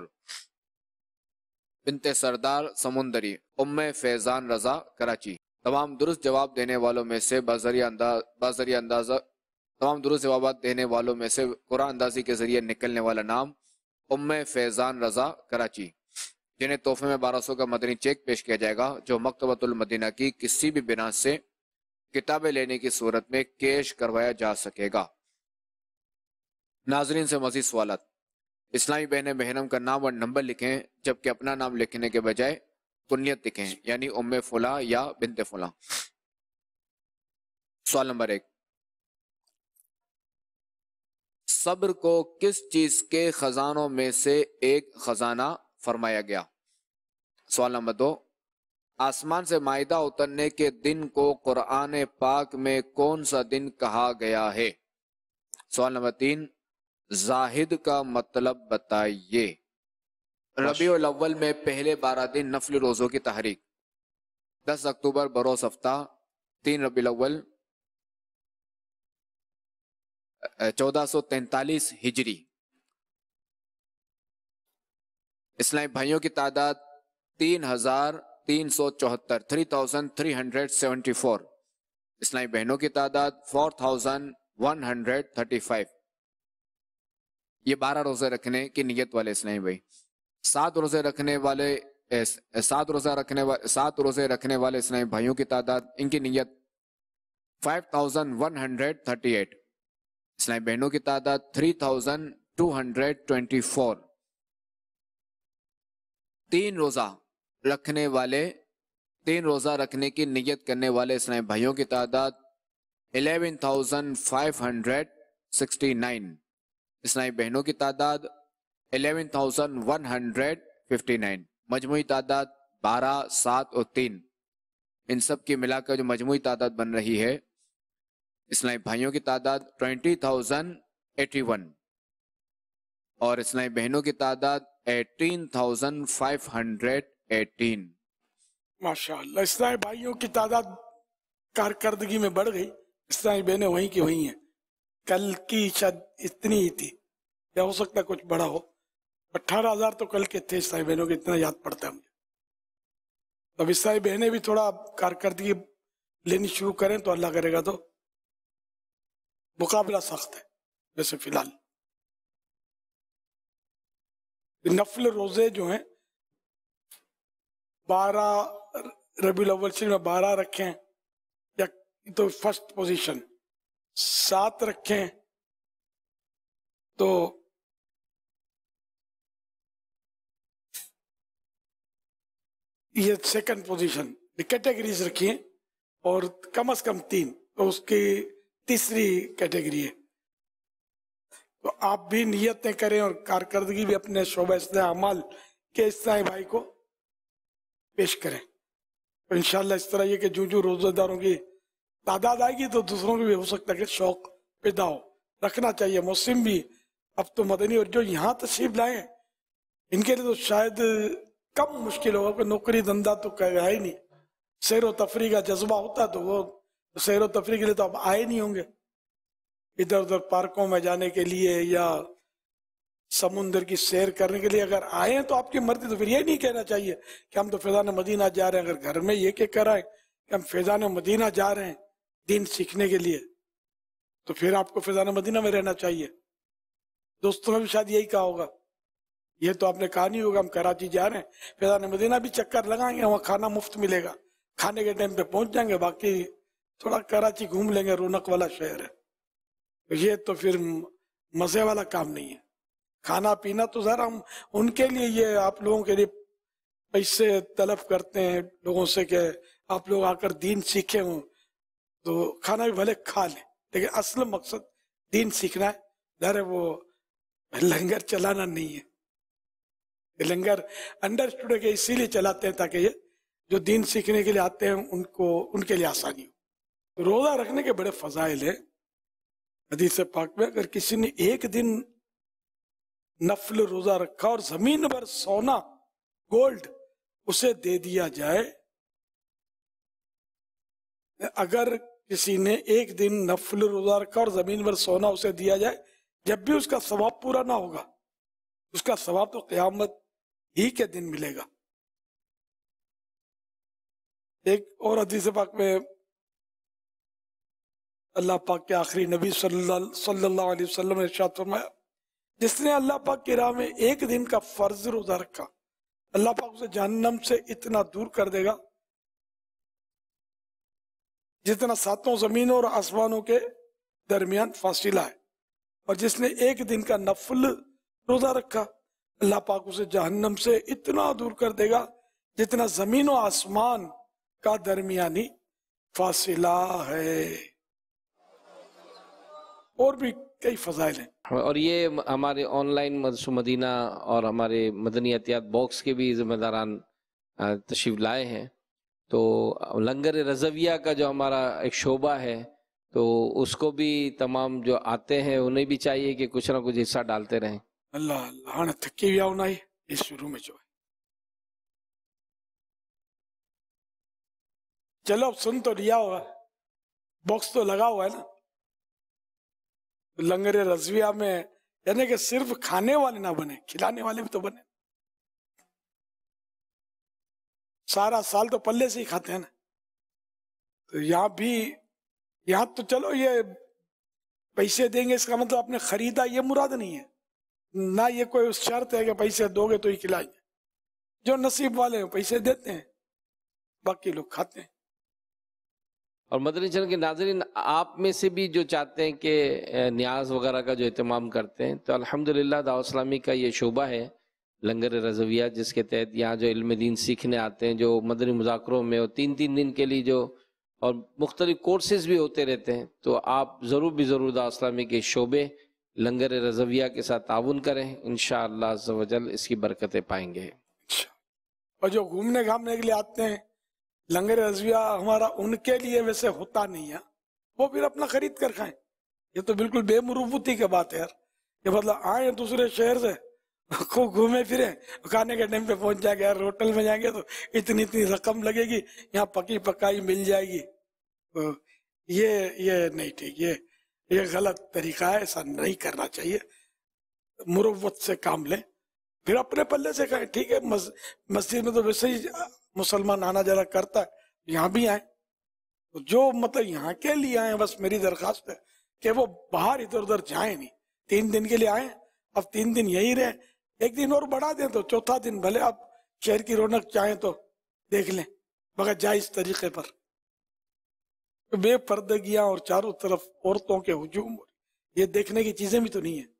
بنت سردار سمندری، ام فیضان رضا کراچی۔ تمام درست جواب دینے والوں میں سے بذریعہ انداز بذریعہ اندازہ تمام درست جوابات دینے والوں میں سے قرآن اندازی کے ذریعے نکلنے والا نام ام فیضان رضا کراچی، جنہیں تحفے میں بارہ سو کا مدنی چیک پیش کیا جائے گا، جو مکتبۃ المدینہ کی کسی بھی بنا سے کتابیں لینے کی صورت میں کیش کروایا جا سکے گا۔ ناظرین سے مزید سوالات۔ اسلامی بہن بہنم کا نام اور نمبر لکھیں، جبکہ اپنا نام لکھنے کے بجائے کنیت لکھیں، یعنی ام فلاں یا بنت فلاں۔ سوال نمبر ایک، صبر کو کس چیز کے خزانوں میں سے ایک خزانہ فرمایا گیا؟ سوال نمبر دو، آسمان سے مائدہ اترنے کے دن کو قرآن پاک میں کون سا دن کہا گیا ہے؟ سوال نمبر تین، زاہد کا مطلب بتائیے۔ ربیع الاول میں پہلے بارہ دن نفل روزوں کی تحریک، دس اکتوبر بروز ہفتہ، تین ربیع الاول چودہ سو تینتالیس ہجری۔ اسلامی بھائیوں کی تعداد تین ہزار تین سو چوہتر، three thousand three hundred seventy four. اسلامی بہنوں کی تعداد four thousand one hundred thirty five. یہ بارہ روزے رکھنے کی نیت والے اسلامی بھائی۔ سات روزے رکھنے والے سات روزہ رکھنے والے سات روزے رکھنے والے اسلامی بھائیوں کی تعداد، ان کی نیت five thousand one hundred thirty eight. اسلامی بہنوں کی تعداد three thousand two hundred twenty four. تین روزہ رکھنے والے تین روزہ رکھنے کی نیت کرنے والے اسلامی بھائیوں کی تعداد eleven thousand five hundred sixty nine. اسلامی بہنوں کی تعداد eleven thousand one hundred fifty nine. مجموعی تعداد بارہ، سات اور تین، ان سب کی ملا کر جو مجموعی تعداد بن رہی ہے اسلامی بھائیوں کی تعداد ٹوینٹی تھاؤزینڈ ایٹی ون، اور اسلامی بہنوں کی تعداد eighteen thousand five hundred eighteen. ماشاء اللہ، اسلامی بھائیوں کی تعداد کارکردگی میں بڑھ گئی، اسلامی بہنیں وہیں کی وہیں ہیں۔ کل کی شاید اتنی ہی تھی، یا ہو سکتا ہے کچھ بڑا ہو۔ اٹھارہ ہزار تو کل کے تھے اسلامی بہنوں کے، اتنا یاد پڑتا ہے مجھے۔ اب اسلامی بہنیں بھی تھوڑا کارکردگی لینی شروع کریں تو اللہ کرے گا تو مقابلہ سخت ہے۔ ویسے فی الحال نفل روزے جو ہیں بارہ ربیع الاول شریف میں بارہ رکھیں، یا تو فرسٹ پوزیشن، سات رکھیں تو یہ سیکنڈ پوزیشن، کیٹیگریز رکھی ہیں، اور کم از کم تین تو اس کی تیسری کیٹیگری ہے۔ تو آپ بھی نیتیں کریں اور کارکردگی بھی اپنے شعبہ اصلاح اعمال کے اسلامی بھائی کو پیش کریں۔ تو انشاءاللہ اس طرح یہ کہ جو جو روزہ داروں کی تعداد آئے گی تو دوسروں کو بھی ہو سکتا ہے کہ شوق پیدا ہو، رکھنا چاہیے۔ مسلم بھی اب تو مدنی اور جو یہاں تشریف لائے ہیں ان کے لیے تو شاید کم مشکل ہوگا، کہ نوکری دھندا تو ہے ہی نہیں، سیر و تفریح کا جذبہ ہوتا تو وہ سیر و تفریح کے لیے تو اب آئے نہیں ہوں گے، ادھر ادھر پارکوں میں جانے کے لیے یا سمندر کی سیر کرنے کے لیے اگر آئے ہیں تو آپ کی مرضی۔ تو پھر یہ نہیں کہنا چاہیے کہ ہم تو فیضان مدینہ جا رہے ہیں، اگر گھر میں یہ کہ کر آئے کہ ہم فیضان مدینہ جا رہے ہیں دین سیکھنے کے لیے تو پھر آپ کو فیضان مدینہ میں رہنا چاہیے۔ دوستوں نے بھی شاید یہی کہا ہوگا، یہ تو آپ نے کہا نہیں ہوگا ہم کراچی جا رہے ہیں، فیضان مدینہ بھی چکر لگائیں گے، وہاں کھانا مفت ملے گا، کھانے کے ٹائم پہ پہنچ جائیں گے، باقی تھوڑا کراچی گھوم لیں گے، رونق والا شہر ہے۔ یہ تو پھر مزے والا کام نہیں ہے۔ کھانا پینا تو ذرا ہم ان کے لیے، یہ آپ لوگوں کے لیے پیسے طلب کرتے ہیں لوگوں سے کہ آپ لوگ آ کر دین سیکھے ہوں تو کھانا بھی بھلے کھا لیں، لیکن اصل مقصد دین سیکھنا ہے۔ ظاہر ہے وہ لنگر چلانا نہیں ہے، لنگر انڈرسٹوڈ ہے کہ اسی لیے چلاتے ہیں تاکہ یہ جو دین سیکھنے کے لیے آتے ہیں ان کو ان کے لیے آسانی ہو۔ روزہ رکھنے کے بڑے فضائل ہیں حدیث پاک میں، اگر کسی نے ایک دن نفل روزہ رکھا اور زمین پر سونا گولڈ اسے دے دیا جائے، اگر کسی نے ایک دن نفل روزہ رکھا اور زمین پر سونا اسے دیا جائے، جب بھی اس کا ثواب پورا نہ ہوگا، اس کا ثواب تو قیامت ہی کے دن ملے گا۔ ایک اور حدیث پاک میں اللہ پاک کے آخری نبی صلی اللہ صلی اللہ علیہ وسلم نے ارشاد فرمایا، جس نے اللہ پاک کی راہ میں ایک دن کا فرض روزہ رکھا، اللہ پاک اسے جہنم سے اتنا دور کر دے گا جتنا ساتوں زمینوں اور آسمانوں کے درمیان فاصلہ ہے، اور جس نے ایک دن کا نفل روزہ رکھا، اللہ پاک اسے جہنم سے اتنا دور کر دے گا جتنا زمین و آسمان کا درمیانی فاصلہ ہے۔ اور بھی کئی فضائل ہیں، اور یہ ہمارے آن لائن مدرسہ مدینہ اور ہمارے مدنی احتیاط باکس کے بھی ذمہ داران تشریف لائے ہیں، تو لنگر رضویہ کا جو ہمارا ایک شعبہ ہے، تو اس کو بھی تمام جو آتے ہیں انہیں بھی چاہیے کہ کچھ نہ کچھ حصہ ڈالتے رہیں۔ اللہ اللہ ہاں تھکی بھی آؤں ہی اس شروع میں جو ہے، چلو اب سن تو لیا ہوا، باکس تو لگا ہوا ہے نا لنگر رضویہ میں، یعنی کہ صرف کھانے والے نہ بنے، کھلانے والے بھی تو بنے۔ سارا سال تو پلے سے ہی کھاتے ہیں نا، تو یہاں بھی، یہاں تو چلو یہ پیسے دیں گے، اس کا مطلب آپ نے خریدا، یہ مراد نہیں ہے، نہ یہ کوئی شرط ہے کہ پیسے دو گے تو ہی کھلائیں گے۔ جو نصیب والے ہیں پیسے دیتے ہیں، باقی لوگ کھاتے ہیں۔ اور مدنی چینل کے ناظرین، آپ میں سے بھی جو چاہتے ہیں کہ نیاز وغیرہ کا جو اہتمام کرتے ہیں، تو الحمدللہ دعوت اسلامی کا یہ شعبہ ہے لنگر رضویہ، جس کے تحت یہاں جو علم دین سیکھنے آتے ہیں، جو مدنی مذاکروں میں اور تین تین دن کے لیے جو اور مختلف کورسز بھی ہوتے رہتے ہیں، تو آپ ضرور بھی ضرور دعوت اسلامی کے شعبے لنگر رضویہ کے ساتھ تعاون کریں، انشاءاللہ عز و جل اس کی برکتیں پائیں گے۔ اور جو گھومنے گھامنے کے لیے آتے ہیں، لنگر رضویہ ہمارا ان کے لیے ویسے ہوتا نہیں ہے، وہ پھر اپنا خرید کر کھائیں۔ یہ تو بالکل بے مروتی کی بات ہے یار، یہ مطلب آئیں دوسرے شہر سے خوب گھومے پھریں، کھانے کے ٹائم پہ پہنچ جائے گا، یار ہوٹل میں جائیں گے تو اتنی اتنی رقم لگے گی، یہاں پکی پکائی مل جائے گی، یہ یہ نہیں ٹھیک، یہ یہ غلط طریقہ ہے، ایسا نہیں کرنا چاہیے۔ مروت سے کام لیں، پھر اپنے پلے سے کھائیں، ٹھیک ہے۔ مسجد میں تو ویسے ہی مسلمان آنا جانا کرتا ہے، یہاں بھی آئیں، جو مطلب یہاں کے لیے آئیں، بس میری درخواست ہے کہ وہ باہر ادھر ادھر جائیں نہیں۔ تین دن کے لیے آئیں، اب تین دن یہی رہیں، ایک دن اور بڑھا دیں تو چوتھا دن بھلے آپ شہر کی رونق چاہیں تو دیکھ لیں، مگر جائز طریقے پر۔ بے پردگیاں اور چاروں طرف عورتوں کے ہجوم، یہ دیکھنے کی چیزیں بھی تو نہیں ہیں۔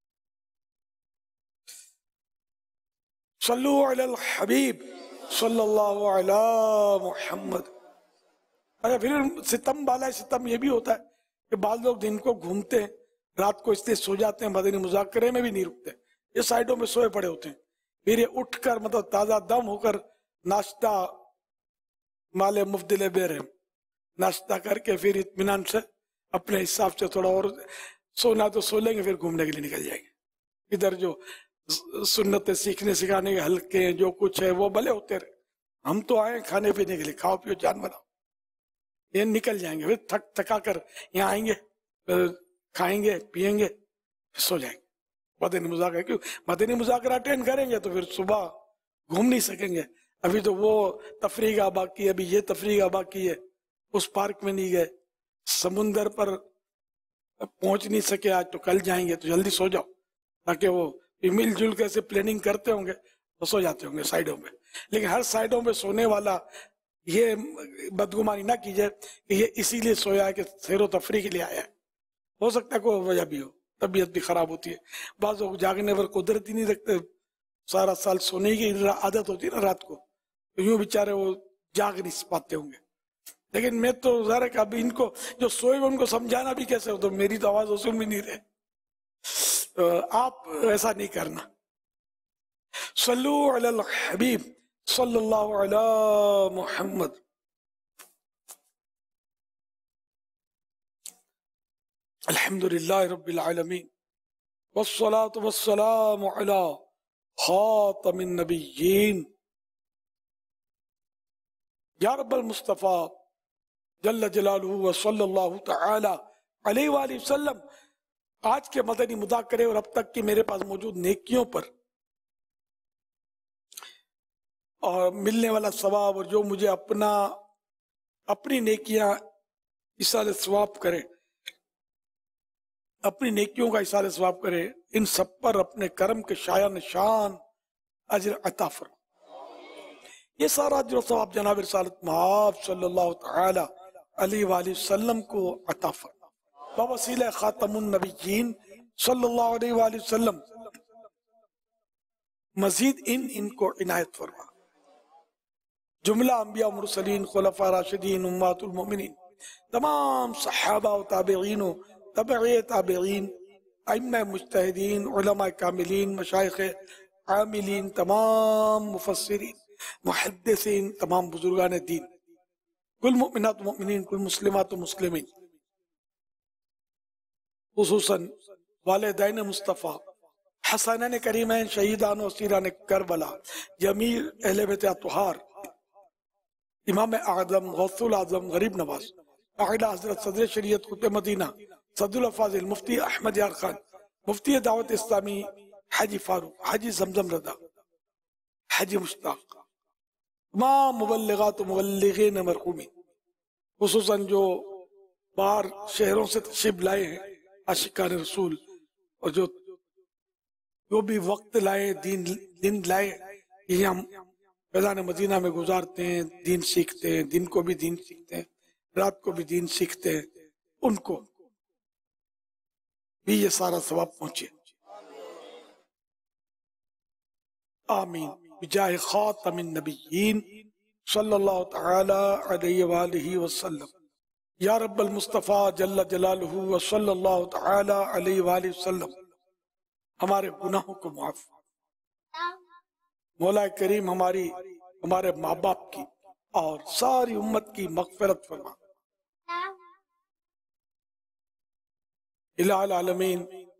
صلو علی الحبیب صلی اللہ علی محمد۔ اچھا پھر ستم بالا ستم یہ بھی ہوتا ہے کہ بعض لوگ دن کو گھومتے ہیں، رات کو اس لیے سو جاتے ہیں، مدنی مذاکرے میں بھی نہیں رکتے، یہ سائڈوں میں سوئے پڑے ہوتے ہیں، پھر یہ اٹھ کر مطلب تازہ دم ہو کر ناشتہ مال مفدل بیرہم ناشتہ کر کے پھر اطمینان سے اپنے حساب سے تھوڑا اور سونا تو سو لیں گے، پھر گھومنے کے لیے نکل جائیں گے۔ ادھر جو سنتیں سیکھنے سکھانے کے حلقے ہیں، جو کچھ ہے وہ بھلے ہوتے رہے، ہم تو آئے کھانے پینے کے لیے، کھاؤ پیو جان بناؤ، یہ نکل جائیں گے، پھر تھک تھکا کر یہاں آئیں گے، پھر کھائیں گے پیئیں گے، پھر سو جائیں گے۔ مدنی مذاکرہ کیوں مدنی مذاکرہ اٹینڈ کریں گے تو پھر صبح گھوم نہیں سکیں گے، ابھی تو وہ تفریح کا باقی ہے، ابھی یہ تفریح کا باقی ہے، اس پارک میں نہیں گئے، سمندر پر پہنچ نہیں سکے آج، تو کل جائیں گے، تو جلدی سو جاؤ، تاکہ وہ مل جل کے پلاننگ کرتے ہوں گے تو سو جاتے ہوں گے سائڈوں میں۔ لیکن ہر سائڈوں میں سونے والا یہ بدگمانی نہ کیجئے کہ یہ اسی لیے سویا ہے کہ سیر و تفریح کے لیے آیا ہے، ہو سکتا ہے کوئی وجہ بھی ہو، طبیعت بھی خراب ہوتی ہے، بعض لوگ جاگنے پر قدرت ہی نہیں رکھتے، سارا سال سونے کی عادت ہوتی ہے نا رات کو، تو یوں بیچارے وہ جاگ نہیں پاتے ہوں گے۔ لیکن میں تو ظاہر ہے کہ ابھی ان کو جو سوئے ان کو سمجھانا بھی کیسے ہو، تو میری تو آواز سن بھی نہیں رہے، آپ ایسا نہیں کرنا۔ صلو علی الحبیب صلی اللہ علی محمد۔ الحمدللہ رب العالمین والصلاة والسلام علی خاتم النبیین۔ یا رب المصطفیٰ जल्ल जलालुहु व सल्लल्लाहु तआला अलैहि वालैहि वसल्लम आज के मदनी मुदाकरे और अब तक की मेरे पास मौजूद नेकियों पर और मिलने वाला सवाब और जो मुझे अपना अपनी नेकियां इसाले सवाब करे, अपनी नेकियों का इसाले सवाब करे, इन सब पर अपने कर्म के शाया निशान अजर अता फरमा। ये सारा अजर सवाब जनाब रिसालत महब सल्लल्लाहु तआला अलैहि वसल्लम को अता फरमा। बवसीले खातमुन नबिय्यीन सल्लल्लाहु अलैहि वसल्लम मजीद इन इनको इनायत फरमा। जुमला अंबिया मुरसलीन खुलफा राशिदीन उम्मतुल मोमिनीन तमाम सहाबा व ताबिईन तबए ताबिईन अइम्मा मुज्तहिदीन उलमा कामिलीन मशाइख आमिलीन तमाम मुफस्सिरीन मुहद्दिसीन तमाम बुजुर्गान दीन कुल मुमिनात मुमिनीन कुल मुस्लिमात मुस्लिमीन खुसूसन वालिदैन मुस्तफ़ा हसनैन करीमैन शहीदान व सीरान करबला जमील अहले बैत अतहार इमाम आज़म गौसुल आज़म गरीब नवाज आला हजरत सदर शरीयत कुतुब मदीना सदुल फाजिल मुफ्ती अहमद यार खान मुफ्ती दावत इस्लामी हाजी फारूक हाजी जमजम रदा हाजी मुश्ताक तमाम मुबल्लिगात व मुबल्लिगीन मरहूमीन खुसूसन जो बाहर शहरों से तशरीफ लाए हैं आशिकान रसूल और जो जो भी वक्त लाए दीन दिन लाए ये हम फैज़ान मदीना में गुजारते हैं, दीन सीखते हैं, दिन को भी दीन सीखते हैं, रात को भी दीन सीखते हैं, उनको भी ये सारा सवाब पहुंचे। आमीन बिजाह खातमिन नबिय्यीन सल्लल्लाहु तआला अलैहि वालिहि वसल्लम। या रब्बल मुस्तफ़ा जल्ल जलालुहु व सल्लल्लाहु तआला अलैहि वालिहि वसल्लम हमारे गुनाहों को माफ, मौला करीम हमारी हमारे माँ बाप की और सारी उम्मत की मग़फ़िरत फरमा। इलाहुल आलमीन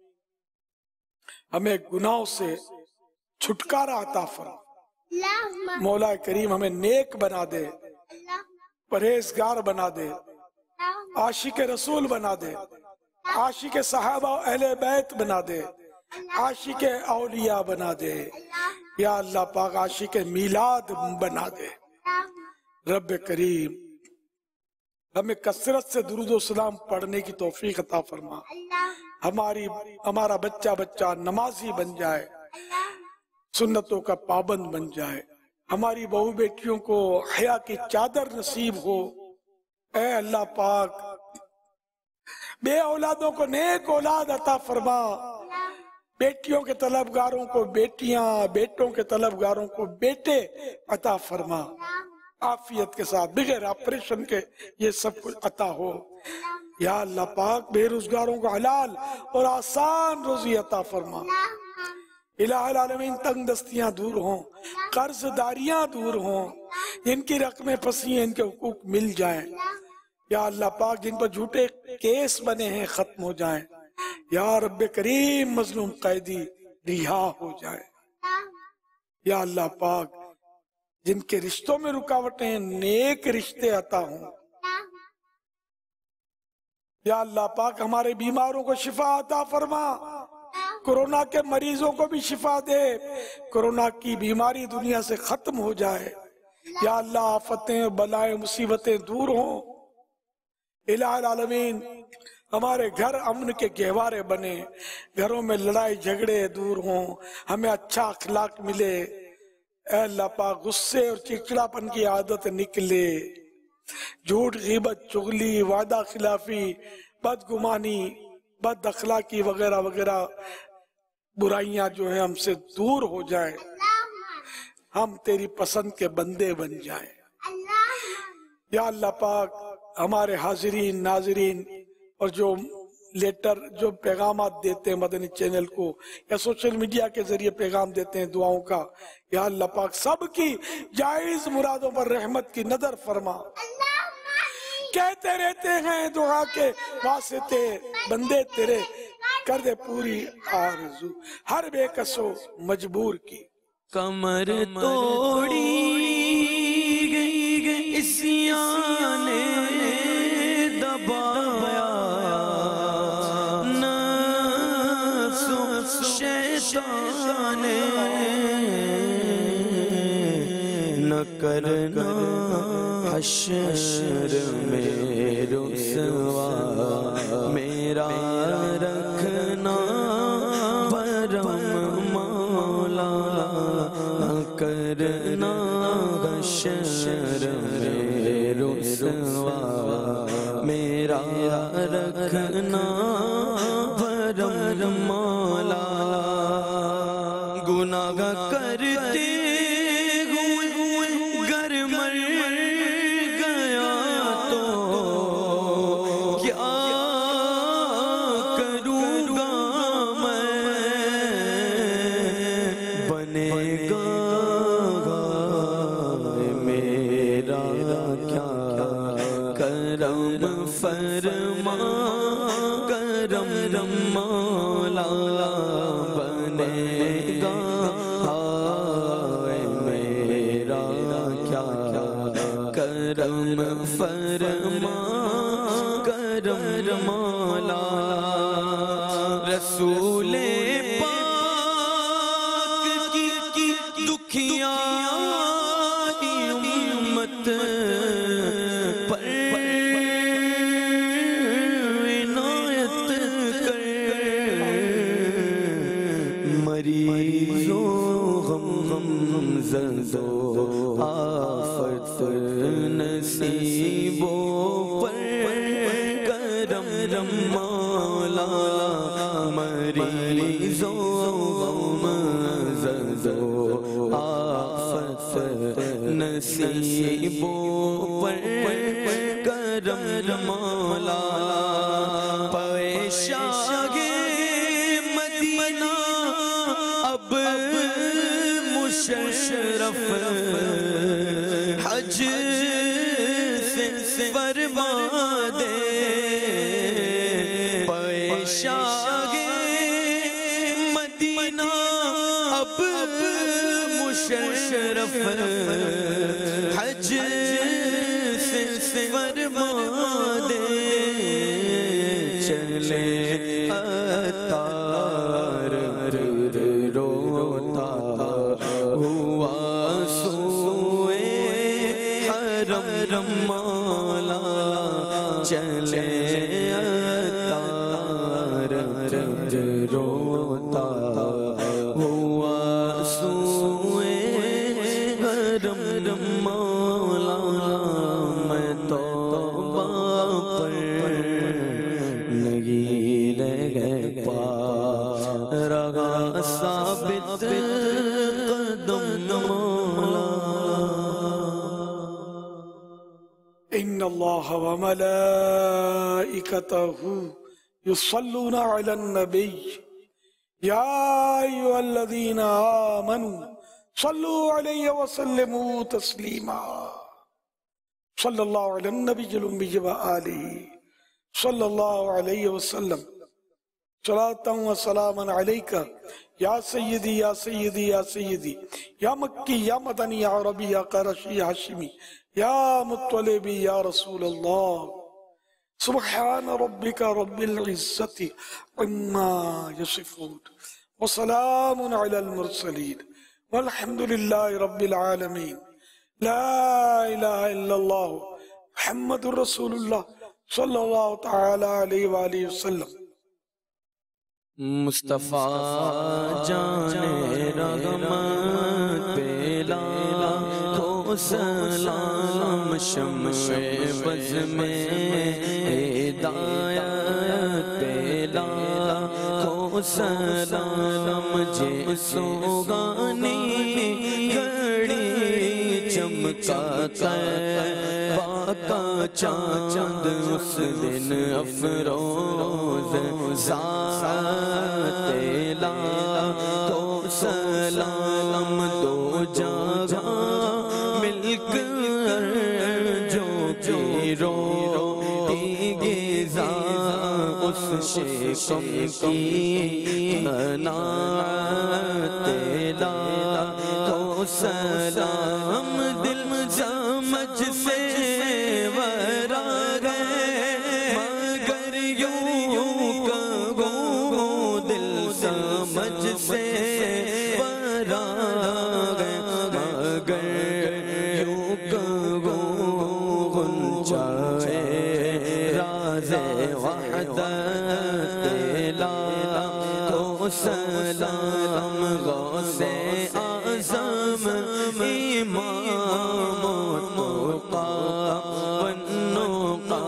हमें गुनाहों से छुटकारा अता फरमा। मौला करीम हमें नेक बना दे, परहेजगार बना दे, आशिक रसूल बना दे, आशिक सहाबा अहले बैत बना दे, आशिक औलिया बना दे, या अल्लाह पाक आशिक मिलाद बना दे। रब करीम हमें कसरत से दुरूद सलाम पढ़ने की तौफीक अता फरमा। हमारी हमारा बच्चा बच्चा नमाजी बन जाए, सुन्नतों का पाबंद बन जाए, हमारी बहू बेटियों को हया की चादर नसीब हो। ऐ अल्लाह पाक बे औलादों को नेक औलाद अता फरमा, बेटियों के तलबगारों को बेटियां, बेटों के तलबगारों को बेटे अता फरमा। आफियत के साथ बगैर ऑपरेशन के ये सब कुछ अता हो। या अल्लाह पाक बेरोजगारों को हलाल और आसान रोजी अता फरमा। इलाहुल आलमीन तंग दस्तियां दूर हों, कर्जदारियां दूर हों, जिनकी रकमें फंसी हैं इनके हुकूक मिल जाएं। या अल्लाह पाक जिन पर झूठे केस बने हैं खत्म हो जाएं। या रब्बे करीम मजलूम कैदी रिहा हो जाए। या अल्लाह पाक जिनके रिश्तों में रुकावटें हैं नेक रिश्ते अता हों। या अल्लाह पाक हमारे बीमारों को शिफा अता फरमा, कोरोना के मरीजों को भी शिफा दे, कोरोना की बीमारी दुनिया से खत्म हो जाए। या अल्लाह आफतें बलाएं मुसीबतें दूर हों। इलाहुल आलमीन हमारे घर अमन के गहवारे बने, घरों में लड़ाई झगड़े दूर हों, हमें अच्छा अखलाक मिले। ऐ अल्लाह पाक गुस्से और चिड़चिड़ापन की आदत निकले, झूठ गीबत चुगली वादा खिलाफी बदगुमानी बद अखलाकी वगैरह वगैरह बुराइयां जो है हमसे दूर हो जाएं, हम तेरी पसंद के बंदे बन जाएं। या अल्लाह पाक हमारे हाजिरीन नाजरीन और जो लेटर जो पैगाम देते हैं मदनी चैनल को या सोशल मीडिया के जरिए पैगाम देते हैं दुआओं का, या अल्लाह पाक सबकी जायज मुरादों पर रहमत की नजर फरमा। कहते रहते हैं दुआ के वास्ते बंदे तेरे, कर दे पूरी आरज़ू हर बेकसो मजबूर की। कमर तोड़ी गई इस याने کرنا حشر میں رسوا میرا رکھنا برم مولا نہ کرنا حشر میں رسوا میرا رکھنا برم مولا گناہ کرتے ہوئے گر مر گیا تو کیا کروں گا میں بنے گا میرا کیا کرم فرما کرم مولا بنے گا میرا کیا کرم فرما کرم مولا رسول پاک کی دکھیا امت پر عنایت کر مریضوں غم زدوں آفت نصیبوں پر کرم مولا مریضوں غم زدوں آفت نصیبوں پر کرم مولا پیشاگ مدینہ اب مشرف حج سے فرما دے پیشاگ مدینہ اب مشرف حج سے فرما دے چلے اتار روتا ہوا سوئے حرم مولا چلے اتار روتا ہوا سوئے حرم مولا میں توبہ پر نہیں رہ پا رہا ثابت قدم مولا ان اللہ وملائکتہ یصلون علی النبی یا ایھا الذین آمنوا صلوا علیہ وسلموا تسلیما صلی اللہ علی النبی الأمی وآلہ صلی اللہ علیہ وسلم صلاة و سلاما علیکہ یا سیدی یا سیدی یا سیدی یا مکی یا مدنی یا عربی یا قرشی یا حشمی یا مطلبی یا رسول اللہ سبحان ربک رب العزت عما یصفون وسلام علی المرسلین والحمد للہ رب العالمین لا الہ الا اللہ محمد رسول اللہ صلی اللہ تعالی علیہ وآلہ وسلم مصطفیٰ جانے رحمت پہ لاکھوں سلام شمع بز میں ہدایت پہ لاکھوں سلام جیسو گانی گھڑی چمکا طیبہ کا چاند اس دن افروز ذات لاکھوں سلام دو جگہ مل کر جو کی روتی غذا اس شکم کی عنایت لاکھوں سلام دل سمجھ سے ورا گئے مگر یوں کہوں دل سمجھ سے ورا گئے مگر یوں وحدت لا تو سلام غوث اعظم امام التقا والنقا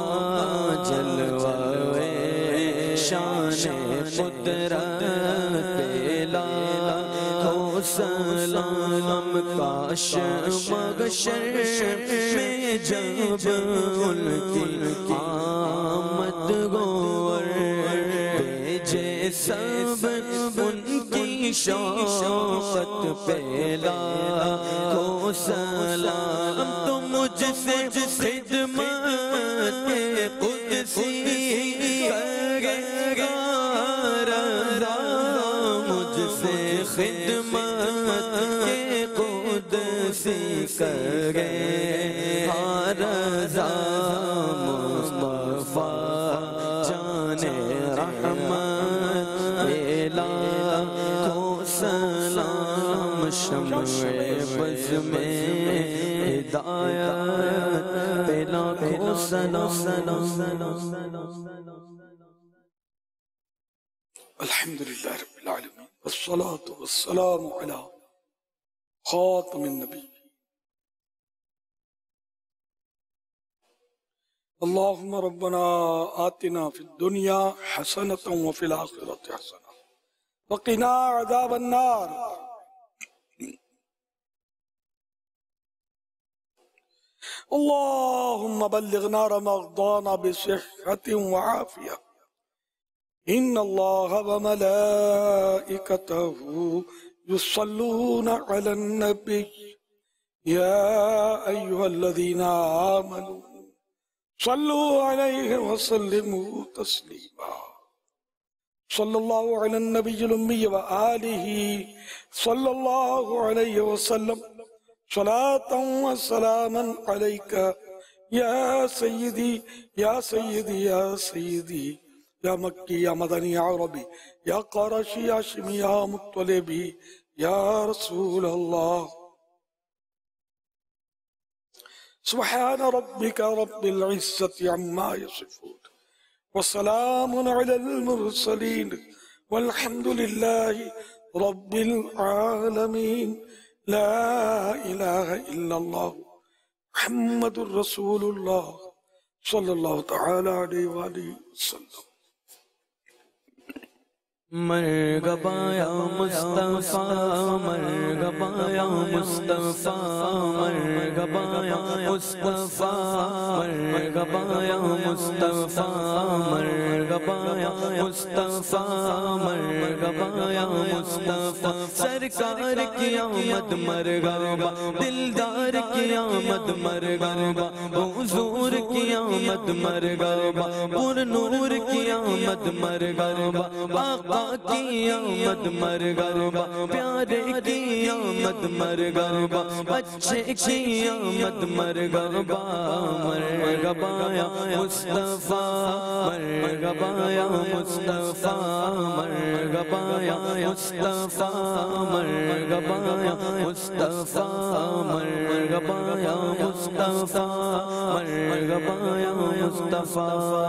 جلوہ شان قدرت لا تو سلام کاش مغشر میں جب ان کی آمد گور بھیجے سب ان کی شوقت پہلا کو سلام تو مجھ سے خدمت قدسی کرے گا رضا مجھ سے خدمت قدسی کرے رضا مصطفیٰ جان رحمت الہ کو سلام شمع بز میں ہدایت پہلا کو سلام الحمدللہ رب العالمین والصلاة والسلام علی خاتم النبی اللهم ربنا آتنا في الدنيا حسنة وفي الآخرة حسنة وقنا عذاب النار اللهم بلغنا رمضان بصحة وعافية إن الله وملائكته يصلون على النبي يا أيها الذين آمنوا صلوا عليه وسلموا تسليما صلى الله على النبي الأمي وآله صلى الله عليه وسلم صلاة وسلاما عليك يا سيدي يا سيدي يا سيدي يا مكي يا مدني يا عربي يا قرشي يا شمي يا مطلبي يا رسول الله سبحان ربك رب العزة عما يصفون وسلام على المرسلين والحمد لله رب العالمين لا إله إلا الله محمد رسول الله صلى الله تعالى عليه وآله وسلم مرحبا یا مصطفیٰ مرحبا یا مصطفیٰ مرحبا یا مصطفیٰ مرحبا یا مصطفیٰ مرحبا یا مصطفیٰ مرحبا یا مصطفیٰ سرکار کی آمد مرحبا دلدار کی آمد مرحبا حضور کی آمد مرحبا پر نور کی آمد مرحبا آقا کی آمد مرحبا پیارے کی آمد مرحبا اچھے کی آمد مرحبا مرحبا یا مصطفیٰ مرحبا یا مصطفیٰ مرحبا یا مصطفیٰ مرحبا یا مصطفیٰ مرحبا یا مصطفیٰ مرحبا یا مصطفیٰ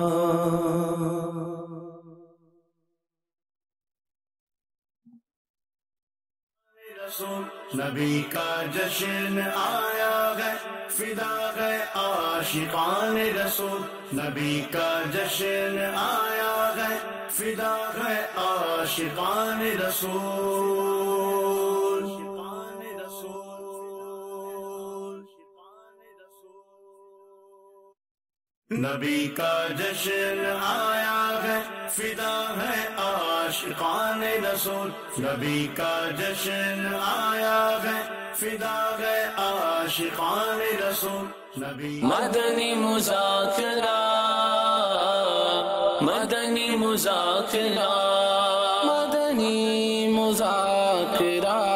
نبی کا جشن آیا ہے فدا ہے عاشقان رسول نبی کا جشن آیا ہے فدا ہے عاشقان رسول نبی کا جشن آیا ہے فدا ہے عاشقان رسول نبی کا جشن آیا ہے فدا ہے عاشقان رسول نبی مدنی مذاکرہ مدنی مذاکرہ مدنی مذاکرہ